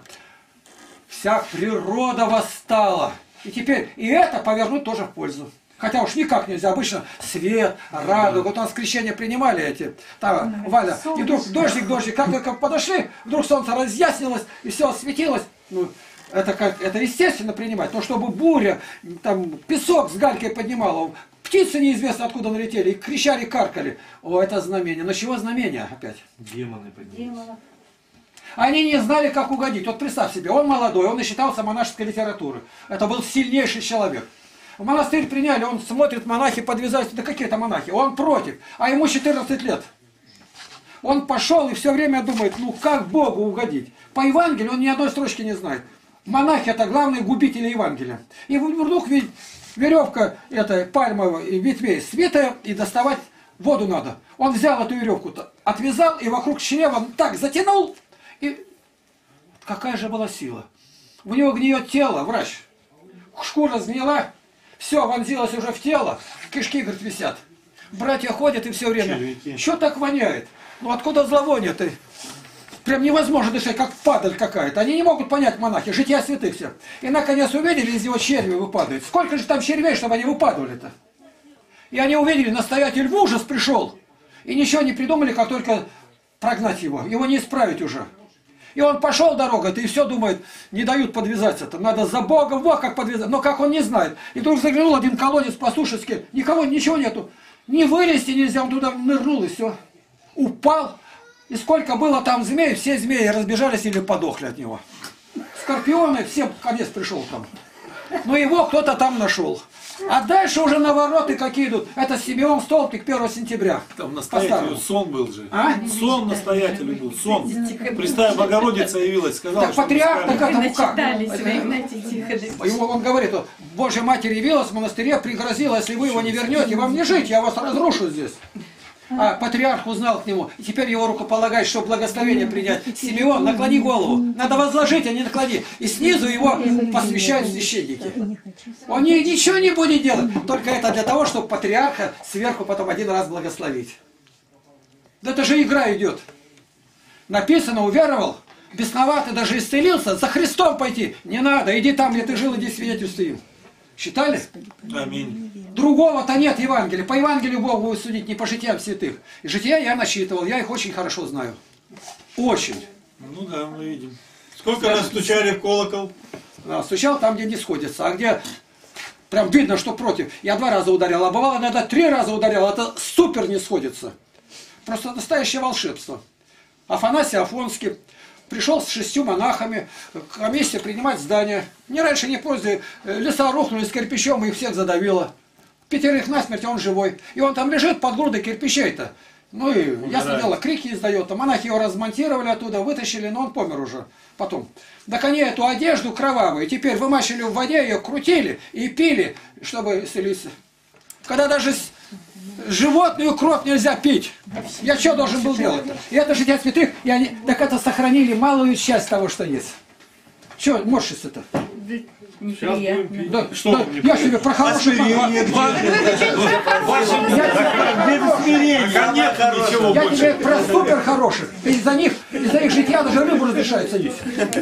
Вся природа восстала. И теперь и это повернуть тоже в пользу. Хотя уж никак нельзя, обычно свет, радуга, вот у нас крещение принимали эти, там, Валя, и вдруг дождик, как только подошли, вдруг солнце разъяснилось, и все осветилось. Ну, это естественно принимать, но чтобы буря, там, песок с галькой поднимала, птицы неизвестно откуда налетели, и кричали, каркали. О, это знамение. Но чего знамение опять? Демоны поднимаются. Они не знали, как угодить. Вот представь себе, он молодой, он и считался монашеской литературой. Это был сильнейший человек. В монастырь приняли, он смотрит, монахи подвязаются. Да какие-то монахи? Он против. А ему 14 лет. Он пошел и все время думает, ну как Богу угодить? По Евангелию он ни одной строчки не знает. Монахи это главные губители Евангелия. И вдруг веревка этой пальмовой ветвей свитая, и доставать воду надо. Он взял эту веревку, отвязал и вокруг чрева так затянул. И какая же была сила. У него гниет тело, врач. Шкура сгнила. Все, вонзилось уже в тело, кишки, говорит, висят. Братья ходят и все время. Что так воняет? Ну откуда зловоние-то? Прям невозможно дышать, как падаль какая-то. Они не могут понять, монахи, жития святых все. И наконец увидели, из него черви выпадают. Сколько же там червей, чтобы они выпадали-то? И они увидели, настоятель в ужас пришел. И ничего не придумали, как только прогнать его. Его не исправить уже. И он пошел дорогой-то и все думает, не дают подвязаться-то. Надо за Богом, вот как подвязаться. Но как он не знает. И вдруг заглянул один колодец по-сушески. Никого, ничего нету. Не вылезти нельзя, он туда нырнул и все. Упал. И сколько было там змей, все змеи разбежались или подохли от него. Скорпионы, всем конец пришел там. Но его кто-то там нашел. А дальше уже навороты какие идут. Это Симеон Столпник 1 сентября. Там настоятелю сон был же. А? Сон настоятелю был. Сон. Пресвятая Богородица явилась, сказала, так, патриарх, так это как? Он говорит, Божья Матерь явилась в монастыре, пригрозила, если вы его не вернете, вам не жить, я вас разрушу здесь. А патриарх узнал к нему, и теперь его рукополагает, чтобы благословение принять. Симеон, наклони голову. Надо возложить, а не наклони. И снизу его посвящают священники. Он ничего не будет делать. Только это для того, чтобы патриарха сверху потом один раз благословить. Да это же игра идет. Написано, уверовал, бесноватый, даже исцелился, за Христом пойти. Не надо, иди там, где ты жил, иди свидетельствуй им. Считали? Аминь. Другого-то нет Евангелия. По Евангелию Бог будет судить, не по житиям святых. И жития я насчитывал, я их очень хорошо знаю. Очень. Ну да, мы видим. Сколько раз стучали в колокол? Стучал там, где не сходится, а где прям видно, что против. Я 2 раза ударял, а бывало иногда 3 раза ударял. Это супер не сходится. Просто настоящее волшебство. Афанасий Афонский пришел с 6 монахами, комиссия принимать здание. Ни раньше, ни позже леса рухнули с кирпичом, и их всех задавило. 5 насмерть, он живой. И он там лежит под грудой кирпичей-то. Ну и, ясно дело, крики издает. Монахи его размонтировали оттуда, вытащили, но он помер уже потом. Так они эту одежду кровавую теперь вымачивали в воде, ее крутили и пили, чтобы исцелиться. Когда даже животную кровь нельзя пить. Я что должен был делать? И это жития святых, и они, так это сохранили малую часть того, что есть. Что морщится-то? Неприятно. Да, да, я себе про хороший... Я тебе про супер хороших. Из-за них жития даже рыбу разрешается есть.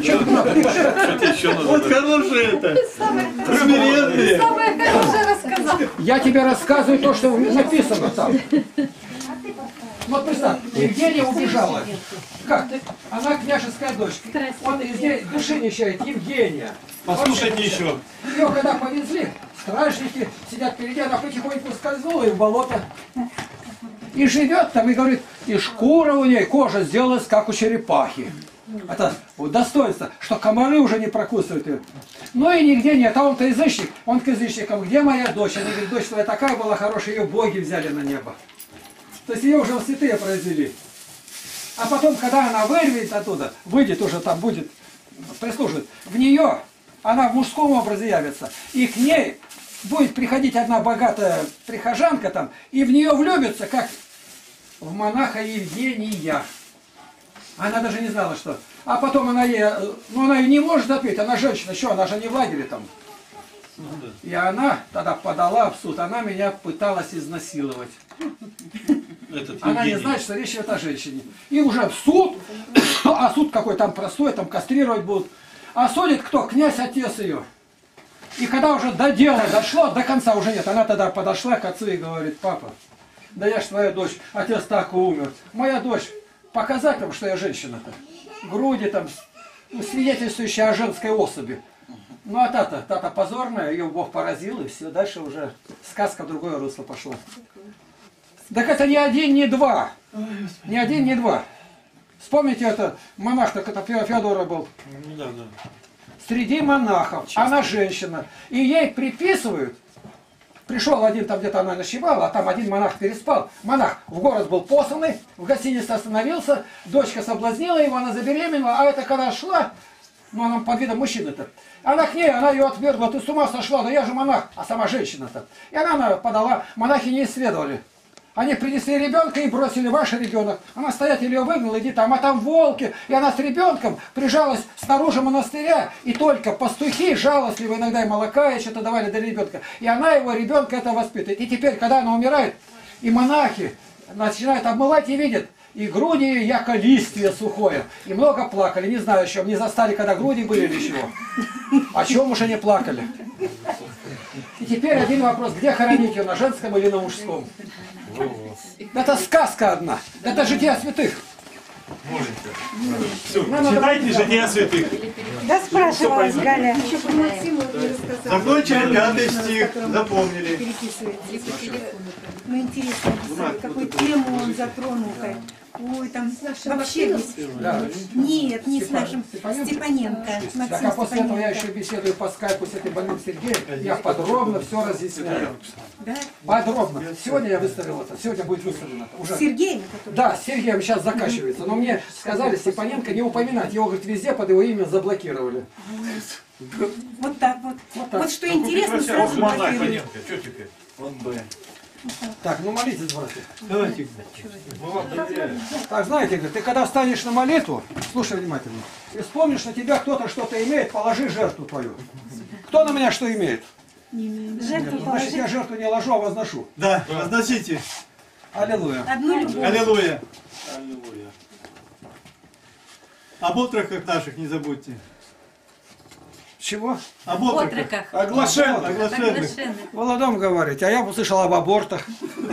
Вот хорошее это. Самое хорошее рассказал. Я тебе рассказываю то, что написано там. Вот представь, Евгения убежала. Как? Она княжеская дочь. Он из ней души не считает. Евгения. Послушайте еще. Ее когда повезли, стражники сидят впереди, она потихоньку скользнула и в болото. И живет там, и говорит, и шкура у ней, кожа сделалась, как у черепахи. Это вот достоинство, что комары уже не прокусывают ее. Ну и нигде нет, а он-то язычник, он к язычникам, где моя дочь? Она говорит, дочь твоя такая была хорошая, ее боги взяли на небо. То есть ее уже в святые произвели. А потом, когда она вырвет оттуда, выйдет уже там, будет прислуживать, в нее она в мужском образе явится. И к ней будет приходить одна богатая прихожанка там, и в нее влюбится, как в монаха Евгения. Она даже не знала, что. А потом она ей, ну она ее не может ответить, она женщина, что, она же не в лагере там. И она тогда подала в суд, она меня пыталась изнасиловать. Она не знает, что речь идет о женщине. И уже в суд, а суд какой там простой, там кастрировать будут. А судит кто? Князь, отец ее. И когда уже до дела дошло, до конца уже нет, она тогда подошла к отцу и говорит, папа, да я ж твоя дочь, отец так и умер. Моя дочь, показать вам, что я женщина-то. Груди там, свидетельствующие о женской особи. Ну а та-то позорная, ее Бог поразил, и все, дальше уже сказка в другое русло пошла. Так это не один, не два. Не один, не два. Вспомните, это монах, так это Феодора был. Да, да. Среди монахов, она женщина. И ей приписывают, пришел один, там где-то она ночевала, а там один монах переспал. Монах в город был посланный, в гостинице остановился, дочка соблазнила его, она забеременела, а это когда шла, ну она под видом мужчины-то, она к ней, она ее отвергла, ты с ума сошла, да я же монах, а сама женщина-то. И она подала, монахи не исследовали. Они принесли ребенка и бросили, ваш ребенок. Она стоять или ее выгнала, иди там, а там волки. И она с ребенком прижалась снаружи монастыря. И только пастухи жалостливо иногда и молока и что-то давали для ребенка. И она его, ребенка, это воспитывает. И теперь, когда она умирает, и монахи начинают обмывать и видят, и груди яко листвие сухое. И много плакали, не знаю, о чем. Не застали, когда груди были или чего. О чем уж они плакали. И теперь один вопрос, где хоронить ее, на женском или на мужском? Это сказка одна. Это жития святых. Все, читайте жития святых. Да спрашивала Галя. Закончили 5 стих, запомнили. Ну интересно, какую тему он затронул. Ой, там вообще нет, не с нашим Степаненко. Так, а после этого я еще беседую по скайпу с этим больным Сергеем, я подробно все разъясняю. Да? Подробно. Сегодня я выставил это, сегодня будет выставлено. Уже. Сергей? Да, с Сергеем сейчас заканчивается. Но мне сказали Степаненко не упоминать. Его, говорит, везде под его имя заблокировали. Вот так вот. Вот что интересно, сразу блокируют. Что теперь? Он Б. Так, ну молитесь, братья. Давайте. Так, знаете, говорит, ты когда встанешь на молитву, слушай внимательно, и вспомнишь, на тебя кто-то что-то имеет, положи жертву твою. Кто на меня что имеет? Жертву Значит, положи. я жертву не ложу, а возношу. Да, возносите. Аллилуйя. Одну любовь. Аллилуйя. Аллилуйя. Об отроках наших не забудьте. Чего? Об отроках. Оглашенных. Молодом говорить, а я услышал об абортах.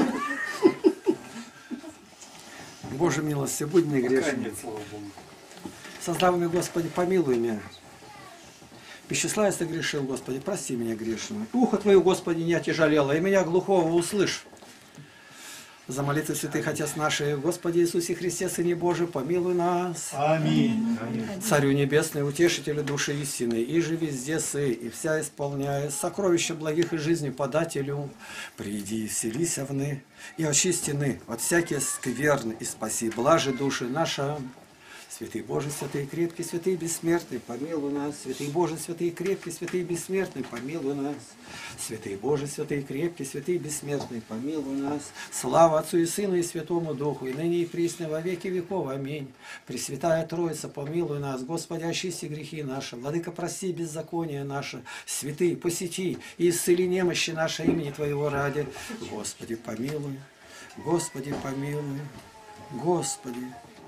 Боже милости, будь мне грешным. Создавый Господи, помилуй меня. Бесчисла я согрешил, Господи, прости меня грешного. Ухо Твое, Господи, не отяжелело, и меня глухого услышь. За молитвы святых Отец наших, Господи Иисусе Христе, Сыне Божий, помилуй нас. Аминь. Царю Небесный, Утешителю души истины, и же везде сы, и вся исполняя сокровища благих и жизни подателю, приди и вселися вны, и очистины от всякие скверны, и спаси блажи души наша. Святый Боже, святый крепкий, святый бессмертный, помилуй нас. Святый Боже, святый крепкий, святый бессмертный, помилуй нас. Святый Боже, святый крепкий, святый бессмертный, помилуй нас. Слава Отцу и Сыну и Святому Духу, и ныне и присно во веки веков. Аминь. Пресвятая Троица, помилуй нас. Господи, очисти грехи наши. Владыка, прости беззаконие наше. Святый, посети и исцели немощи наши имени Твоего ради. Господи, помилуй. Господи, помилуй. Господи,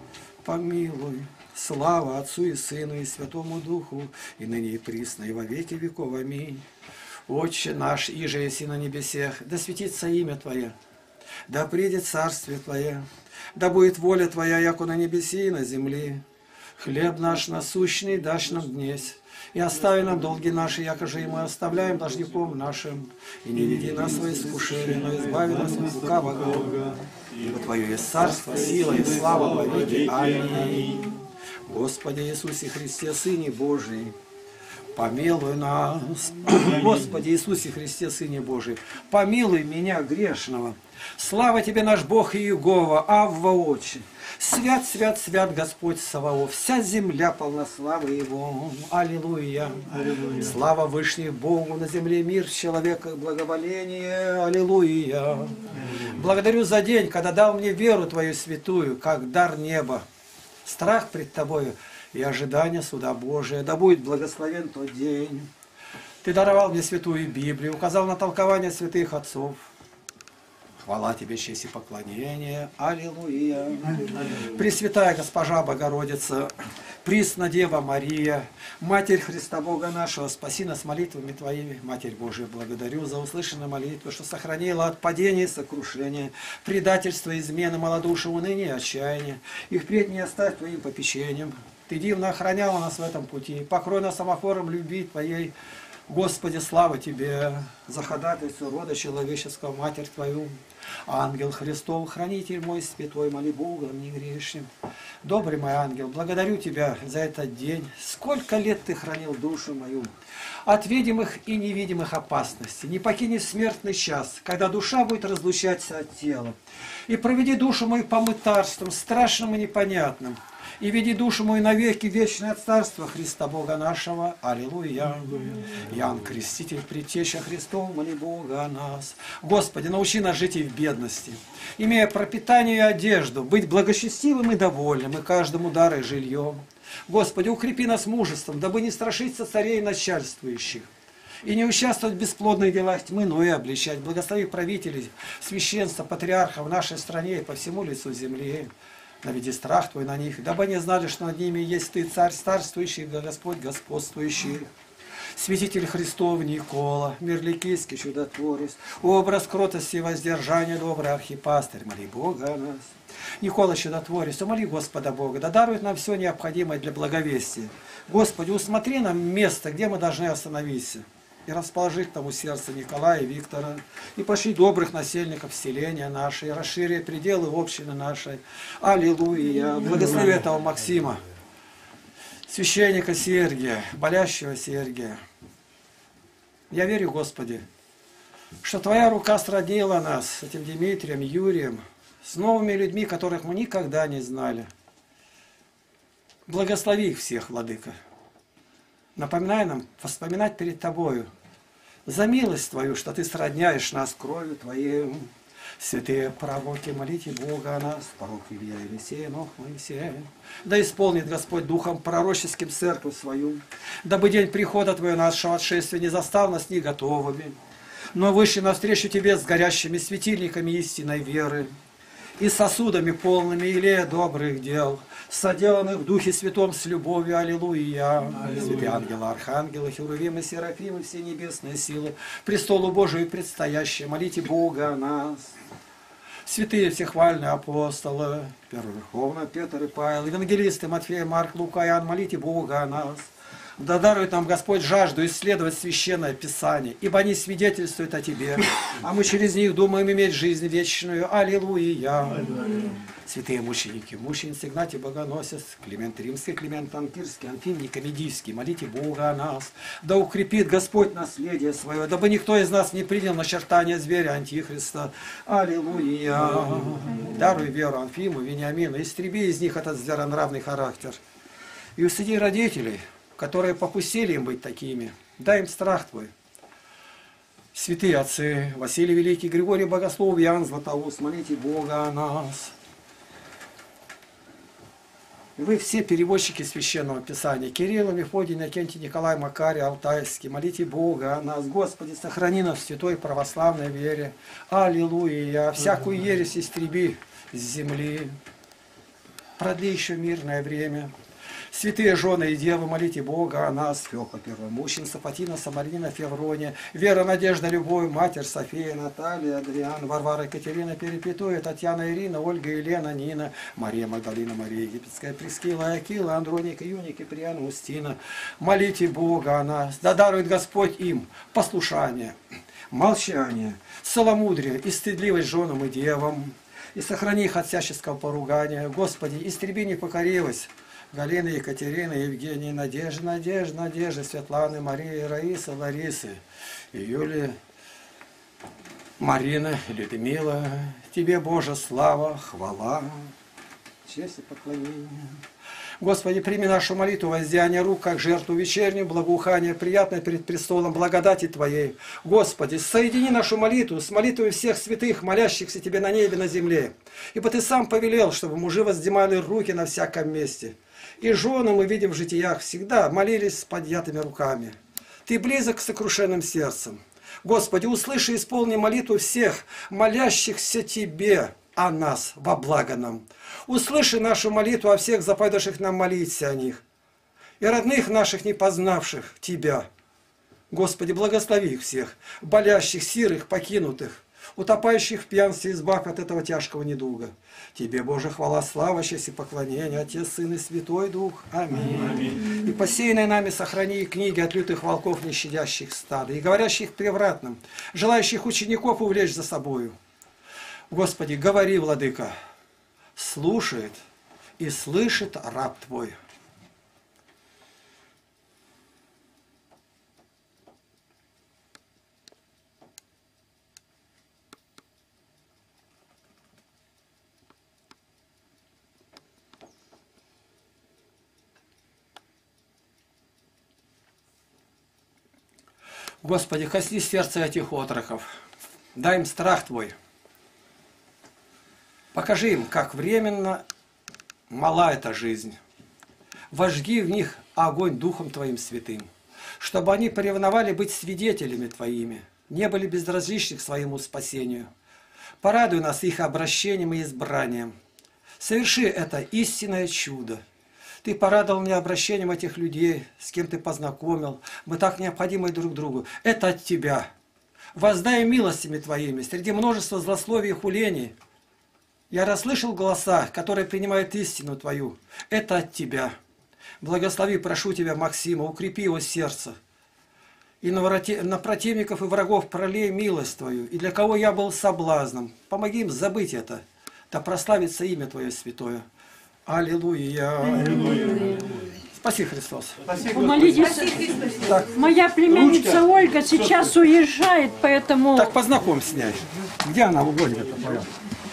помилуй. Слава Отцу и Сыну и Святому Духу, и ныне и присно, и во веки веков. Аминь. Отче наш, иже еси на небесех, да светится имя Твое, да придет царствие Твое, да будет воля Твоя, яко на небеси и на земле. Хлеб наш насущный дашь нам днесь, и остави нам долги наши, якоже и мы оставляем должником нашим. И не веди нас в искушение, но избави нас от лукавого. Ибо Твое есть царство, сила и слава во веки. Аминь. Господи Иисусе Христе, Сыне Божий, помилуй нас. Господи Иисусе Христе, Сыне Божий, помилуй меня, грешного. Слава Тебе, наш Бог Иегова, Авва Отче. Свят, свят, свят Господь Саваоф, вся земля полна славы Его. Аллилуйя. Аллилуйя. Слава Вышних Богу, на земле мир, человека благоволение. Аллилуйя. Благодарю за день, когда дал мне веру Твою святую, как дар неба. Страх пред Тобою и ожидание суда Божия. Да будет благословен тот день. Ты даровал мне святую Библию, указал на толкование святых отцов. Хвала Тебе, честь и поклонение. Аллилуйя. Пресвятая Госпожа Богородица, Пресна Дева Мария, Матерь Христа Бога нашего, спаси нас молитвами Твоими. Матерь Божия, благодарю за услышанную молитву, что сохранила от падения и сокрушения, предательства, измены, малодушия, уныния и отчаяния. И впредь не оставь Твоим попечением. Ты дивно охраняла нас в этом пути. Покрой нас самофором любви Твоей. Господи, слава Тебе за ходатайство рода человеческого, Матерь Твою. Ангел Христов, хранитель мой святой, моли Бога мне грешным. Добрый мой ангел, благодарю Тебя за этот день. Сколько лет Ты хранил душу мою от видимых и невидимых опасностей. Не покини смертный час, когда душа будет разлучаться от тела. И проведи душу мою по мытарствам, страшным и непонятным. И веди душу мою навеки вечное царство Христа Бога нашего. Аллилуйя. Иоанн Креститель, предтеча Христов, моли Бога о нас. Господи, научи нас жить и в бедности, имея пропитание и одежду, быть благочестивым и довольным, и каждому дар и жильем. Господи, укрепи нас мужеством, дабы не страшиться царей и начальствующих, и не участвовать в бесплодных делах тьмы, но и обличать. Благослови правителей, священства, патриархов в нашей стране и по всему лицу земли. Наведи страх Твой на них, дабы они знали, что над ними есть Ты, Царь царствующий, Господь господствующий. Святитель Христов Никола, Мирликийский чудотворец, образ кротости и воздержания, добрый архипастырь, моли Бога о нас. Никола чудотворец, умоли Господа Бога, да дарует нам все необходимое для благовестия. Господи, усмотри нам место, где мы должны остановиться, и расположи к тому сердце Николая и Виктора, и пошли добрых насельников селения нашей, и расшири пределы общины нашей. Аллилуйя! Благослови этого Максима, священника Сергия, болящего Сергия. Я верю, Господи, что Твоя рука сроднила нас с этим Дмитрием, Юрием, с новыми людьми, которых мы никогда не знали. Благослови их всех, Владыка. Напоминай нам воспоминать перед Тобою за милость Твою, что Ты сродняешь нас кровью Твоей. Святые пророки, молите Бога о нас, пророк Илья, Елисей, Нох, Моисей. Да исполнит Господь духом пророческим церковь свою, дабы день прихода Твоего нашего отшествия не застал нас не готовыми, но вышли навстречу Тебе с горящими светильниками истинной веры и сосудами полными илея добрых дел, соделанных в Духе Святом с любовью. Аллилуйя. Святые ангелы, архангелы, херувимы, серафимы, все небесные силы, престолу Божию предстоящие, молите Бога о нас. Святые всехвальные апостолы, Первоверховный Петр и Павел, евангелисты Матфей, Марк, Лука, Иоанн, молите Бога о нас. Да дарует нам Господь жажду исследовать Священное Писание, ибо они свидетельствуют о Тебе, а мы через них думаем иметь жизнь вечную. Аллилуйя. Святые мученики, мученицы Игнатий Богоносец, Климент Римский, Климент Анкирский, Анфим Никомедийский, молите Бога о нас. Да укрепит Господь наследие свое, дабы никто из нас не принял начертание зверя Антихриста. Аллилуйя. Даруй веру Анфиму, Вениамину, истреби из них этот зверонравный характер. И усыди родителей, которые попустили им быть такими. Дай им страх Твой. Святые отцы, Василий Великий, Григорий Богослов, Иоанн Златоуст, молите Бога о нас. Вы все переводчики Священного Писания. Кирилл, Мефодий, Иннокентий, Николай, Макарий, Алтайский. Молите Бога о нас. Господи, сохрани нас в святой православной вере. Аллилуйя. Всякую ересь истреби с земли. Продли еще мирное время. Святые жены и девы, молите Бога о нас. Феофа Первомученица, Фатина, Самарина, Феврония, Вера, Надежда, Любовь, Матерь, София, Наталья, Адриан, Варвара, Екатерина, Перепетуя, Татьяна, Ирина, Ольга, Елена, Нина, Мария Магдалина, Мария Египетская, Прескила, Акила, Андроник, Юник, Киприан, Устина. Молите Бога о нас. Да дарует Господь им послушание, молчание, целомудрие и стыдливость женам и девам. И сохрани их от всяческого поругания. Господи, истреби непокоривость Галины, Екатерины, Евгении, Надежды, Светланы, Марии, Раисы, Ларисы, Юлии, Марины, Людмила. Тебе, Боже, слава, хвала, честь и поклонение. Господи, прими нашу молитву, воздеяние рук, как жертву вечернюю, благоухание, приятное перед престолом благодати Твоей. Господи, соедини нашу молитву с молитвой всех святых, молящихся Тебе на небе, на земле. Ибо Ты сам повелел, чтобы мужи воздимали руки на всяком месте. И жены, мы видим в житиях, всегда молились с поднятыми руками. Ты близок к сокрушенным сердцам. Господи, услыши и исполни молитву всех, молящихся Тебе о нас во благо нам. Услыши нашу молитву о всех заповедавших нам молиться о них. И родных наших, не познавших Тебя. Господи, благослови их всех, болящих, сирых, покинутых, утопающих в пьянстве, избавь от этого тяжкого недуга. Тебе, Боже, хвала, слава, честь и поклонение, Отец, Сын и Святой Дух. Аминь. Аминь. И посеянные нами сохрани книги от лютых волков, не щадящих стада, и говорящих превратным, желающих учеников увлечь за собою. Господи, говори, Владыка, слушает и слышит раб Твой. Господи, коснись сердца этих отроков, дай им страх Твой. Покажи им, как временно мала эта жизнь. Вожги в них огонь Духом Твоим святым, чтобы они поревновали быть свидетелями Твоими, не были безразличны к своему спасению. Порадуй нас их обращением и избранием. Соверши это истинное чудо. Ты порадовал меня обращением этих людей, с кем Ты познакомил. Мы так необходимы друг другу. Это от Тебя. Воздай милостями Твоими среди множества злословий и хулений. Я расслышал голоса, которые принимают истину Твою. Это от Тебя. Благослови, прошу Тебя, Максима, укрепи его сердце. И на противников и врагов пролей милость Твою. И для кого я был соблазном, помоги им забыть это. Да прославится имя Твое святое. Аллилуйя. Аллилуйя. Спаси Христос. Помолитесь. Моя племянница Ольга сейчас уезжает, поэтому... Так познакомься с ней. Где она угодит?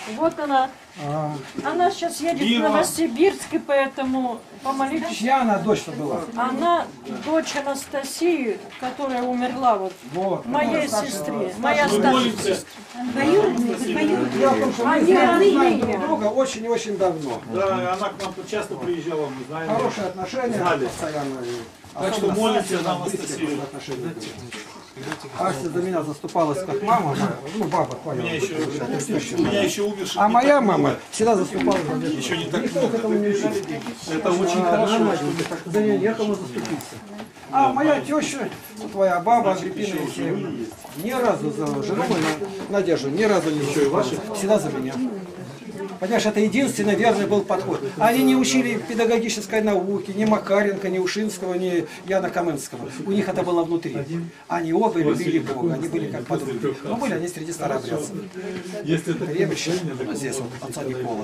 Вот она. Она сейчас едет в Новосибирск, и поэтому помолитесь. Чья она дочь-то была? Она дочь Анастасии, которая умерла вот, моей сестре. Моя старшая сестра. Дело в том, что мы знаем друг друга очень и очень давно. Да, она к нам часто приезжала, мы знаем. Хорошие отношения постоянно. Так что молимся за Анастасию. Ася за меня заступалась как мама, ну баба твоя. У меня еще умерших. А моя мама всегда заступалась за меня. Еще не так Никто к этому не учил. Это очень хорошо. За нее некому заступиться. А моя теща, твоя баба Агриппина Алексеевна, ни разу за жену мою Надежду, ни разу не заступалась. Всегда за меня. Понимаешь, это единственный верный был подход. Они не учили педагогической науки, ни Макаренко, ни Ушинского, ни Яна Каменского. У них это было внутри. Они оба любили Бога, они были как подруги. Но были они среди старообрядцев. Ребище, здесь вот, отца Никола.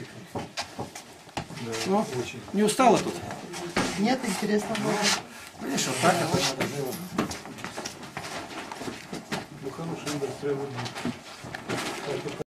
Ну, не устала тут? Нет, интересно было. Видишь, вот так это надо было. Ну, хороший, да,